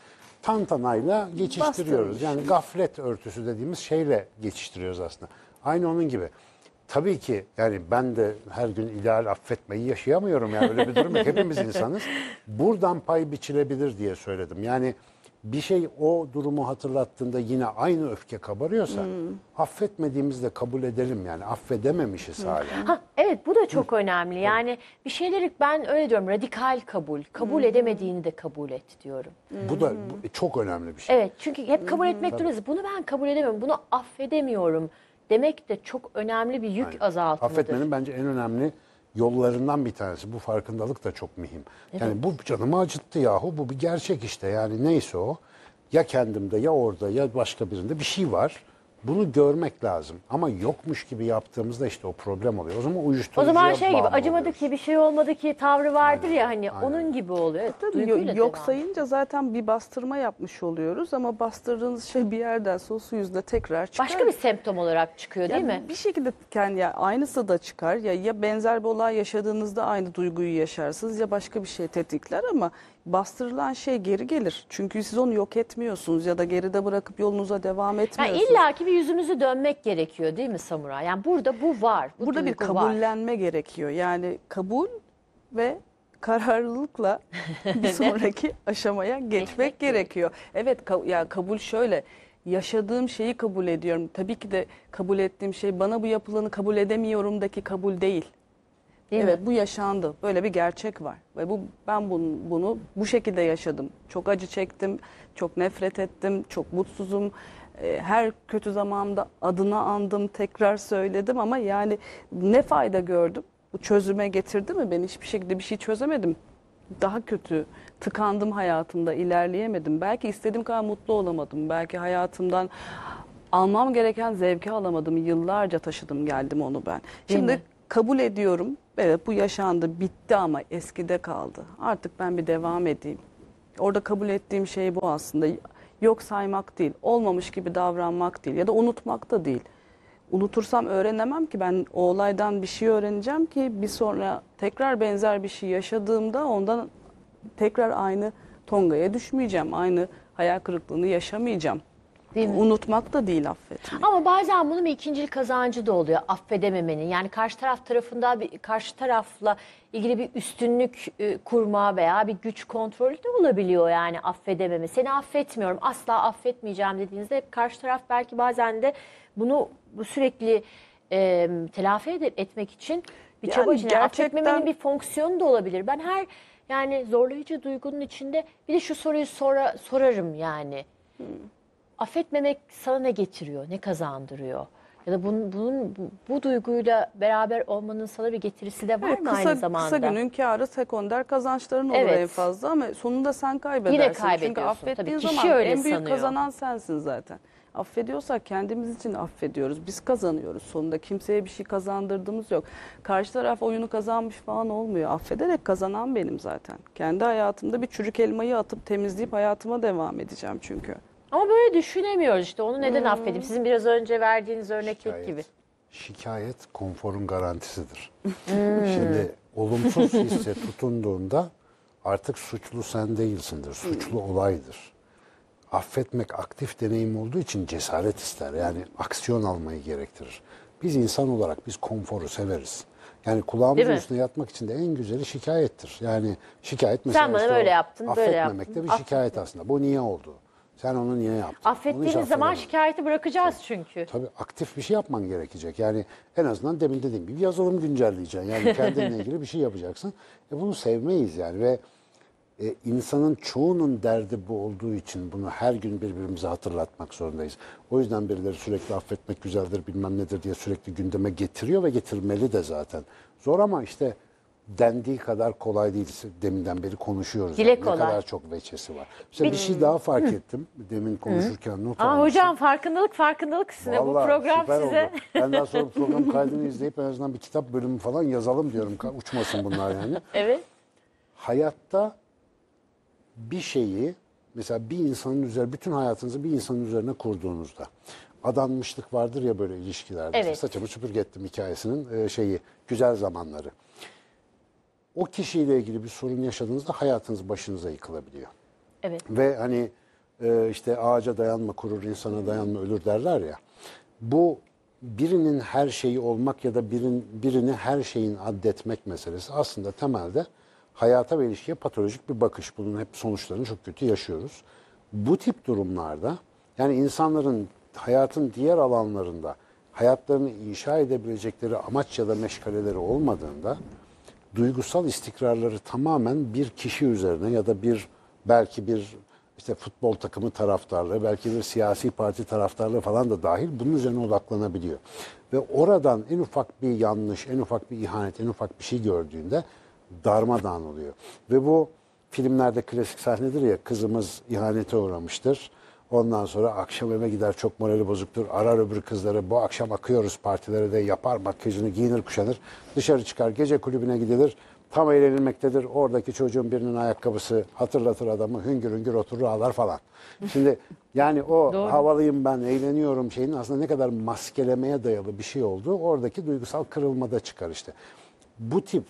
tantanayla geçiştiriyoruz. Yani gaflet örtüsü dediğimiz şeyle geçiştiriyoruz aslında. Aynı onun gibi. Tabii ki yani ben de her gün ideal affetmeyi yaşayamıyorum. Yani öyle bir durum yok. Hepimiz insanız. Buradan pay biçilebilir diye söyledim. Yani bir şey o durumu hatırlattığında yine aynı öfke kabarıyorsa hmm. affetmediğimizde kabul edelim yani affedememişiz hala. Ha, evet bu da çok önemli. Yani bir şeyleri ben öyle diyorum radikal kabul. Kabul hmm. edemediğini de kabul et diyorum. Bu da bu, çok önemli bir şey. Evet çünkü hep kabul etmek durumundayız. Bunu ben kabul edemiyorum. Bunu affedemiyorum demek de çok önemli bir yük Aynen. azaltımıdır. Affetmenin bence en önemli yollarından bir tanesi. Bu farkındalık da çok mühim. Evet. Yani bu canımı acıttı yahu. Bu bir gerçek işte. Yani neyse o. Ya kendimde ya orada ya başka birinde bir şey var. Bunu görmek lazım. Ama yokmuş gibi yaptığımızda işte o problem oluyor. O zaman uyuşturucuya O zaman şey gibi acımadı oluyoruz. ki bir şey olmadı ki tavrı vardır Aynen. ya hani Aynen. onun gibi oluyor. Evet, Tabii yok, yok sayınca zaten bir bastırma yapmış oluyoruz ama bastırdığınız şey bir yerden sonra su yüzüne tekrar çıkar. Başka bir semptom olarak çıkıyor değil yani mi? Bir şekilde yani ya aynısı da çıkar ya ya benzer bir olay yaşadığınızda aynı duyguyu yaşarsınız ya başka bir şey tetikler ama bastırılan şey geri gelir. Çünkü siz onu yok etmiyorsunuz ya da geride bırakıp yolunuza devam etmiyorsunuz. Yani illaki bir yüzümüzü dönmek gerekiyor değil mi Samuray? Yani burada bu var. Bu burada bir kabullenme var. gerekiyor. Yani kabul ve kararlılıkla bir sonraki aşamaya geçmek gerekiyor. Evet ka ya kabul şöyle. Yaşadığım şeyi kabul ediyorum. Tabii ki de kabul ettiğim şey bana bu yapılanı kabul edemiyorumdaki kabul değil. Değil evet mi? Bu yaşandı. Böyle bir gerçek var. Ve bu ben bunu, bunu bu şekilde yaşadım. Çok acı çektim, çok nefret ettim, çok mutsuzum. Her kötü zamanımda adını andım, tekrar söyledim ama yani ne fayda gördüm? Bu çözüme getirdi mi? Ben hiçbir şekilde bir şey çözemedim. Daha kötü, tıkandım hayatımda, ilerleyemedim. Belki istediğim kadar mutlu olamadım. Belki hayatımdan almam gereken zevki alamadım. Yıllarca taşıdım geldim onu ben. Değil Şimdi mi? kabul ediyorum. Evet bu yaşandı, bitti ama eskide kaldı. Artık ben bir devam edeyim. Orada kabul ettiğim şey bu aslında. Yok saymak değil, olmamış gibi davranmak değil ya da unutmak da değil. Unutursam öğrenemem ki ben o olaydan bir şey öğreneceğim ki bir sonra tekrar benzer bir şey yaşadığımda ondan tekrar aynı tongaya düşmeyeceğim. Aynı hayal kırıklığını yaşamayacağım. Değil mi? Unutmak da değil affetmek. Ama bazen bunun bir ikincil kazancı da oluyor affedememenin. Yani karşı taraf tarafında bir karşı tarafla ilgili bir üstünlük e, kurma veya bir güç kontrolü de olabiliyor yani affedememe. Seni affetmiyorum, asla affetmeyeceğim dediğinizde hep karşı taraf belki bazen de bunu bu sürekli e, telafi ed etmek için bir yani çaba içinde gerçekten... affetmemenin bir fonksiyonu da olabilir. Ben her yani zorlayıcı duygunun içinde bir de şu soruyu sonra sorarım yani. Hmm. Affetmemek sana ne getiriyor, ne kazandırıyor? Ya da bunun, bunun bu, bu duyguyla beraber olmanın sana bir getirisi de var evet, mı kısa, aynı zamanda? Kısa günün kârı sekonder kazançların olur evet. en fazla ama sonunda sen kaybedersin. Yine kaybediyorsun. Çünkü affettiğin Tabii, zaman öyle en büyük sanıyor. kazanan sensin zaten. Affediyorsak kendimiz için affediyoruz. Biz kazanıyoruz sonunda. Kimseye bir şey kazandırdığımız yok. Karşı taraf oyunu kazanmış falan olmuyor. Affederek kazanan benim zaten. Kendi hayatımda bir çürük elmayı atıp temizleyip hayatıma devam edeceğim çünkü. Ama böyle düşünemiyoruz işte. Onu neden hmm. affedeyim? Sizin biraz önce verdiğiniz örnekteki şikayet, gibi. Şikayet konforun garantisidir. Hmm. Şimdi olumsuz hisse tutunduğunda artık suçlu sen değilsindir. Suçlu hmm. olaydır. Affetmek aktif deneyim olduğu için cesaret ister. Yani aksiyon almayı gerektirir. Biz insan olarak biz konforu severiz. Yani kulağımızın üstüne yatmak için de en güzeli şikayettir. Yani şikayet mesela sen bana işte böyle yaptın, böyle yaptın. Affetmemek de bir şikayet aslında. Bu niye oldu? Sen onu niye yaptın? Affettiğiniz zaman şikayeti bırakacağız çünkü. Tabii aktif bir şey yapman gerekecek. Yani en azından demin dediğim gibi yazılım güncelleyeceksin. Yani kendinle ilgili bir şey yapacaksın. E bunu sevmeyiz yani ve e, insanın çoğunun derdi bu olduğu için bunu her gün birbirimize hatırlatmak zorundayız. O yüzden birileri sürekli affetmek güzeldir bilmem nedir diye sürekli gündeme getiriyor ve getirmeli de zaten. Zor ama işte dendiği kadar kolay değil. Deminden beri konuşuyoruz. Dile Yani. kolay. Ne kadar çok veçesi var. Mesela bir, bir şey daha fark Hı. ettim. Demin konuşurken Hı. not Aa, almıştım. hocam farkındalık farkındalık size. Bu program size. Oldu. Ben daha sonra program kaydını izleyip en azından bir kitap bölümü falan yazalım diyorum. Uçmasın bunlar yani. Evet. Hayatta bir şeyi mesela bir insanın üzerine, bütün hayatınızı bir insanın üzerine kurduğunuzda adanmışlık vardır ya böyle ilişkilerde. Evet. Saçımı süpürge ettim hikayesinin şeyi, güzel zamanları. O kişiyle ilgili bir sorun yaşadığınızda hayatınız başınıza yıkılabiliyor. Evet. Ve hani e, işte ağaca dayanma kurur, insana dayanma ölür derler ya. Bu birinin her şeyi olmak ya da birin, birini her şeyin addetmek meselesi aslında temelde hayata ve ilişkiye patolojik bir bakış. Bunun hep sonuçlarını çok kötü yaşıyoruz. Bu tip durumlarda yani insanların hayatın diğer alanlarında hayatlarını inşa edebilecekleri amaç ya da meşgaleleri olmadığında duygusal istikrarları tamamen bir kişi üzerine ya da bir belki bir işte futbol takımı taraftarlığı, belki bir siyasi parti taraftarlığı falan da dahil bunun üzerine odaklanabiliyor. Ve oradan en ufak bir yanlış, en ufak bir ihanet, en ufak bir şey gördüğünde darmadağın oluyor. Ve bu filmlerde klasik sahnedir ya, kızımız ihanete uğramıştır. Ondan sonra akşam eve gider, çok morali bozuktur. Arar öbür kızları, bu akşam akıyoruz partilere de, yapar makyajını, giyinir kuşanır. Dışarı çıkar, gece kulübüne gidilir. Tam eğlenilmektedir. Oradaki çocuğun birinin ayakkabısı hatırlatır adamı. Hüngür hüngür oturur ağlar falan. Şimdi yani o Doğru. havalıyım ben, eğleniyorum şeyin aslında ne kadar maskelemeye dayalı bir şey olduğu oradaki duygusal kırılmada çıkar işte. Bu tip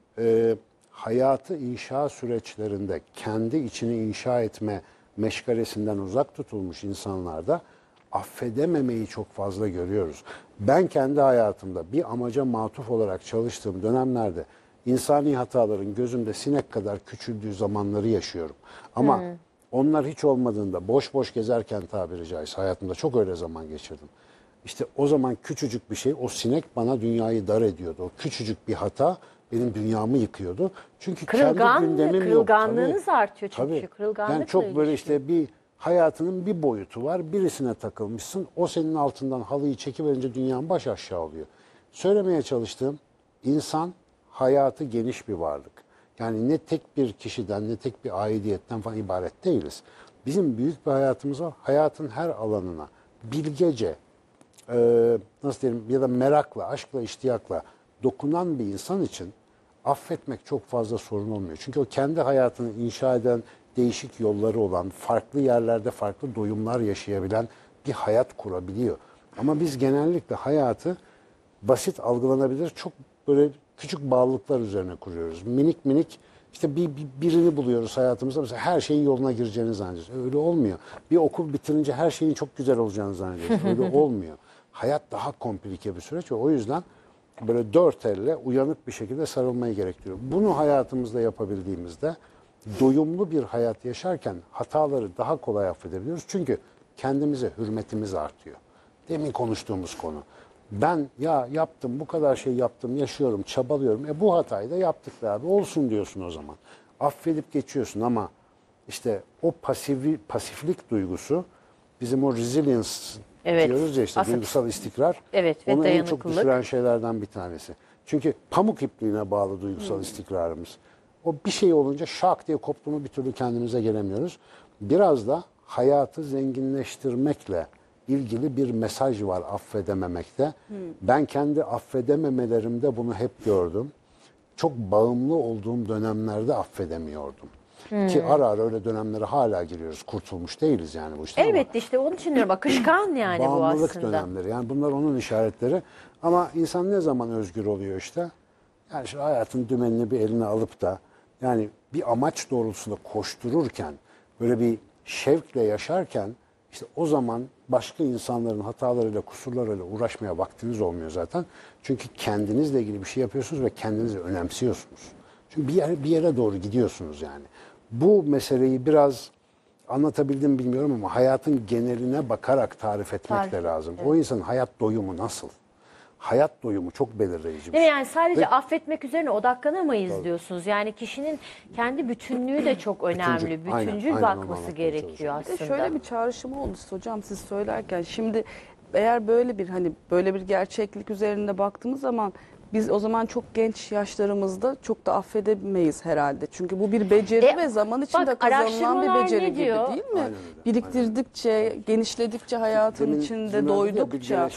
e, hayatı inşa süreçlerinde kendi içini inşa etme meşgalesinden uzak tutulmuş insanlarda affedememeyi çok fazla görüyoruz. Ben kendi hayatımda bir amaca matuf olarak çalıştığım dönemlerde insani hataların gözümde sinek kadar küçüldüğü zamanları yaşıyorum. Ama hmm. onlar hiç olmadığında boş boş gezerken tabiri caizse hayatımda çok öyle zaman geçirdim. İşte o zaman küçücük bir şey, o sinek bana dünyayı dar ediyordu. O küçücük bir hata benim dünyamı yıkıyordu. Çünkü Kırılgan, kendi gündemim yok. kırılganlığınız Tabii, artıyor çünkü. tabii. Kırılganlıkla Yani çok böyle ilişkin. işte bir hayatının bir boyutu var. Birisine takılmışsın. O senin altından halıyı çekiverince dünyanın baş aşağı oluyor. Söylemeye çalıştığım insan hayatı geniş bir varlık. Yani ne tek bir kişiden ne tek bir aidiyetten falan ibaret değiliz. Bizim büyük bir hayatımız var. Hayatın her alanına bilgece, e, nasıl diyelim ya da merakla, aşkla, iştiyakla dokunan bir insan için affetmek çok fazla sorun olmuyor. Çünkü o kendi hayatını inşa eden, değişik yolları olan, farklı yerlerde farklı doyumlar yaşayabilen bir hayat kurabiliyor. Ama biz genellikle hayatı basit algılanabilir, çok böyle küçük bağlılıklar üzerine kuruyoruz. Minik minik işte bir, bir birini buluyoruz hayatımızda. Mesela her şeyin yoluna gireceğini zannediyoruz. Öyle olmuyor. Bir okul bitirince her şeyin çok güzel olacağını zannediyoruz. Öyle olmuyor. Hayat daha komplike bir süreç ve o yüzden böyle dört elle uyanık bir şekilde sarılmayı gerektiriyor. Bunu hayatımızda yapabildiğimizde doyumlu bir hayat yaşarken hataları daha kolay affedebiliyoruz. Çünkü kendimize hürmetimiz artıyor. Demin konuştuğumuz konu. Ben ya yaptım, bu kadar şey yaptım, yaşıyorum, çabalıyorum. E bu hatayı da yaptık be abi, olsun diyorsun o zaman. Affedip geçiyorsun ama işte o pasifi, pasiflik duygusu, bizim o resilience evet, diyoruz ya işte aslında, duygusal istikrar. Evet, ve onu en çok dayanıklılık. düşüren şeylerden bir tanesi. Çünkü pamuk ipliğine bağlı duygusal hmm. istikrarımız. O bir şey olunca şak diye koptu mu bir türlü kendimize gelemiyoruz. Biraz da hayatı zenginleştirmekle ilgili bir mesaj var affedememekte. Hmm. Ben kendi affedememelerimde bunu hep gördüm. Çok bağımlı olduğum dönemlerde affedemiyordum. Hmm. Ki ara ara öyle dönemlere hala giriyoruz. Kurtulmuş değiliz yani bu işten. Elbette işte onun için diyorum. Akışkan yani bu aslında. Bağımlılık dönemleri. Yani bunlar onun işaretleri. Ama insan ne zaman özgür oluyor işte? Yani şu hayatın dümenini bir eline alıp da yani bir amaç doğrultusunda koştururken, böyle bir şevkle yaşarken işte o zaman başka insanların hatalarıyla, kusurlarıyla uğraşmaya vaktiniz olmuyor zaten. Çünkü kendinizle ilgili bir şey yapıyorsunuz ve kendinizi önemsiyorsunuz. Çünkü bir yere, bir yere doğru gidiyorsunuz yani. Bu meseleyi biraz anlatabildim bilmiyorum ama hayatın geneline bakarak tarif etmek Tarif, de lazım. evet. O insanın hayat doyumu nasıl? Hayat doyumu çok belirleyici bir Değil mi? şey. Yani sadece Ve, affetmek üzerine odaklanamayız diyorsunuz. Yani kişinin kendi bütünlüğü de çok önemli. Bütüncül, Bütüncül aynen, aynen onu bakması anlatmaya gerekiyor Bir de aslında. şöyle bir çağrışım oldu hocam siz söylerken. Şimdi eğer böyle bir hani böyle bir gerçeklik üzerinde baktığımız zaman biz o zaman çok genç yaşlarımızda çok da affedemeyiz herhalde. Çünkü bu bir beceri E, ve zaman içinde bak, kazanılan bir araştırmalar beceri ne gibi diyor? değil mi? Aynen öyle, Biriktirdikçe, genişledikçe hayatın Demin içinde Zümer dedi ya, doydukça. bilgeleşme.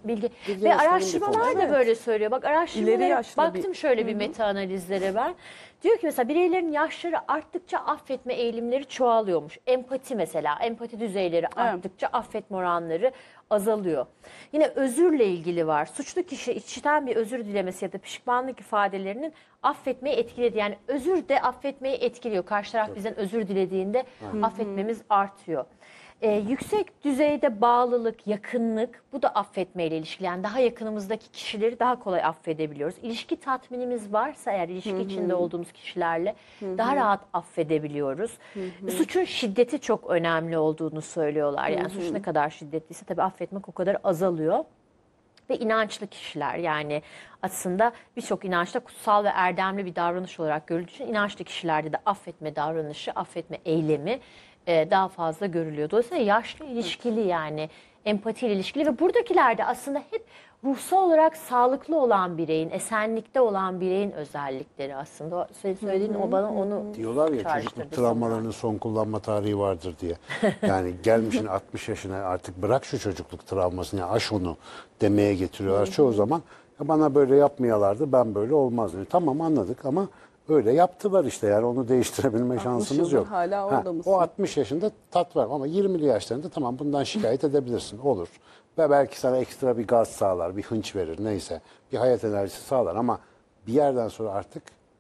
bilgi Bilgi ve yaşların bir araştırmalar fonksiyonu. da böyle söylüyor. Bak İleri araştırmalara yaşlı baktım bir- şöyle bir meta analizlere ben. Diyor ki mesela bireylerin yaşları arttıkça affetme eğilimleri çoğalıyormuş. Empati mesela, empati düzeyleri arttıkça affetme oranları azalıyor. Yine özürle ilgili var. Suçlu kişi içten bir özür dilemesi ya da pişmanlık ifadelerinin affetmeyi etkiledi. Yani özür de affetmeyi etkiliyor. Karşı taraf bizden özür dilediğinde affetmemiz artıyor. Ee, yüksek düzeyde bağlılık, yakınlık, bu da affetmeyle ilişkili. Yani daha yakınımızdaki kişileri daha kolay affedebiliyoruz. İlişki tatminimiz varsa eğer ilişki içinde olduğumuz kişilerle daha rahat affedebiliyoruz. Suçun şiddeti çok önemli olduğunu söylüyorlar. Yani suç ne kadar şiddetliyse tabii affetmek o kadar azalıyor. Ve inançlı kişiler, yani aslında birçok inançta kutsal ve erdemli bir davranış olarak görüldüğü için inançlı kişilerde de affetme davranışı, affetme eylemi e, daha fazla görülüyor. Dolayısıyla yaşlı ilişkili, yani empatiyle ilişkili ve buradakilerde aslında hep ruhsal olarak sağlıklı olan bireyin, esenlikte olan bireyin özellikleri aslında. O senin söylediğin o bana onu Diyorlar ya çocukluk çağrıştırdı travmalarının son kullanma tarihi vardır diye. Yani gelmişin altmış yaşına artık bırak şu çocukluk travmasını, ya aş onu demeye getiriyorlar. Çoğu zaman ya bana böyle yapmayalardı, ben böyle olmazdım. Tamam anladık ama öyle yaptılar işte, yani onu değiştirebilme şansımız yıldır yok. hala Ha, orada mısın? o altmış yaşında tat var ama yirmili yaşlarında tamam bundan şikayet edebilirsin, olur. Ve belki sana ekstra bir gaz sağlar, bir hınç verir, neyse. Bir hayat enerjisi sağlar ama bir yerden sonra artık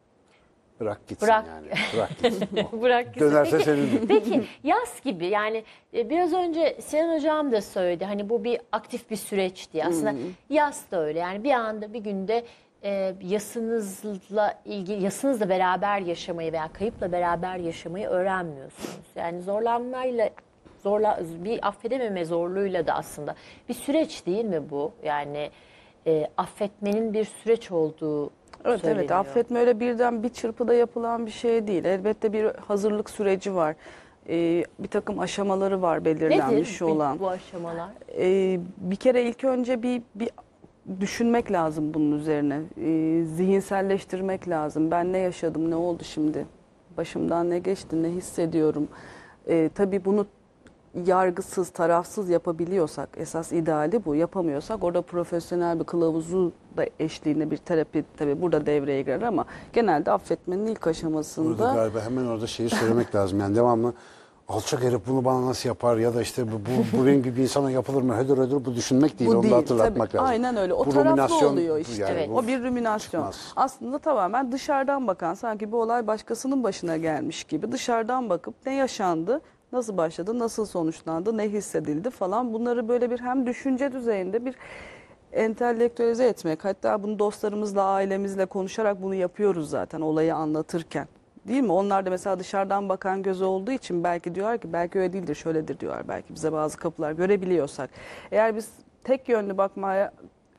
bırak gitsin Bırak. yani. Bırak gitsin. O. Bırak gitsin. Dönerse Peki- senin. Peki yaz gibi, yani e, biraz önce Sinan Hocam da söyledi, hani bu bir aktif bir süreç diye. Aslında yaz da öyle, yani bir anda bir günde e, yasınızla ilgili, yasınızla beraber yaşamayı veya kayıpla beraber yaşamayı öğrenmiyorsunuz. Yani zorlanmayla zorla bir affedememe zorluğuyla da aslında bir süreç değil mi bu? Yani e, affetmenin bir süreç olduğu Evet söyleniyor. evet, affetme öyle birden bir çırpıda yapılan bir şey değil. Elbette bir hazırlık süreci var. Ee, bir takım aşamaları var belirlenmiş Nedir olan. bu aşamalar? Ee, bir kere ilk önce bir, bir düşünmek lazım bunun üzerine. Ee, zihinselleştirmek lazım. Ben ne yaşadım, ne oldu şimdi? Başımdan ne geçti, ne hissediyorum? Ee, tabii bunu yargısız, tarafsız yapabiliyorsak, esas ideali bu. Yapamıyorsak orada profesyonel bir kılavuzu da eşliğinde bir terapi tabii burada devreye girer ama genelde affetmenin ilk aşamasında... Burada galiba hemen orada şeyi söylemek lazım. Yani devamlı alçak herif bunu bana nasıl yapar ya da işte bu, bu, bu benim gibi bir insana yapılır mı? Hödür hödür bu düşünmek değil. Bu Onu değil, da hatırlatmak tabii. lazım. Aynen öyle. O Bu taraflı ruminasyon, oluyor işte. yani Evet. bu O bir ruminasyon. çıkmaz. Aslında tamamen dışarıdan bakan, sanki bu olay başkasının başına gelmiş gibi dışarıdan bakıp ne yaşandı, nasıl başladı, nasıl sonuçlandı, ne hissedildi falan, bunları böyle bir hem düşünce düzeyinde bir entelektüelize etmek. Hatta bunu dostlarımızla, ailemizle konuşarak bunu yapıyoruz zaten olayı anlatırken. Değil mi? Onlar da mesela dışarıdan bakan gözü olduğu için belki diyorlar ki belki öyle değildir, şöyledir diyorlar. Belki bize bazı kapılar görebiliyorsak. Eğer biz tek yönlü bakmaya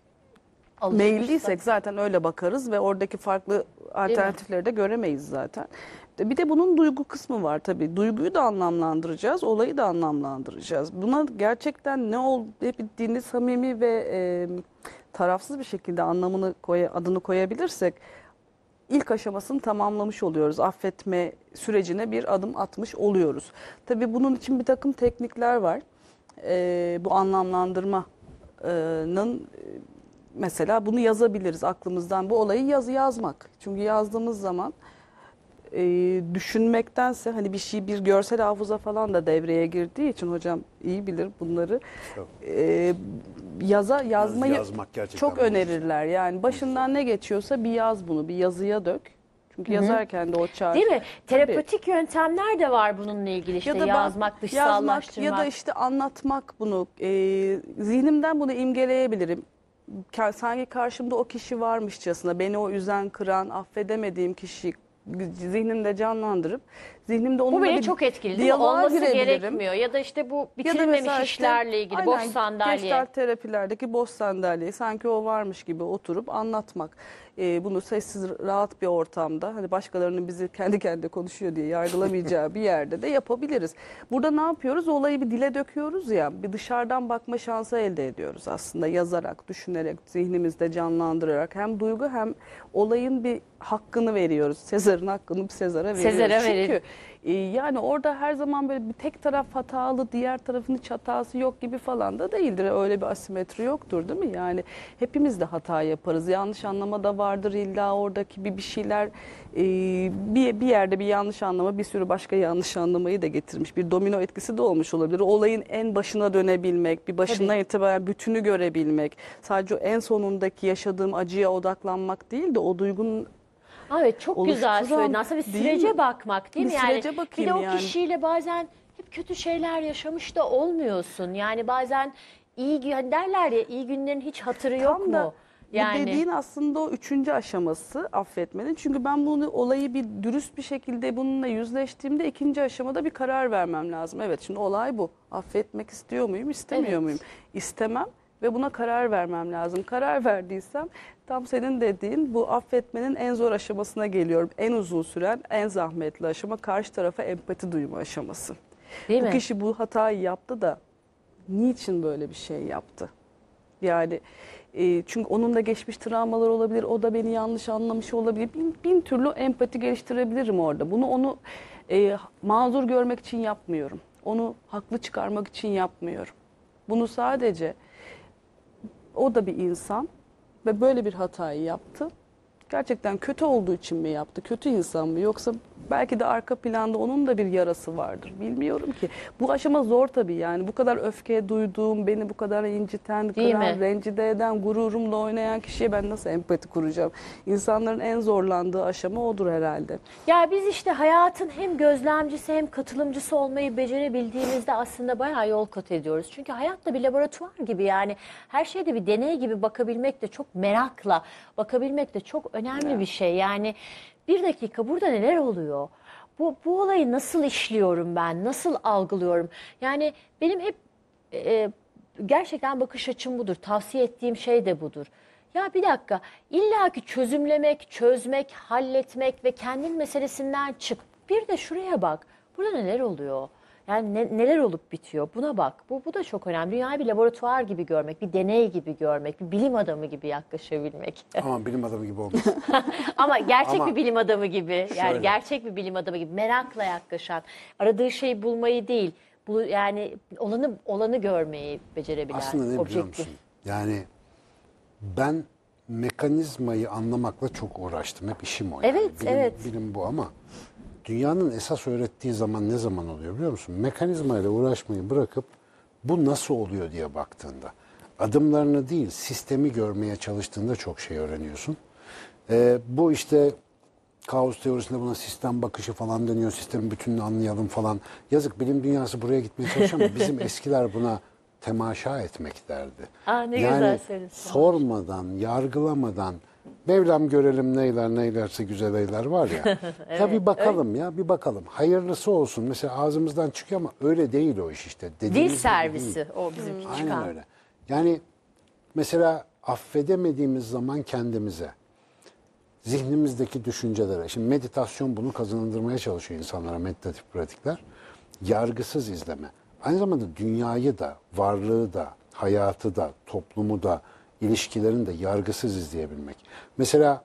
meyilliysek zaten öyle bakarız ve oradaki farklı alternatifleri de göremeyiz zaten. Bir de bunun duygu kısmı var tabii. Duyguyu da anlamlandıracağız, olayı da anlamlandıracağız. Buna gerçekten ne olup bittiğini samimi ve e, tarafsız bir şekilde anlamını koy, adını koyabilirsek ilk aşamasını tamamlamış oluyoruz. Affetme sürecine bir adım atmış oluyoruz. Tabii bunun için bir takım teknikler var. E, bu anlamlandırmanın mesela bunu yazabiliriz aklımızdan. Bu olayı yazı yazmak. Çünkü yazdığımız zaman e, düşünmektense hani bir şey, bir görsel hafıza falan da devreye girdiği için hocam iyi bilir bunları. E, yaza yazmayı Yazmak gerçekten çok mucize. önerirler. Yani başından ne geçiyorsa bir yaz bunu, bir yazıya dök. Çünkü yazarken de o çağrı. Değil mi? Terapetik yöntemler de var bununla ilgili, işte Ya da ben yazmak, dışsallaştırmak. yazmak ya da işte anlatmak bunu. E, zihnimden bunu imgeleyebilirim. Ka- Sanki karşımda o kişi varmışçasına, beni o üzen, kıran, affedemediğim kişi zihnimde canlandırıp zihnimde onunla Bu beni bir çok etkili değil mi? diyaloğa Olması girebilirim. gerekmiyor. Ya da işte bu Ya da bitirilmemiş mesela işte, işlerle ilgili boş aynen, sandalye. Gestalt terapilerdeki boş sandalyeyi sanki o varmış gibi oturup anlatmak. Ee, bunu sessiz, rahat bir ortamda, hani başkalarının bizi kendi kendine konuşuyor diye yargılamayacağı bir yerde de yapabiliriz. Burada ne yapıyoruz? Olayı bir dile döküyoruz ya, bir dışarıdan bakma şansı elde ediyoruz aslında, yazarak, düşünerek, zihnimizde canlandırarak hem duygu hem olayın bir hakkını veriyoruz. Sezar'ın hakkını bir Sezar'a veriyoruz. Sezar'a Çünkü verelim. Ee, yani orada her zaman böyle bir tek taraf hatalı, diğer tarafın hiç hatası yok gibi falan da değildir. Öyle bir asimetri yoktur değil mi? Yani hepimiz de hata yaparız. Yanlış anlama da vardır illa oradaki bir bir şeyler e, bir, bir yerde bir yanlış anlama bir sürü başka yanlış anlamayı da getirmiş. Bir domino etkisi de olmuş olabilir. Olayın en başına dönebilmek, bir başından Tabii. itibaren bütünü görebilmek, sadece o en sonundaki yaşadığım acıya odaklanmak değil de o duygunun Evet, çok güzel oluşturan, söyledin. Aslında bir değil sürece mi? bakmak değil Bir mi? Yani sürece bir de bakayım o yani. kişiyle bazen hep kötü şeyler yaşamış da olmuyorsun. Yani bazen iyi gün hani derler ya, iyi günlerin hiç hatırı yok Tam da mu? bu Yani dediğin aslında o üçüncü aşaması affetmenin. Çünkü ben bunu olayı bir dürüst bir şekilde bununla yüzleştiğimde ikinci aşamada bir karar vermem lazım. Evet, şimdi olay bu. Affetmek istiyor muyum, istemiyor Evet. muyum? İstemem ve buna karar vermem lazım. Karar verdiysem tam senin dediğin bu affetmenin en zor aşamasına geliyorum. En uzun süren, en zahmetli aşama karşı tarafa empati duyma aşaması. değil Bu mi? kişi bu hatayı yaptı da niçin böyle bir şey yaptı? Yani e, çünkü onun da geçmiş travmalar olabilir, o da beni yanlış anlamış olabilir. Bin, bin türlü empati geliştirebilirim orada. Bunu onu e, mazur görmek için yapmıyorum. Onu haklı çıkarmak için yapmıyorum. Bunu sadece o da bir insan ve böyle bir hatayı yaptı. Gerçekten kötü olduğu için mi yaptı? Kötü insan mı? Yoksa belki de arka planda onun da bir yarası vardır. Bilmiyorum ki. Bu aşama zor tabii yani. Bu kadar öfke duyduğum, beni bu kadar inciten, Değil kıran, mi? rencide eden, gururumla oynayan kişiye ben nasıl empati kuracağım? İnsanların en zorlandığı aşama odur herhalde. Ya biz işte hayatın hem gözlemcisi hem katılımcısı olmayı becerebildiğimizde aslında bayağı yol kat ediyoruz. Çünkü hayat da bir laboratuvar gibi, yani her şeyde bir deney gibi bakabilmek de, çok merakla bakabilmek de çok önemli bir şey. Yani bir dakika, burada neler oluyor? Bu, bu olayı nasıl işliyorum ben? Nasıl algılıyorum? Yani benim hep e, gerçekten bakış açım budur. Tavsiye ettiğim şey de budur. Ya bir dakika, illaki çözümlemek, çözmek, halletmek ve kendin meselesinden çık. Bir de şuraya bak. Burada neler oluyor? Yani ne- neler olup bitiyor? Buna bak. Bu, bu da çok önemli. Dünyayı bir laboratuvar gibi görmek, bir deney gibi görmek, bir bilim adamı gibi yaklaşabilmek. Ama bilim adamı gibi olmasın. Ama gerçek Ama bir bilim adamı gibi, yani şöyle. gerçek bir bilim adamı gibi merakla yaklaşan, aradığı şeyi bulmayı değil, bu yani olanı olanı görmeyi becerebilen, Aslında ne biliyor objektif. musun? Yani ben mekanizmayı anlamakla çok uğraştım. Hep işim o. Yani. Evet, bilim, evet. Bilim bu ama dünyanın esas öğrettiği zaman ne zaman oluyor biliyor musun? Mekanizmayla uğraşmayı bırakıp bu nasıl oluyor diye baktığında. Adımlarını değil, sistemi görmeye çalıştığında çok şey öğreniyorsun. Ee, bu işte kaos teorisinde buna sistem bakışı falan deniyor. Sistemin bütününü anlayalım falan. Yazık, bilim dünyası buraya gitmeye çalışıyor ama bizim eskiler buna temaşa etmek derdi. Aa, ne yani güzel söyledin. sormadan, yargılamadan Mevlam görelim neyler neylerse güzel eyler var ya. Ya bir bakalım ya bir bakalım. Hayırlısı olsun. Mesela ağzımızdan çıkıyor ama öyle değil o iş işte. Dil Dediğimiz gibi servisi değil. o bizim Aynen çıkan. öyle. Yani mesela affedemediğimiz zaman kendimize, zihnimizdeki düşüncelere, şimdi meditasyon bunu kazandırmaya çalışıyor insanlara, meditatif pratikler. Yargısız izleme. Aynı zamanda dünyayı da, varlığı da, hayatı da, toplumu da, ilişkilerini de yargısız izleyebilmek. Mesela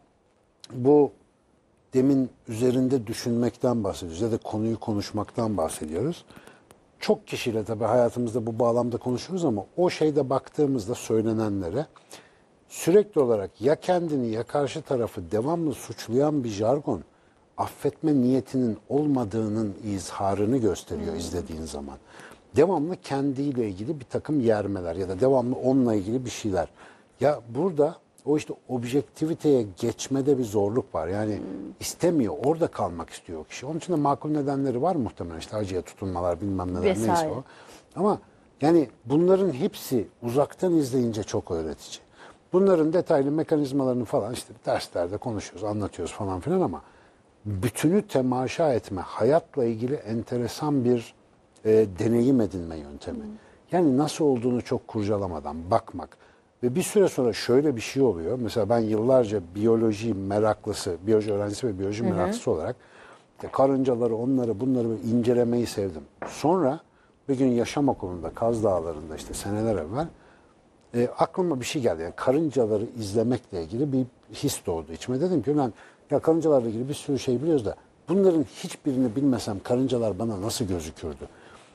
bu demin üzerinde düşünmekten bahsediyoruz ya da konuyu konuşmaktan bahsediyoruz. Çok kişiyle tabii hayatımızda bu bağlamda konuşuyoruz ama o şeyde baktığımızda söylenenlere sürekli olarak ya kendini ya karşı tarafı devamlı suçlayan bir jargon affetme niyetinin olmadığının izharını gösteriyor izlediğin zaman. Devamlı kendiyle ilgili bir takım yermeler ya da devamlı onunla ilgili bir şeyler. Ya burada o işte objektiviteye geçmede bir zorluk var. Yani istemiyor, orada kalmak istiyor o kişi. Onun için de makul nedenleri var muhtemelen. İşte acıya tutunmalar bilmem neler neyse Vesaire. o. Ama yani bunların hepsi uzaktan izleyince çok öğretici. Bunların detaylı mekanizmalarını falan işte derslerde konuşuyoruz, anlatıyoruz falan filan ama bütünü temaşa etme, hayatla ilgili enteresan bir e, deneyim edinme yöntemi. Yani nasıl olduğunu çok kurcalamadan bakmak. Ve bir süre sonra şöyle bir şey oluyor. Mesela ben yıllarca biyoloji meraklısı, biyoloji öğrencisi ve biyoloji meraklısı olarak işte karıncaları, onları, bunları böyle incelemeyi sevdim. Sonra bir gün yaşam okulunda, Kaz Dağları'nda işte seneler evvel e, aklıma bir şey geldi. Yani karıncaları izlemekle ilgili bir his doğdu içime. Dedim ki ben ya karıncalarla ilgili bir sürü şey biliyoruz da Bunların hiçbirini bilmesem karıncalar bana nasıl gözükürdü?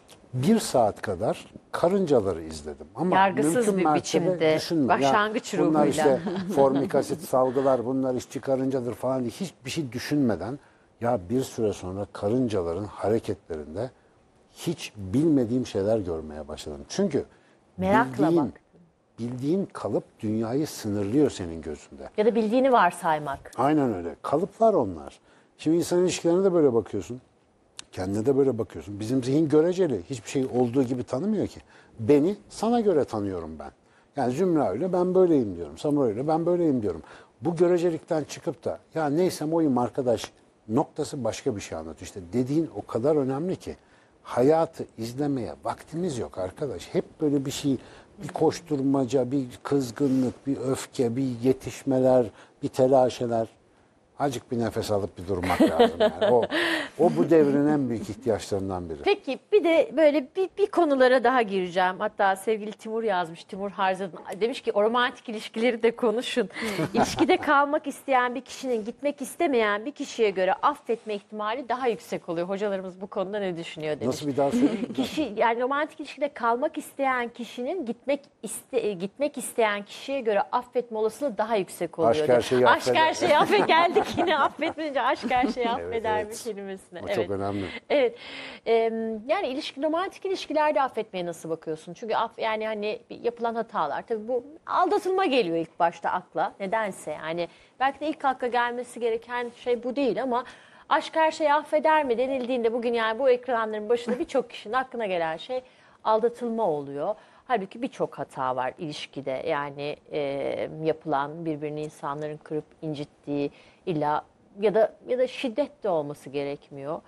Bir saat kadar karıncaları izledim. Ama yargısız mümkün bir mertebe biçimde, düşünme. başlangıç Ya, bunlar ruhuyla. işte formik asit salgılar, bunlar işçi karıncadır falan diye hiçbir şey düşünmeden ya bir süre sonra karıncaların hareketlerinde hiç bilmediğim şeyler görmeye başladım. Çünkü Merakla bildiğin, bak. bildiğin kalıp dünyayı sınırlıyor senin gözünde. Ya da bildiğini varsaymak. Aynen öyle. Kalıplar onlar. Şimdi insan ilişkilerine de böyle bakıyorsun. Kendine de böyle bakıyorsun. Bizim zihin göreceli. Hiçbir şey olduğu gibi tanımıyor ki. Beni sana göre tanıyorum ben. Yani Zümra öyle ben böyleyim diyorum. Samura öyle ben böyleyim diyorum. Bu görecelikten çıkıp da ya neysem oyum arkadaş noktası başka bir şey anlatıyor. İşte dediğin o kadar önemli ki hayatı izlemeye vaktimiz yok arkadaş. Hep böyle bir şey, bir koşturmaca, bir kızgınlık, bir öfke, bir yetişmeler, bir telaşeler. Azıcık bir nefes alıp bir durmak lazım. Yani. O, o bu devrin en büyük ihtiyaçlarından biri. Peki bir de böyle bir, bir konulara daha gireceğim. Hatta sevgili Timur yazmış. Timur Harzadın demiş ki o romantik ilişkileri de konuşun. İlişkide kalmak isteyen bir kişinin gitmek istemeyen bir kişiye göre affetme ihtimali daha yüksek oluyor. Hocalarımız bu konuda ne düşünüyor demiş. Nasıl bir daha söyleyeyim? Kişi yani romantik ilişkide kalmak isteyen kişinin gitmek iste, gitmek isteyen kişiye göre affetme olasılığı daha yüksek oluyor. Aşk her diyor. şeyi Aşk affeder. her şeyi affeder. Geldik yine affetmeyince aşk her şeyi affeder evet. mi kelimesine. O Evet. çok önemli. Evet. Ee, yani ilişki, romantik ilişkilerde affetmeye nasıl bakıyorsun? Çünkü aff, yani hani yapılan hatalar tabii bu aldatılma geliyor ilk başta akla. Nedense yani belki de ilk akla gelmesi gereken şey bu değil ama aşk her şeyi affeder mi denildiğinde bugün yani bu ekranların başında birçok kişinin aklına gelen şey aldatılma oluyor. Halbuki birçok hata var ilişkide yani e, yapılan birbirini insanların kırıp incittiği illa ya da ya da şiddet de olması gerekmiyor.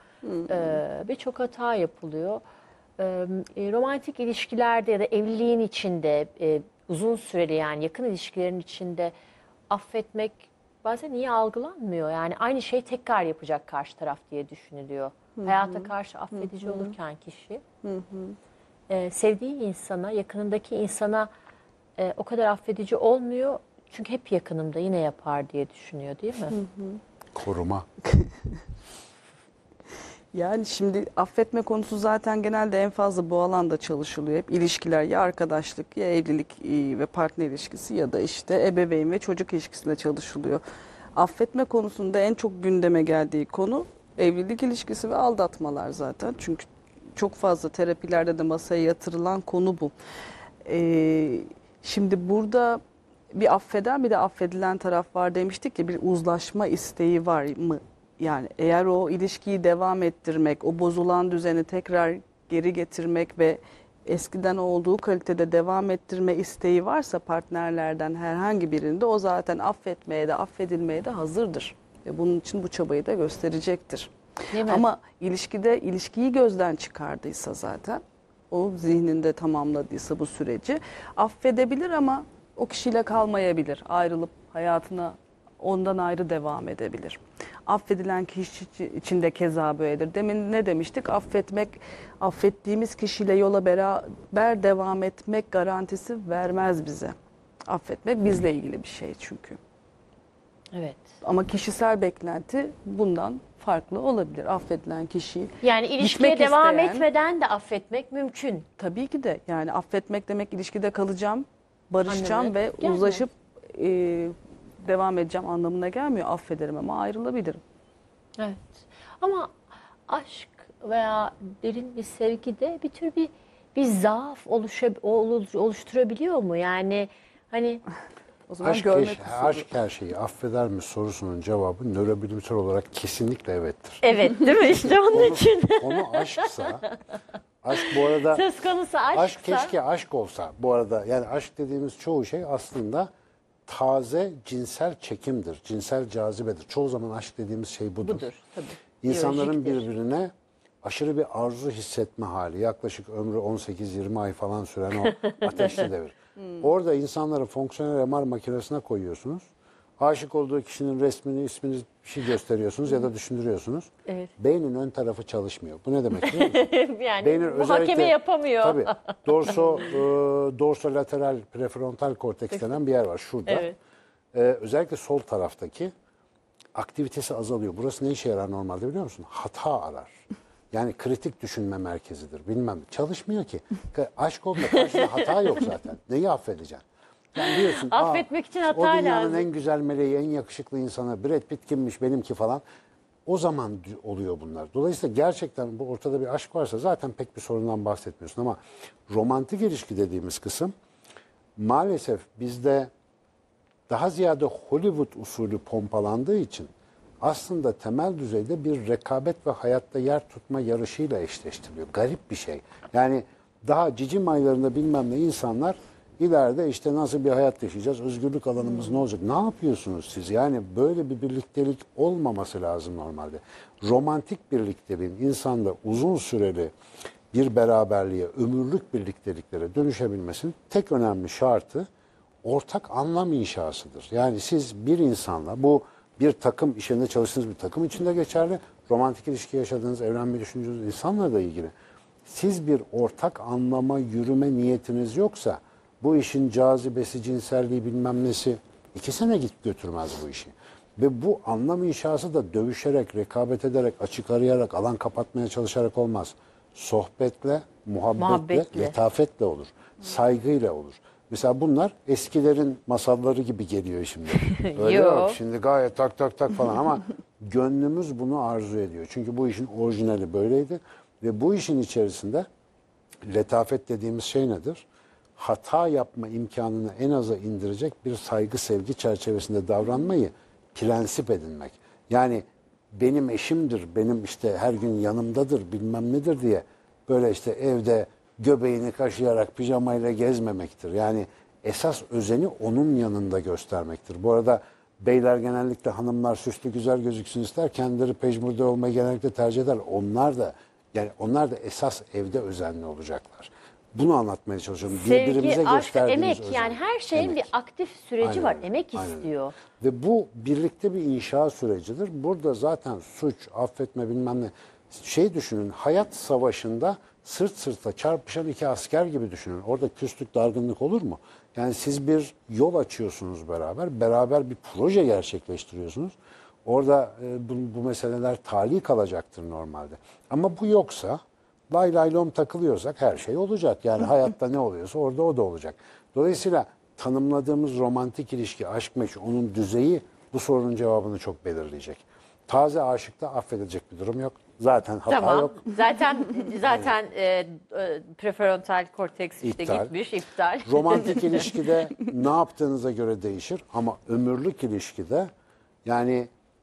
Ee, birçok hata yapılıyor. Ee, e, romantik ilişkilerde ya da evliliğin içinde e, uzun süreli yani yakın ilişkilerin içinde affetmek bazen iyi algılanmıyor. Yani aynı şeyi tekrar yapacak karşı taraf diye düşünülüyor. Hayata karşı affedici olurken kişi e, sevdiği insana, yakınındaki insana e, o kadar affedici olmuyor. Çünkü hep yakınımda yine yapar diye düşünüyor değil mi? Koruma. Yani şimdi affetme konusu zaten genelde en fazla bu alanda çalışılıyor. Hep ilişkiler ya arkadaşlık ya evlilik e, ve partner ilişkisi ya da işte ebeveyn ve çocuk ilişkisinde çalışılıyor. Affetme konusunda en çok gündeme geldiği konu evlilik ilişkisi ve aldatmalar zaten. Çünkü çok fazla terapilerde de masaya yatırılan konu bu. Ee, şimdi burada bir affeden bir de affedilen taraf var demiştik ya, bir uzlaşma isteği var mı? Yani eğer o ilişkiyi devam ettirmek, o bozulan düzeni tekrar geri getirmek ve eskiden olduğu kalitede devam ettirme isteği varsa partnerlerden herhangi birinde o zaten affetmeye de affedilmeye de hazırdır. Ve bunun için bu çabayı da gösterecektir. Değil mi? Ama ilişkide ilişkiyi gözden çıkardıysa zaten o zihninde tamamladıysa bu süreci affedebilir ama o kişiyle kalmayabilir. Ayrılıp hayatına ondan ayrı devam edebilir. Affedilen kişi için de keza böyledir. Demin ne demiştik? Affetmek, affettiğimiz kişiyle yola beraber devam etmek garantisi vermez bize. Affetmek bizle ilgili bir şey çünkü. Evet. Ama kişisel beklenti bundan farklı olabilir. Affedilen kişiyi Yani ilişkiye gitmek devam isteyen- etmeden de affetmek mümkün. Tabii ki de yani affetmek demek ilişkide kalacağım, barışacağım Anlamına ve gelmez. uzlaşıp e, devam edeceğim anlamına gelmiyor. Affederim ama ayrılabilirim. Evet. Ama aşk veya derin bir sevgi de bir tür bir bir zaaf oluşa, oluş- oluşturabiliyor mu? Yani hani O zaman Aşk, görmek eş- usulü. aşk her şeyi affeder mi sorusunun cevabı nörobilimsel olarak kesinlikle evettir. evet değil mi? İşte onun için. Konu aşksa, aşk bu arada Söz konusu aşksa. aşk keşke aşk olsa. Bu arada yani aşk dediğimiz çoğu şey aslında taze cinsel çekimdir, cinsel cazibedir. Çoğu zaman aşk dediğimiz şey budur. Budur tabii. İnsanların Biyolojiktir. birbirine aşırı bir arzu hissetme hali. Yaklaşık ömrü on sekiz yirmi ay falan süren o ateşli devir. Orada insanları fonksiyonel M R makinesine koyuyorsunuz. Aşık olduğu kişinin resmini, ismini bir şey gösteriyorsunuz ya da düşündürüyorsunuz. Evet. Beynin ön tarafı çalışmıyor. Bu ne demek biliyor musun? yani Beynin muhakeme yapamıyor. Tabii. Dorso, e, dorsolateral prefrontal korteks denen bir yer var şurada. Evet. E, özellikle sol taraftaki aktivitesi azalıyor. Burası ne işe yarar normalde biliyor musun? Hata arar. Yani kritik düşünme merkezidir. Bilmem. Çalışmıyor ki. Aşk olduğunda karşında hata yok zaten. Neyi affedeceksin? Yani diyorsun, affetmek için hata o dünyanın lazım. en güzel meleği, en yakışıklı insanı, Brad Pitt kimmiş, benimki falan. O zaman oluyor bunlar. Dolayısıyla gerçekten bu ortada bir aşk varsa zaten pek bir sorundan bahsetmiyorsun. Ama romantik ilişki dediğimiz kısım maalesef bizde daha ziyade Hollywood usulü pompalandığı için aslında temel düzeyde bir rekabet ve hayatta yer tutma yarışıyla eşleştiriliyor. Garip bir şey. Yani daha cicim aylarında bilmem ne insanlar ileride işte nasıl bir hayat yaşayacağız, özgürlük alanımız hmm. ne olacak? Ne yapıyorsunuz siz? Yani böyle bir birliktelik olmaması lazım normalde. Romantik birlikteliğin insanda uzun süreli bir beraberliğe, ömürlük birlikteliklere dönüşebilmesinin tek önemli şartı ortak anlam inşasıdır. Yani siz bir insanla, bu bir takım, işinde çalıştığınız bir takım içinde geçerli, romantik ilişki yaşadığınız, evlenmeyi düşündüğünüz insanla da ilgili. Siz bir ortak anlama yürüme niyetiniz yoksa bu işin cazibesi, cinselliği bilmem nesi iki sene git götürmez bu işi. Ve bu anlam inşası da dövüşerek, rekabet ederek, açık arayarak, alan kapatmaya çalışarak olmaz. Sohbetle, muhabbetle, Muhabbetle. letafetle olur. Saygıyla olur. Mesela bunlar eskilerin masalları gibi geliyor şimdi. Öyle Yo. yok. Şimdi gayet tak tak tak falan ama gönlümüz bunu arzu ediyor. Çünkü bu işin orijinali böyleydi. Ve bu işin içerisinde letafet dediğimiz şey nedir? Hata yapma imkanını en aza indirecek bir saygı sevgi çerçevesinde davranmayı prensip edinmek. Yani benim eşimdir, benim işte her gün yanımdadır bilmem nedir diye böyle işte evde göbeğini kaşıyarak pijamayla gezmemektir. Yani esas özeni onun yanında göstermektir. Bu arada beyler genellikle hanımlar süslü güzel gözüksün ister, kendileri pejmurde olmayı genellikle tercih eder. Onlar da yani onlar da esas evde özenli olacaklar. Bunu anlatmaya çalışıyorum. Sevgi, Birbirimize aşk, gösterdiğimiz emek özen. yani her şeyin Emek. bir aktif süreci Aynen var. öyle. Emek Aynen istiyor. öyle. Ve bu birlikte bir inşa sürecidir. Burada zaten suç, affetme bilmem ne. Şey düşünün, hayat savaşında sırt sırta çarpışan iki asker gibi düşünün. Orada küslük, dargınlık olur mu? Yani siz bir yol açıyorsunuz beraber, beraber bir proje gerçekleştiriyorsunuz. Orada e, bu, bu meseleler tali kalacaktır normalde. Ama bu yoksa, lay lay lom takılıyorsak her şey olacak. Yani hayatta ne oluyorsa orada o da olacak. Dolayısıyla tanımladığımız romantik ilişki, aşk meşru, onun düzeyi bu sorunun cevabını çok belirleyecek. Taze aşıkta affedilecek bir durum yok. Zaten hata Tamam. yok. Zaten zaten e, e, prefrontal korteks işte İptal. gitmiş, iptal. Romantik ilişkide ne yaptığınıza göre değişir ama ömürlük ilişkide yani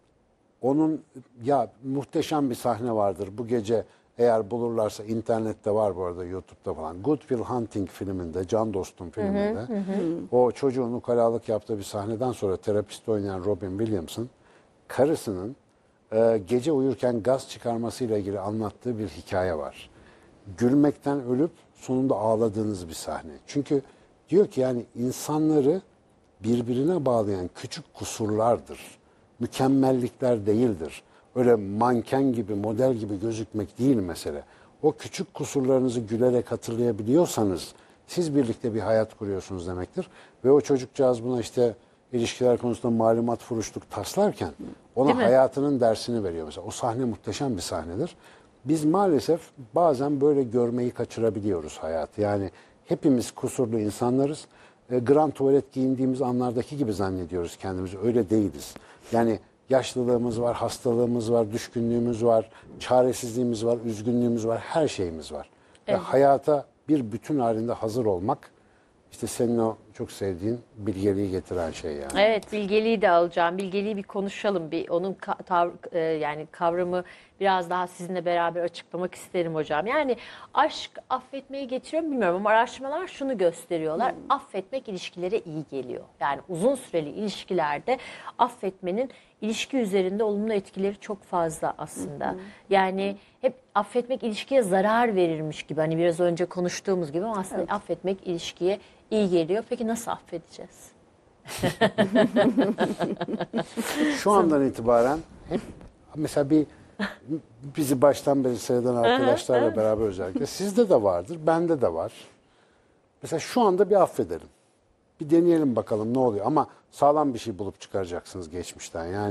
onun ya muhteşem bir sahne vardır bu gece eğer bulurlarsa internette var bu arada YouTube'da falan. Good Will Hunting filminde, Can Dostum filminde hı hı, hı. o çocuğun ukalalık yaptığı bir sahneden sonra terapist oynayan Robin Williams'ın karısının e, gece uyurken gaz çıkarmasıyla ilgili anlattığı bir hikaye var. Gülmekten ölüp sonunda ağladığınız bir sahne. Çünkü diyor ki yani insanları birbirine bağlayan küçük kusurlardır. Mükemmellikler değildir. Öyle manken gibi, model gibi gözükmek değil mesele. O küçük kusurlarınızı gülerek hatırlayabiliyorsanız siz birlikte bir hayat kuruyorsunuz demektir. Ve o çocukcağız buna işte ilişkiler konusunda malumat furuşluk taslarken ona hayatının dersini veriyor mesela. O sahne muhteşem bir sahnedir. Biz maalesef bazen böyle görmeyi kaçırabiliyoruz hayatı. Yani hepimiz kusurlu insanlarız. E, grand tuvalet giyindiğimiz anlardaki gibi zannediyoruz kendimizi. Öyle değiliz. Yani yaşlılığımız var, hastalığımız var, düşkünlüğümüz var, çaresizliğimiz var, üzgünlüğümüz var, her şeyimiz var. Evet. Ve hayata bir bütün halinde hazır olmak, işte senin o çok sevdiğin bilgeliği getiren şey yani. Evet, bilgeliği de alacağım. Bilgeliği bir konuşalım. Bir onun ka- tav- e, yani kavramı biraz daha sizinle beraber açıklamak isterim hocam. Yani aşk affetmeyi getiriyor mu bilmiyorum ama araştırmalar şunu gösteriyorlar. Hmm. Affetmek ilişkilere iyi geliyor. Yani uzun süreli ilişkilerde affetmenin ilişki üzerinde olumlu etkileri çok fazla aslında. Hmm. Yani hep affetmek ilişkiye zarar verirmiş gibi. Hani biraz önce konuştuğumuz gibi ama aslında evet. affetmek ilişkiye iyi geliyor. Peki nasıl affedeceğiz? Şu andan itibaren hep mesela bir bizi baştan beri seyreden arkadaşlarla beraber özellikle sizde de vardır, bende de var. Mesela şu anda bir affedelim. Bir deneyelim bakalım ne oluyor ama sağlam bir şey bulup çıkaracaksınız geçmişten. Yani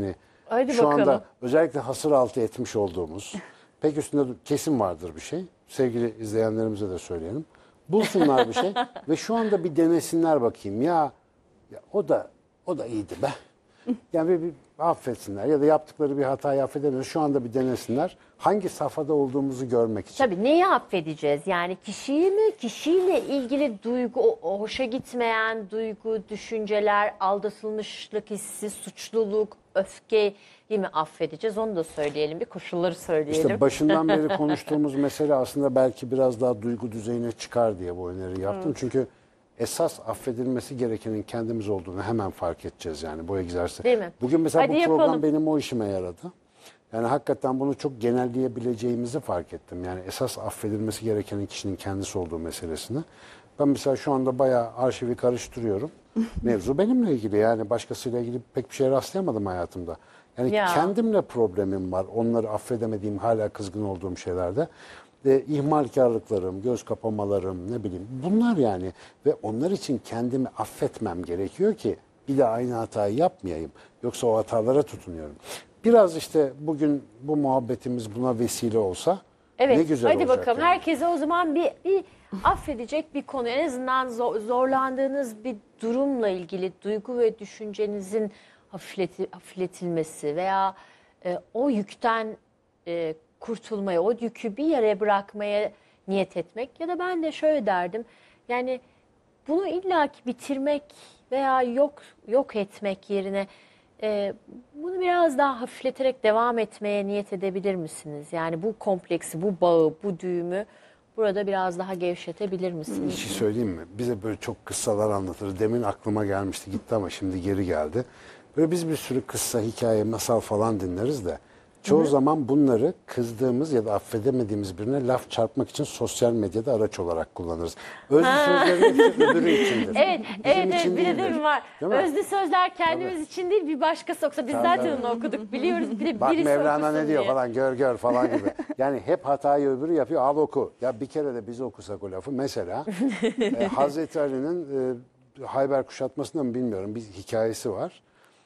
Hadi Şu bakalım. anda özellikle hasır altı etmiş olduğumuz, pek üstünde kesin vardır bir şey. Sevgili izleyenlerimize de söyleyelim. Bulsunlar bir şey ve şu anda bir denesinler bakayım. Ya, ya o da o da iyiydi be. Yani bir, bir affetsinler ya da yaptıkları bir hatayı affedemez. Şu anda bir denesinler. Hangi safhada olduğumuzu görmek için. Tabii neyi affedeceğiz? Yani kişiyi mi? Kişiyle ilgili duygu, o, o hoşa gitmeyen duygu, düşünceler, aldatılmışlık hissi, suçluluk, öfkeyi mi affedeceğiz? Onu da söyleyelim. Bir koşulları söyleyelim. İşte başından beri konuştuğumuz mesele aslında belki biraz daha duygu düzeyine çıkar diye bu öneriyi yaptım. Çünkü esas affedilmesi gerekenin kendimiz olduğunu hemen fark edeceğiz yani bu egzersiz. Değil mi? Bugün mesela Hadi bu yapalım. program benim o işime yaradı. Yani hakikaten bunu çok genelleyebileceğimizi fark ettim. Yani esas affedilmesi gerekenin kişinin kendisi olduğu meselesini. Ben mesela şu anda bayağı arşivi karıştırıyorum. Mevzu benimle ilgili yani başkasıyla ilgili pek bir şey rastlayamadım hayatımda. Yani Ya. kendimle problemim var. Onları affedemediğim, hala kızgın olduğum şeylerde. E, ihmalkarlıklarım, göz kapamalarım, ne bileyim bunlar yani. Ve onlar için kendimi affetmem gerekiyor ki bir de aynı hatayı yapmayayım. Yoksa o hatalara tutunuyorum. Biraz işte bugün bu muhabbetimiz buna vesile olsa Evet, ne güzel hadi olacak. bakalım. yani. Herkese o zaman bir, bir affedecek bir konu. En azından zor- zorlandığınız bir durumla ilgili duygu ve düşüncenizin hafifleti, hafifletilmesi veya e, o yükten e, kurtulmaya, o yükü bir yere bırakmaya niyet etmek. Ya da ben de şöyle derdim. Yani bunu illaki bitirmek veya yok yok etmek yerine e, bunu biraz daha hafifleterek devam etmeye niyet edebilir misiniz? Yani bu kompleksi, bu bağı, bu düğümü burada biraz daha gevşetebilir Bir misiniz? şey söyleyeyim mi? Bize böyle çok kıssalar anlatır. Demin aklıma gelmişti gitti ama şimdi geri geldi. Böyle biz bir sürü kıssa, hikaye, masal falan dinleriz de çoğu Hı-hı. zaman bunları kızdığımız ya da affedemediğimiz birine laf çarpmak için sosyal medyada araç olarak kullanırız. Özlü sözlerin hepsi öbürü içindir. Evet, Bizim evet, evet için bir de değildir. değil mi var? Değil mi? Özlü sözler kendimiz için değil, bir başkası okusa. Biz Tabii, zaten tabii. onu okuduk, biliyoruz. Bir de Bak birisi Mevlana okusun ne diyor diye. falan gör gör falan gibi. Yani hep hatayı öbürü yapıyor al oku. Ya bir kere de biz okusak o lafı. Mesela e, Hazreti Ali'nin e, Hayber kuşatmasında mı bilmiyorum bir hikayesi var.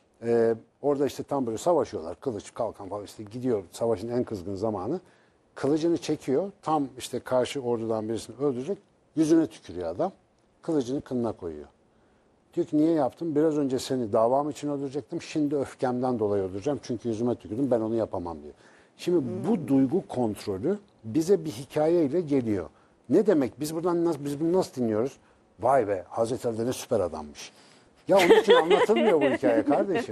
E, orada işte tam böyle savaşıyorlar. Kılıç kalkan falan işte gidiyor savaşın en kızgın zamanı. Kılıcını çekiyor. Tam işte karşı ordudan birisini öldürecek. Yüzüne tükürüyor adam. Kılıcını kınına koyuyor. Diyor ki niye yaptım? Biraz önce seni davam için öldürecektim. Şimdi öfkemden dolayı öldüreceğim. Çünkü yüzüme tükürdüm. Ben onu yapamam diyor. Şimdi hmm. bu duygu kontrolü bize bir hikayeyle geliyor. Ne demek? Biz buradan nasıl, biz bunu nasıl dinliyoruz? Vay be Hazreti Ali de ne süper adammış. Ya onun için anlatılmıyor bu hikaye kardeşim.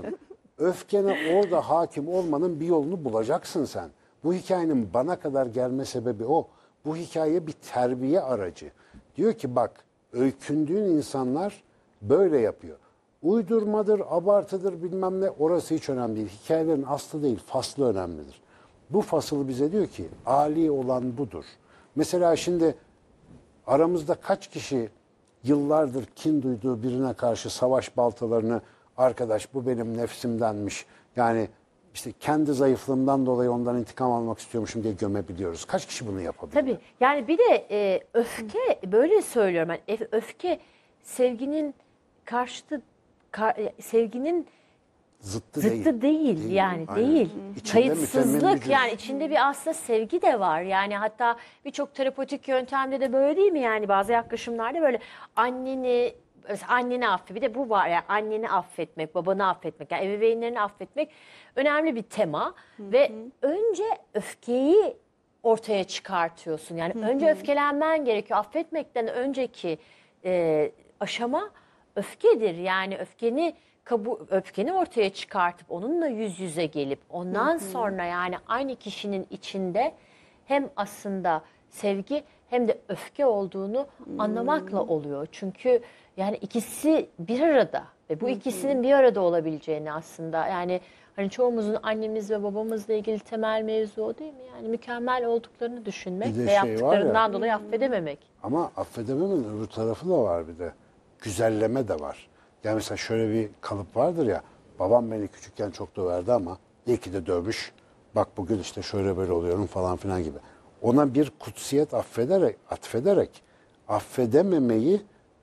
Öfkene orada hakim olmanın bir yolunu bulacaksın sen. Bu hikayenin bana kadar gelme sebebi o. Bu hikaye bir terbiye aracı. Diyor ki bak öykündüğün insanlar böyle yapıyor. Uydurmadır, abartıdır bilmem ne orası hiç önemli değil. Hikayelerin aslı değil, faslı önemlidir. Bu fasıl bize diyor ki âli olan budur. Mesela şimdi aramızda kaç kişi yıllardır kin duyduğu birine karşı savaş baltalarını arkadaş bu benim nefsimdenmiş. Yani işte kendi zayıflığımdan dolayı ondan intikam almak istiyormuşum diye gömebiliyoruz. Kaç kişi bunu yapabiliyor? Tabii yani bir de e, öfke böyle söylüyorum ben yani, öfke sevginin karşıtı kar, sevginin Zıttı, zıttı değil. değil, Değil, yani aynen. değil. İçinde mütemmin Kayıtsızlık gücü. yani içinde bir aslında sevgi de var. Yani hatta birçok terapötik yöntemde de böyle değil mi? Yani bazı yaklaşımlarda böyle anneni mesela anneni affet. Bir de bu var yani anneni affetmek, babanı affetmek, yani ebeveynlerini affetmek önemli bir tema. Hı hı. Ve önce öfkeyi ortaya çıkartıyorsun. Yani hı hı. önce öfkelenmen gerekiyor. Affetmekten önceki e, aşama öfkedir. Yani öfkeni Kabu, öfkeni ortaya çıkartıp onunla yüz yüze gelip ondan hı hı. sonra yani aynı kişinin içinde hem aslında sevgi hem de öfke olduğunu hmm. anlamakla oluyor. Çünkü yani ikisi bir arada ve bu hı hı. ikisinin bir arada olabileceğini aslında yani hani çoğumuzun annemiz ve babamızla ilgili temel mevzu o değil mi? Yani mükemmel olduklarını düşünmek ve şey yaptıklarından ya, dolayı affedememek. Ama affedememenin öbür tarafı da var bir de. Güzelleme de var. Yani mesela şöyle bir kalıp vardır ya, babam beni küçükken çok döverdi ama iyi ki de dövmüş. Bak bugün işte şöyle böyle oluyorum falan filan gibi. Ona bir kutsiyet affederek, atfederek affedememeyi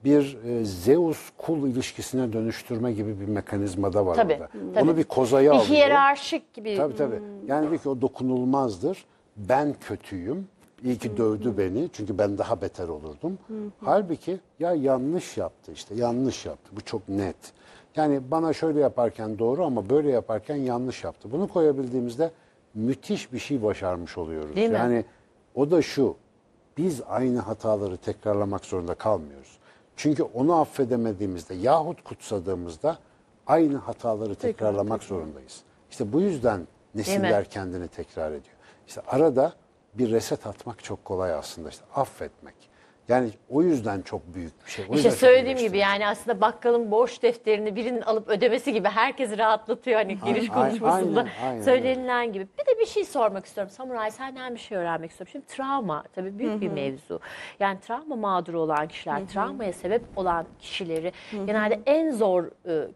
bir e, Zeus kul ilişkisine dönüştürme gibi bir mekanizma da var Tabii, orada. tabii. Onu bir kozaya Bir alıyor. hiyerarşik gibi. Tabii tabii. Yani diyor ki o dokunulmazdır. Ben kötüyüm. İyi ki dövdü beni. Çünkü ben daha beter olurdum. Halbuki ya yanlış yaptı işte. Yanlış yaptı. Bu çok net. Yani bana şöyle yaparken doğru ama böyle yaparken yanlış yaptı. Bunu koyabildiğimizde müthiş bir şey başarmış oluyoruz. Değil mi? Yani o da şu. Biz aynı hataları tekrarlamak zorunda kalmıyoruz. Çünkü onu affedemediğimizde yahut kutsadığımızda aynı hataları tekrarlamak zorundayız. İşte bu yüzden nesiller kendini tekrar ediyor. İşte arada bir reset atmak çok kolay aslında, işte affetmek. Yani o yüzden çok büyük bir şey. O İşte yüzden çok söylediğim gibi iyileştirici. yani aslında bakkalın borç defterini birinin alıp ödemesi gibi herkesi rahatlatıyor hani giriş Aynen, konuşmasında aynen, aynen söylenilen gibi. Bir de bir şey sormak istiyorum. Samuray, senden bir şey öğrenmek istiyorum. Şimdi travma tabii büyük bir mevzu. Yani travma mağduru olan kişiler, travmaya sebep olan kişileri genelde en zor e,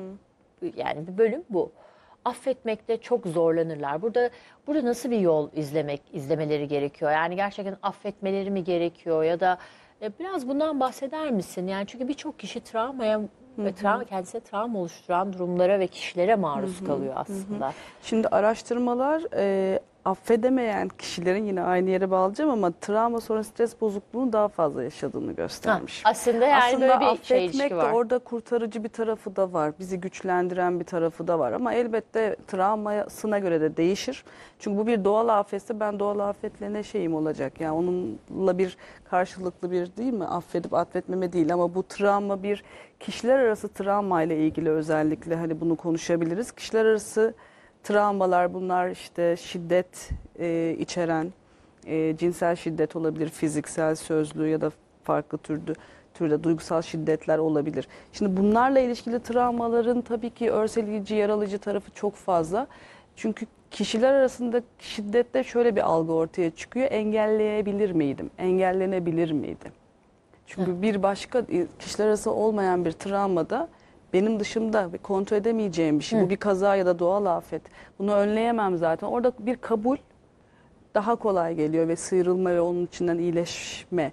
yani bir bölüm bu. Affetmekte çok zorlanırlar. Burada burada nasıl bir yol izlemek izlemeleri gerekiyor? Yani gerçekten affetmeleri mi gerekiyor ya da e, biraz bundan bahseder misin? Yani çünkü birçok kişi travmaya ve travma kendisine travma oluşturan durumlara ve kişilere maruz kalıyor aslında. Şimdi araştırmalar e, affedemeyen kişilerin, yine aynı yere bağlayacağım ama travma sonrası stres bozukluğunu daha fazla yaşadığını göstermiş. Ha, aslında yani Aslında böyle bir şey affetmek ilişki de var. orada kurtarıcı bir tarafı da var. Bizi güçlendiren bir tarafı da var. Ama elbette travmasına göre de değişir. Çünkü bu bir doğal afetse ben doğal afetle ne şeyim olacak? Yani onunla bir karşılıklı bir değil mi? Affedip affetmeme değil ama bu travma bir kişiler arası travma ile ilgili özellikle hani bunu konuşabiliriz. Kişiler arası travmalar bunlar işte şiddet e, içeren, e, cinsel şiddet olabilir, fiziksel, sözlü ya da farklı türde türde duygusal şiddetler olabilir. Şimdi bunlarla ilişkili travmaların tabii ki örseleyici, yaralayıcı tarafı çok fazla. Çünkü kişiler arasında şiddette şöyle bir algı ortaya çıkıyor. Engelleyebilir miydim? Engellenebilir miydi? Çünkü bir başka kişiler arası olmayan bir travmada benim dışımda kontrol edemeyeceğim bir şey. Hı. Bu bir kaza ya da doğal afet. Bunu önleyemem zaten. Orada bir kabul daha kolay geliyor ve sıyrılma ve onun içinden iyileşme.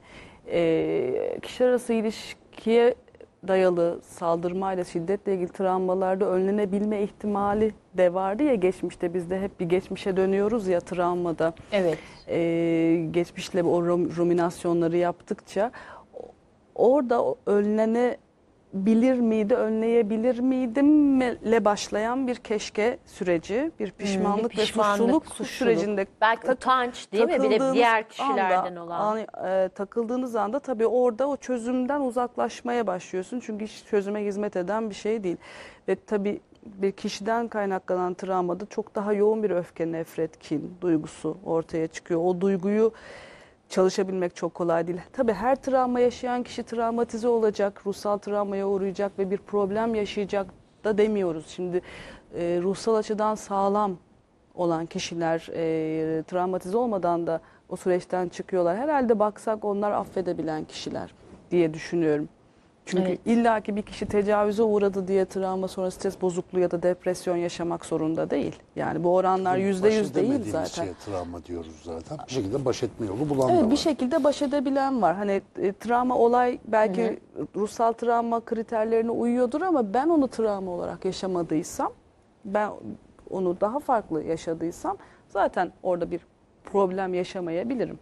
Ee, kişiler arası ilişkiye dayalı saldırmayla, şiddetle ilgili travmalarda önlenebilme ihtimali de vardı ya geçmişte. Biz de hep bir geçmişe dönüyoruz ya travmada. Evet. Ee, geçmişle o ruminasyonları yaptıkça orada önlenebilir miydi, önleyebilir miydim le başlayan bir keşke süreci, bir pişmanlık, Hmm, bir pişmanlık, ve suçluluk, suçluluk. sürecinde Belki utanç değil mi? Bir de takıldığınız diğer kişilerden anda, olan. an- e, takıldığınız anda tabii orada o çözümden uzaklaşmaya başlıyorsun. Çünkü hiç çözüme hizmet eden bir şey değil. Ve tabii bir kişiden kaynaklanan travmada çok daha yoğun bir öfke, nefret, kin duygusu ortaya çıkıyor. O duyguyu çalışabilmek çok kolay değil. Tabii her travma yaşayan kişi travmatize olacak, ruhsal travmaya uğrayacak ve bir problem yaşayacak da demiyoruz. Şimdi e, ruhsal açıdan sağlam olan kişiler e, travmatize olmadan da o süreçten çıkıyorlar. Herhalde baksak onlar affedebilen kişiler diye düşünüyorum. Çünkü Evet. illaki bir kişi tecavüze uğradı diye travma sonra stres bozukluğu ya da depresyon yaşamak zorunda değil. Yani bu oranlar yüzde yüz değil Baş edemediğimiz zaten. şeye travma diyoruz zaten. Bir şekilde baş etme yolu bulan da Evet, var. bir şekilde baş edebilen var. Hani e, travma olay belki ruhsal travma kriterlerine uyuyordur ama ben onu travma olarak yaşamadıysam, ben onu daha farklı yaşadıysam zaten orada bir problem yaşamayabilirim.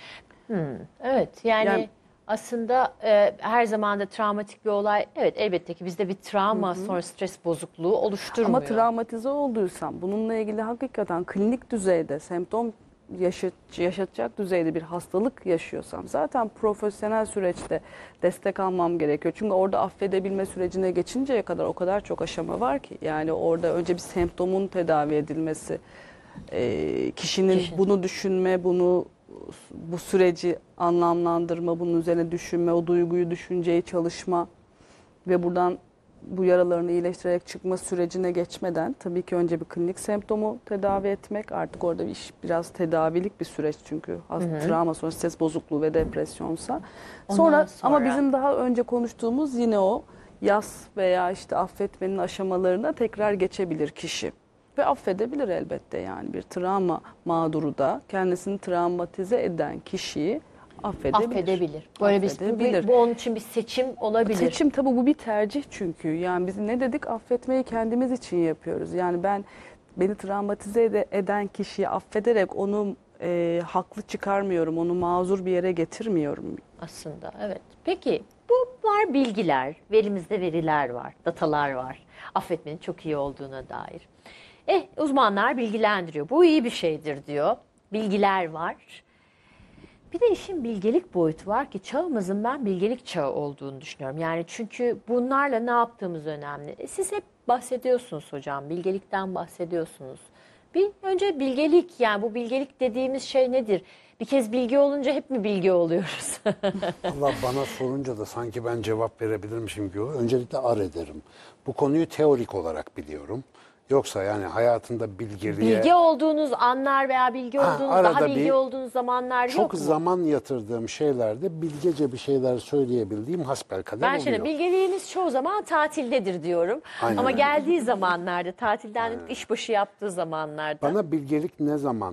Evet yani, Yani- aslında e, her zaman da travmatik bir olay evet elbette ki bizde bir travma sonra stres bozukluğu oluşturmuyor. Ama travmatize olduysam bununla ilgili hakikaten klinik düzeyde semptom yaşat, yaşatacak düzeyde bir hastalık yaşıyorsam zaten profesyonel süreçte destek almam gerekiyor. Çünkü orada affedebilme sürecine geçinceye kadar o kadar çok aşama var ki. Yani orada önce bir semptomun tedavi edilmesi, e, kişinin Kişi. bunu düşünme, bunu bu süreci anlamlandırma, bunun üzerine düşünme, o duyguyu, düşünceyi çalışma ve buradan bu yaralarını iyileştirerek çıkma sürecine geçmeden tabii ki önce bir klinik semptomu tedavi etmek. Artık orada bir iş biraz tedavilik bir süreç çünkü aslında travma sonra stres bozukluğu ve depresyonsa. Ondan Sonra, sonra- ama bizim daha önce konuştuğumuz yine o yas veya işte affetmenin aşamalarına tekrar geçebilir kişi. Ve affedebilir elbette yani bir travma mağduru da kendisini travmatize eden kişiyi affedebilir. Affedebilir. Böyle bir, Affedebilir. bu, bu onun için bir seçim olabilir. Seçim tabii, bu bir tercih çünkü. Yani biz ne dedik? Affetmeyi kendimiz için yapıyoruz. Yani ben beni travmatize ede- eden kişiyi affederek onu e, haklı çıkarmıyorum. Onu mazur bir yere getirmiyorum. Aslında evet. Peki bu var bilgiler, elimizde veriler var, datalar var. Affetmenin çok iyi olduğuna dair. Eh uzmanlar bilgilendiriyor. Bu iyi bir şeydir diyor. Bilgiler var. Bir de işin bilgelik boyutu var ki çağımızın ben bilgelik çağı olduğunu düşünüyorum. Yani çünkü bunlarla ne yaptığımız önemli. E, siz hep bahsediyorsunuz hocam, bilgelikten bahsediyorsunuz. Bir önce bilgelik, yani bu bilgelik dediğimiz şey nedir? Bir kez bilgi olunca hep mi bilgi oluyoruz? Allah bana sorunca da sanki ben cevap verebilirmişim gibi. Öncelikle ar ederim. Bu konuyu teorik olarak biliyorum. Yoksa yani hayatında bilgeliğe... Bilgi olduğunuz anlar veya bilgi Ha, olduğunuz, arada daha bilgi bir- olduğunuz zamanlar Çok yok mu? zaman yatırdığım şeylerde bilgece bir şeyler söyleyebildiğim hasbelkader Ben oluyor. şimdi bilgeliğiniz çoğu zaman tatildedir diyorum. Aynen Ama öyle. geldiği zamanlarda, tatilden işbaşı yaptığı zamanlarda. Bana bilgelik ne zaman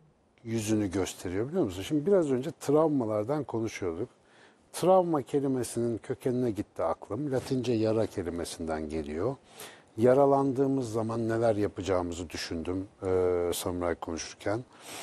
yüzünü gösteriyor biliyor musun? Şimdi biraz önce travmalardan konuşuyorduk. Travma kelimesinin kökenine gitti aklım. Latince yara kelimesinden geliyor. Yaralandığımız zaman neler yapacağımızı düşündüm e, Samuray konuşurken.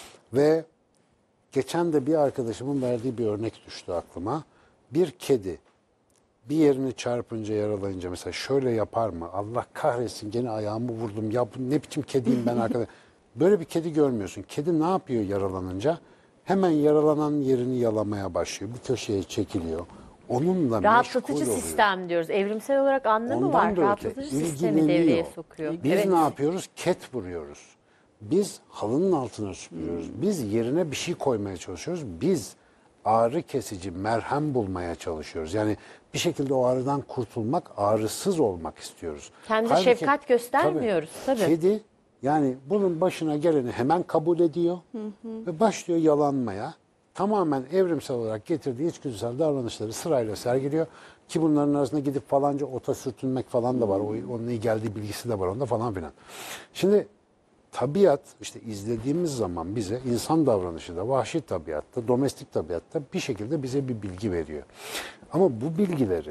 Ve geçen de bir arkadaşımın verdiği bir örnek düştü aklıma. Bir kedi bir yerini çarpınca, yaralayınca mesela şöyle yapar mı? Allah kahretsin gene ayağımı vurdum. Ya bu ne biçim kediyim ben arkadaş. Böyle bir kedi görmüyorsun. Kedi ne yapıyor yaralanınca? Hemen yaralanan yerini yalamaya başlıyor. Bir köşeye çekiliyor. Onunla Rahatlatıcı meşgul oluyor. sistem diyoruz. Evrimsel olarak anlamı Ondan var. da öte Rahatlatıcı sistemi ilgileniyor. devreye sokuyor. Biz Evet. ne yapıyoruz? Ket vuruyoruz. Biz halının altına süpürüyoruz. Biz yerine bir şey koymaya çalışıyoruz. Biz ağrı kesici, merhem bulmaya çalışıyoruz. Yani bir şekilde o ağrıdan kurtulmak, ağrısız olmak istiyoruz. Kendimize Halbuki- şefkat göstermiyoruz, tabii. Kedi yani bunun başına geleni hemen kabul ediyor ve başlıyor yalanmaya. Tamamen evrimsel olarak getirdiği içgüdüsel davranışları sırayla sergiliyor. Ki bunların arasında gidip falanca ota sürtünmek falan da var. O, onun iyi geldiği bilgisi de var onda falan filan. Şimdi tabiat işte izlediğimiz zaman bize insan davranışı da vahşi tabiatta, domestik tabiatta bir şekilde bize bir bilgi veriyor. Ama bu bilgileri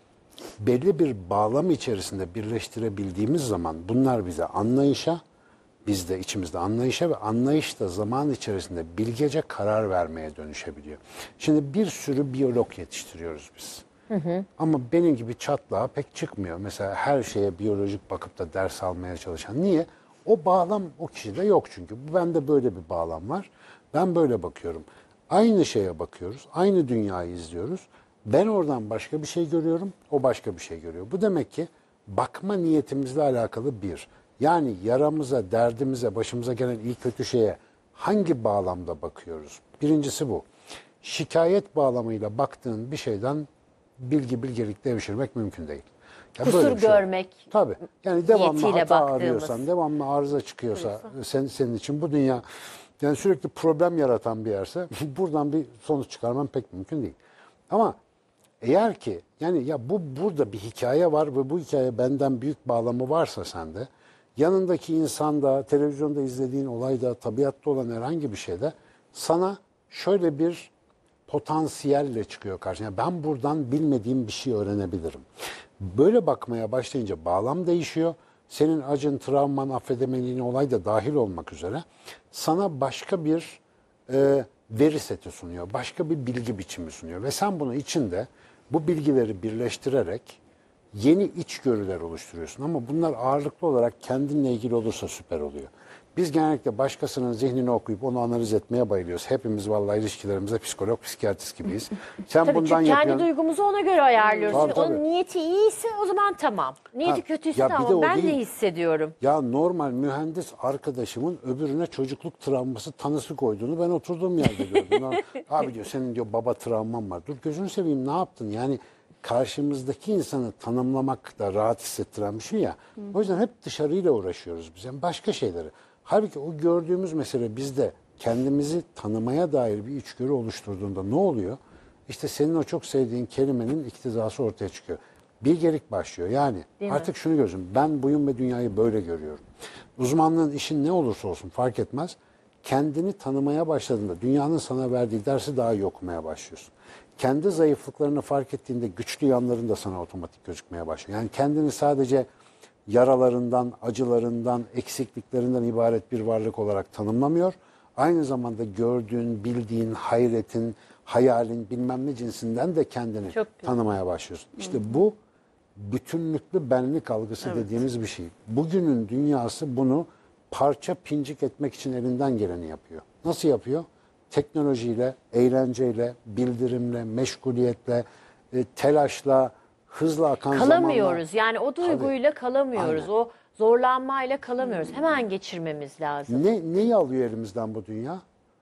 belli bir bağlam içerisinde birleştirebildiğimiz zaman bunlar bize anlayışa, biz de içimizde anlayışa ve anlayış da zaman içerisinde bilgece karar vermeye dönüşebiliyor. Şimdi bir sürü biyolog yetiştiriyoruz biz. Hı hı. Ama benim gibi çatlağa pek çıkmıyor. Mesela her şeye biyolojik bakıp da ders almaya çalışan. Niye? O bağlam o kişide yok çünkü. Bende böyle bir bağlam var. Ben böyle bakıyorum. Aynı şeye bakıyoruz. Aynı dünyayı izliyoruz. Ben oradan başka bir şey görüyorum. O başka bir şey görüyor. Bu demek ki bakma niyetimizle alakalı bir. Yani yaramıza, derdimize, başımıza gelen iyi kötü şeye hangi bağlamda bakıyoruz? Birincisi bu. Şikayet bağlamıyla baktığın bir şeyden bilgi bilgelik devşirmek mümkün değil. Ya Kusur böyle bir şey yok. görmek Tabii. Yani devamlı niyetiyle hata baktığımız. arıyorsan, devamlı arıza çıkıyorsa sen, senin için bu dünya yani sürekli problem yaratan bir yerse buradan bir sonuç çıkarman pek mümkün değil. Ama eğer ki yani ya bu burada bir hikaye var ve bu hikaye benden büyük bağlamı varsa sende, yanındaki insanda, televizyonda izlediğin olayda, tabiatta olan herhangi bir şeyde sana şöyle bir potansiyelle çıkıyor karşına. Yani ben buradan bilmediğim bir şey öğrenebilirim. Böyle bakmaya başlayınca bağlam değişiyor. Senin acın, travman, affedemediğin olay da dahil olmak üzere sana başka bir e, veri seti sunuyor. Başka bir bilgi biçimi sunuyor. Ve sen bunu içinde bu bilgileri birleştirerek yeni içgörüler oluşturuyorsun. Ama bunlar ağırlıklı olarak kendinle ilgili olursa süper oluyor. Biz genellikle başkasının zihnini okuyup onu analiz etmeye bayılıyoruz. Hepimiz vallahi ilişkilerimizde psikolog, psikiyatrist gibiyiz. Sen Tabii bundan çünkü kendi yapıyorsun. duygumuzu ona göre ayarlıyoruz. Tabii, Onun tabii. niyeti iyiyse o zaman tamam. Niyeti Ha, kötüyse ya bir de tamam. o Ben de değil. hissediyorum. Ya normal mühendis arkadaşımın öbürüne çocukluk travması tanısı koyduğunu ben oturduğum yerde gördüm. Abi diyor senin diyor baba travman var. Dur gözünü seveyim ne yaptın? Yani karşımızdaki insanı tanımlamak da rahat hissettiren bir şey ya. O yüzden hep dışarıyla uğraşıyoruz biz. Yani başka şeyleri. Halbuki o gördüğümüz mesele bizde kendimizi tanımaya dair bir içgörü oluşturduğunda ne oluyor? İşte senin o çok sevdiğin kelimenin iktizası ortaya çıkıyor. Bilgelik başlıyor. Yani Değil mi? artık şunu gözüm. Ben buyum ve dünyayı böyle görüyorum. Uzmanlığın işin ne olursa olsun fark etmez. kendini tanımaya başladığında dünyanın sana verdiği dersi daha iyi okumaya başlıyorsun. Kendi zayıflıklarını fark ettiğinde güçlü yanların da sana otomatik gözükmeye başlıyor. Yani kendini sadece yaralarından, acılarından, eksikliklerinden ibaret bir varlık olarak tanımlamıyor. Aynı zamanda gördüğün, bildiğin, hayretin, hayalin bilmem ne cinsinden de kendini tanımaya başlıyorsun. İşte bu bütünlüklü benlik algısı evet. dediğimiz bir şey. Bugünün dünyası bunu parça pincik etmek için elinden geleni yapıyor. Nasıl yapıyor? Teknolojiyle, eğlenceyle, bildirimle, meşguliyetle, e, telaşla, hızla akan kalamıyoruz. zamanla. Yani o duyguyla Tabii. kalamıyoruz. Aynen. O zorlanmayla kalamıyoruz. Hmm. Hemen geçirmemiz lazım. Ne, neyi alıyor elimizden bu dünya?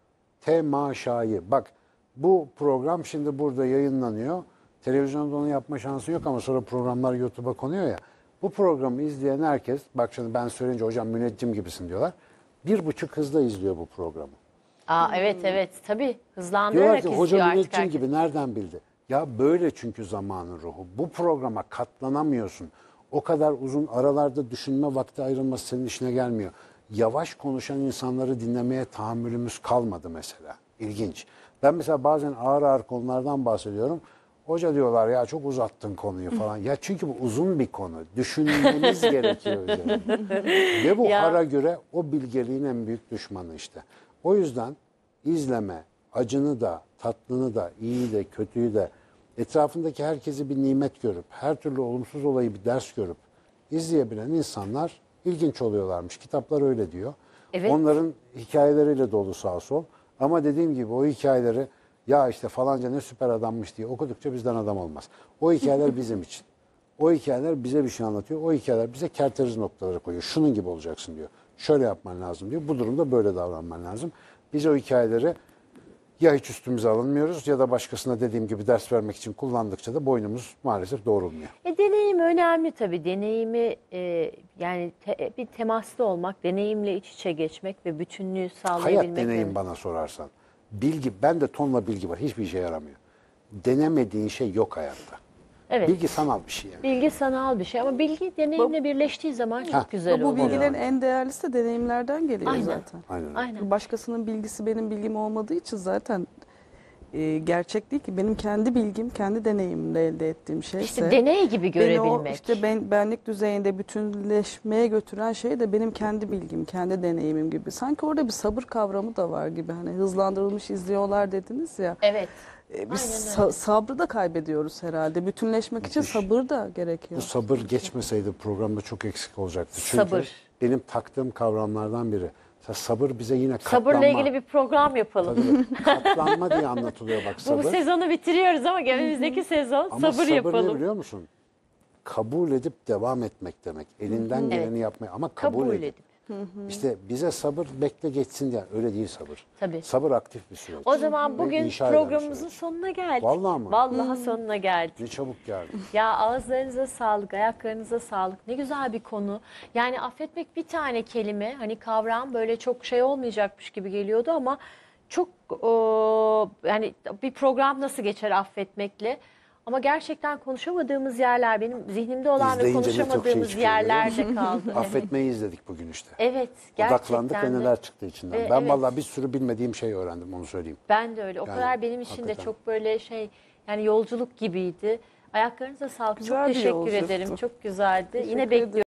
Temaşayı. Bak bu program şimdi burada yayınlanıyor. Televizyonda onu yapma şansı yok ama sonra programlar YouTube'a konuyor ya. Bu programı izleyen herkes, bak şimdi ben söyleyince hocam müneccim gibisin diyorlar. Bir buçuk hızda izliyor bu programı. Aa, evet evet tabii hızlandırarak izliyor artık. Diyorlar ki hocam müneccim herkes. gibi nereden bildi? Ya böyle çünkü zamanın ruhu. Bu programa katlanamıyorsun. O kadar uzun aralarda düşünme vakti ayrılması senin işine gelmiyor. Yavaş konuşan insanları dinlemeye tahammülümüz kalmadı mesela. İlginç. Ben mesela bazen ağır ağır konulardan bahsediyorum. Hoca diyorlar ya çok uzattın konuyu falan. Ya çünkü bu uzun bir konu. Düşünmeniz gerekiyor üzerine. Ve bu ya. hara göre o bilgeliğin en büyük düşmanı işte. O yüzden izleme, acını da, tatlını da, iyi de, kötüyü de, etrafındaki herkesi bir nimet görüp, her türlü olumsuz olayı bir ders görüp izleyebilen insanlar ilginç oluyorlarmış. Kitaplar öyle diyor. Evet. Onların hikayeleriyle dolu sağ sol. Ama dediğim gibi o hikayeleri ya işte falanca ne süper adammış diye okudukça bizden adam olmaz. O hikayeler bizim için. O hikayeler bize bir şey anlatıyor. O hikayeler bize kerteriz noktaları koyuyor. Şunun gibi olacaksın diyor. Şöyle yapman lazım diyor. Bu durumda böyle davranman lazım. Biz o hikayeleri ya hiç üstümüze alınmıyoruz ya da başkasına dediğim gibi ders vermek için kullandıkça da boynumuz maalesef doğrulmuyor. E, deneyim önemli tabii. Deneyimi e, yani te, bir temaslı olmak, deneyimle iç içe geçmek ve bütünlüğü sağlayabilmek. Hayat deneyim bana sorarsan. Bilgi, ben de tonla bilgi var. Hiçbir işe yaramıyor. Denemediğin şey yok hayatta. Evet. Bilgi sanal bir şey yani. Bilgi sanal bir şey ama bilgi deneyimle bu, birleştiği zaman çok ha, güzel oluyor. Bu bilgilerin en değerlisi de deneyimlerden geliyor Aynen. zaten. Aynen. Aynen. Başkasının bilgisi benim bilgim olmadığı için zaten e, gerçek değil ki. Benim kendi bilgim, kendi deneyimimle elde ettiğim şeyse. İşte deney gibi görebilmek. Beni o işte ben, benlik düzeyinde bütünleşmeye götüren şey de benim kendi bilgim, kendi deneyimim gibi. Sanki orada bir sabır kavramı da var gibi. Hani hızlandırılmış izliyorlar dediniz ya. Evet. Biz sa sabrı da kaybediyoruz herhalde. Bütünleşmek Müthiş. için sabır da gerekiyor. Bu sabır geçmeseydi programda çok eksik olacaktı. Çünkü sabır. benim taktığım kavramlardan biri. Sabır bize yine katlanma. Sabırla ilgili bir program yapalım. Tabii, katlanma diye anlatılıyor bak sabır. Bu sezonu bitiriyoruz ama önümüzdeki sezon ama sabır, sabır yapalım. ne biliyor musun? Kabul edip devam etmek demek. Elinden geleni evet. yapmaya ama kabul, kabul edip. edip. Hı hı. İşte bize sabır bekle geçsin diye öyle değil sabır. Tabii. Sabır aktif bir süreç. O zaman bugün programımızın sonuna geldik. Vallahi mı? Vallahi hmm. sonuna geldik. Ne çabuk geldik. Ya ağızlarınıza sağlık, ayaklarınıza sağlık. Ne güzel bir konu. Yani affetmek bir tane kelime, hani kavram böyle çok şey olmayacakmış gibi geliyordu ama çok o, yani bir program nasıl geçer affetmekle? Ama gerçekten konuşamadığımız yerler, benim zihnimde olan ve konuşamadığımız şey yerlerde kaldı. Affetmeyi izledik bugün işte. Evet, gerçekten. Odaklandık ve neler çıktı içinden. Ve ben evet. vallahi bir sürü bilmediğim şey öğrendim, onu söyleyeyim. Ben de öyle. O yani, kadar benim için hakikaten. de çok böyle şey, yani yolculuk gibiydi. Ayaklarınıza sağlık. Güzel çok teşekkür ederim. Çok güzeldi. Teşekkür Yine bekliyorum.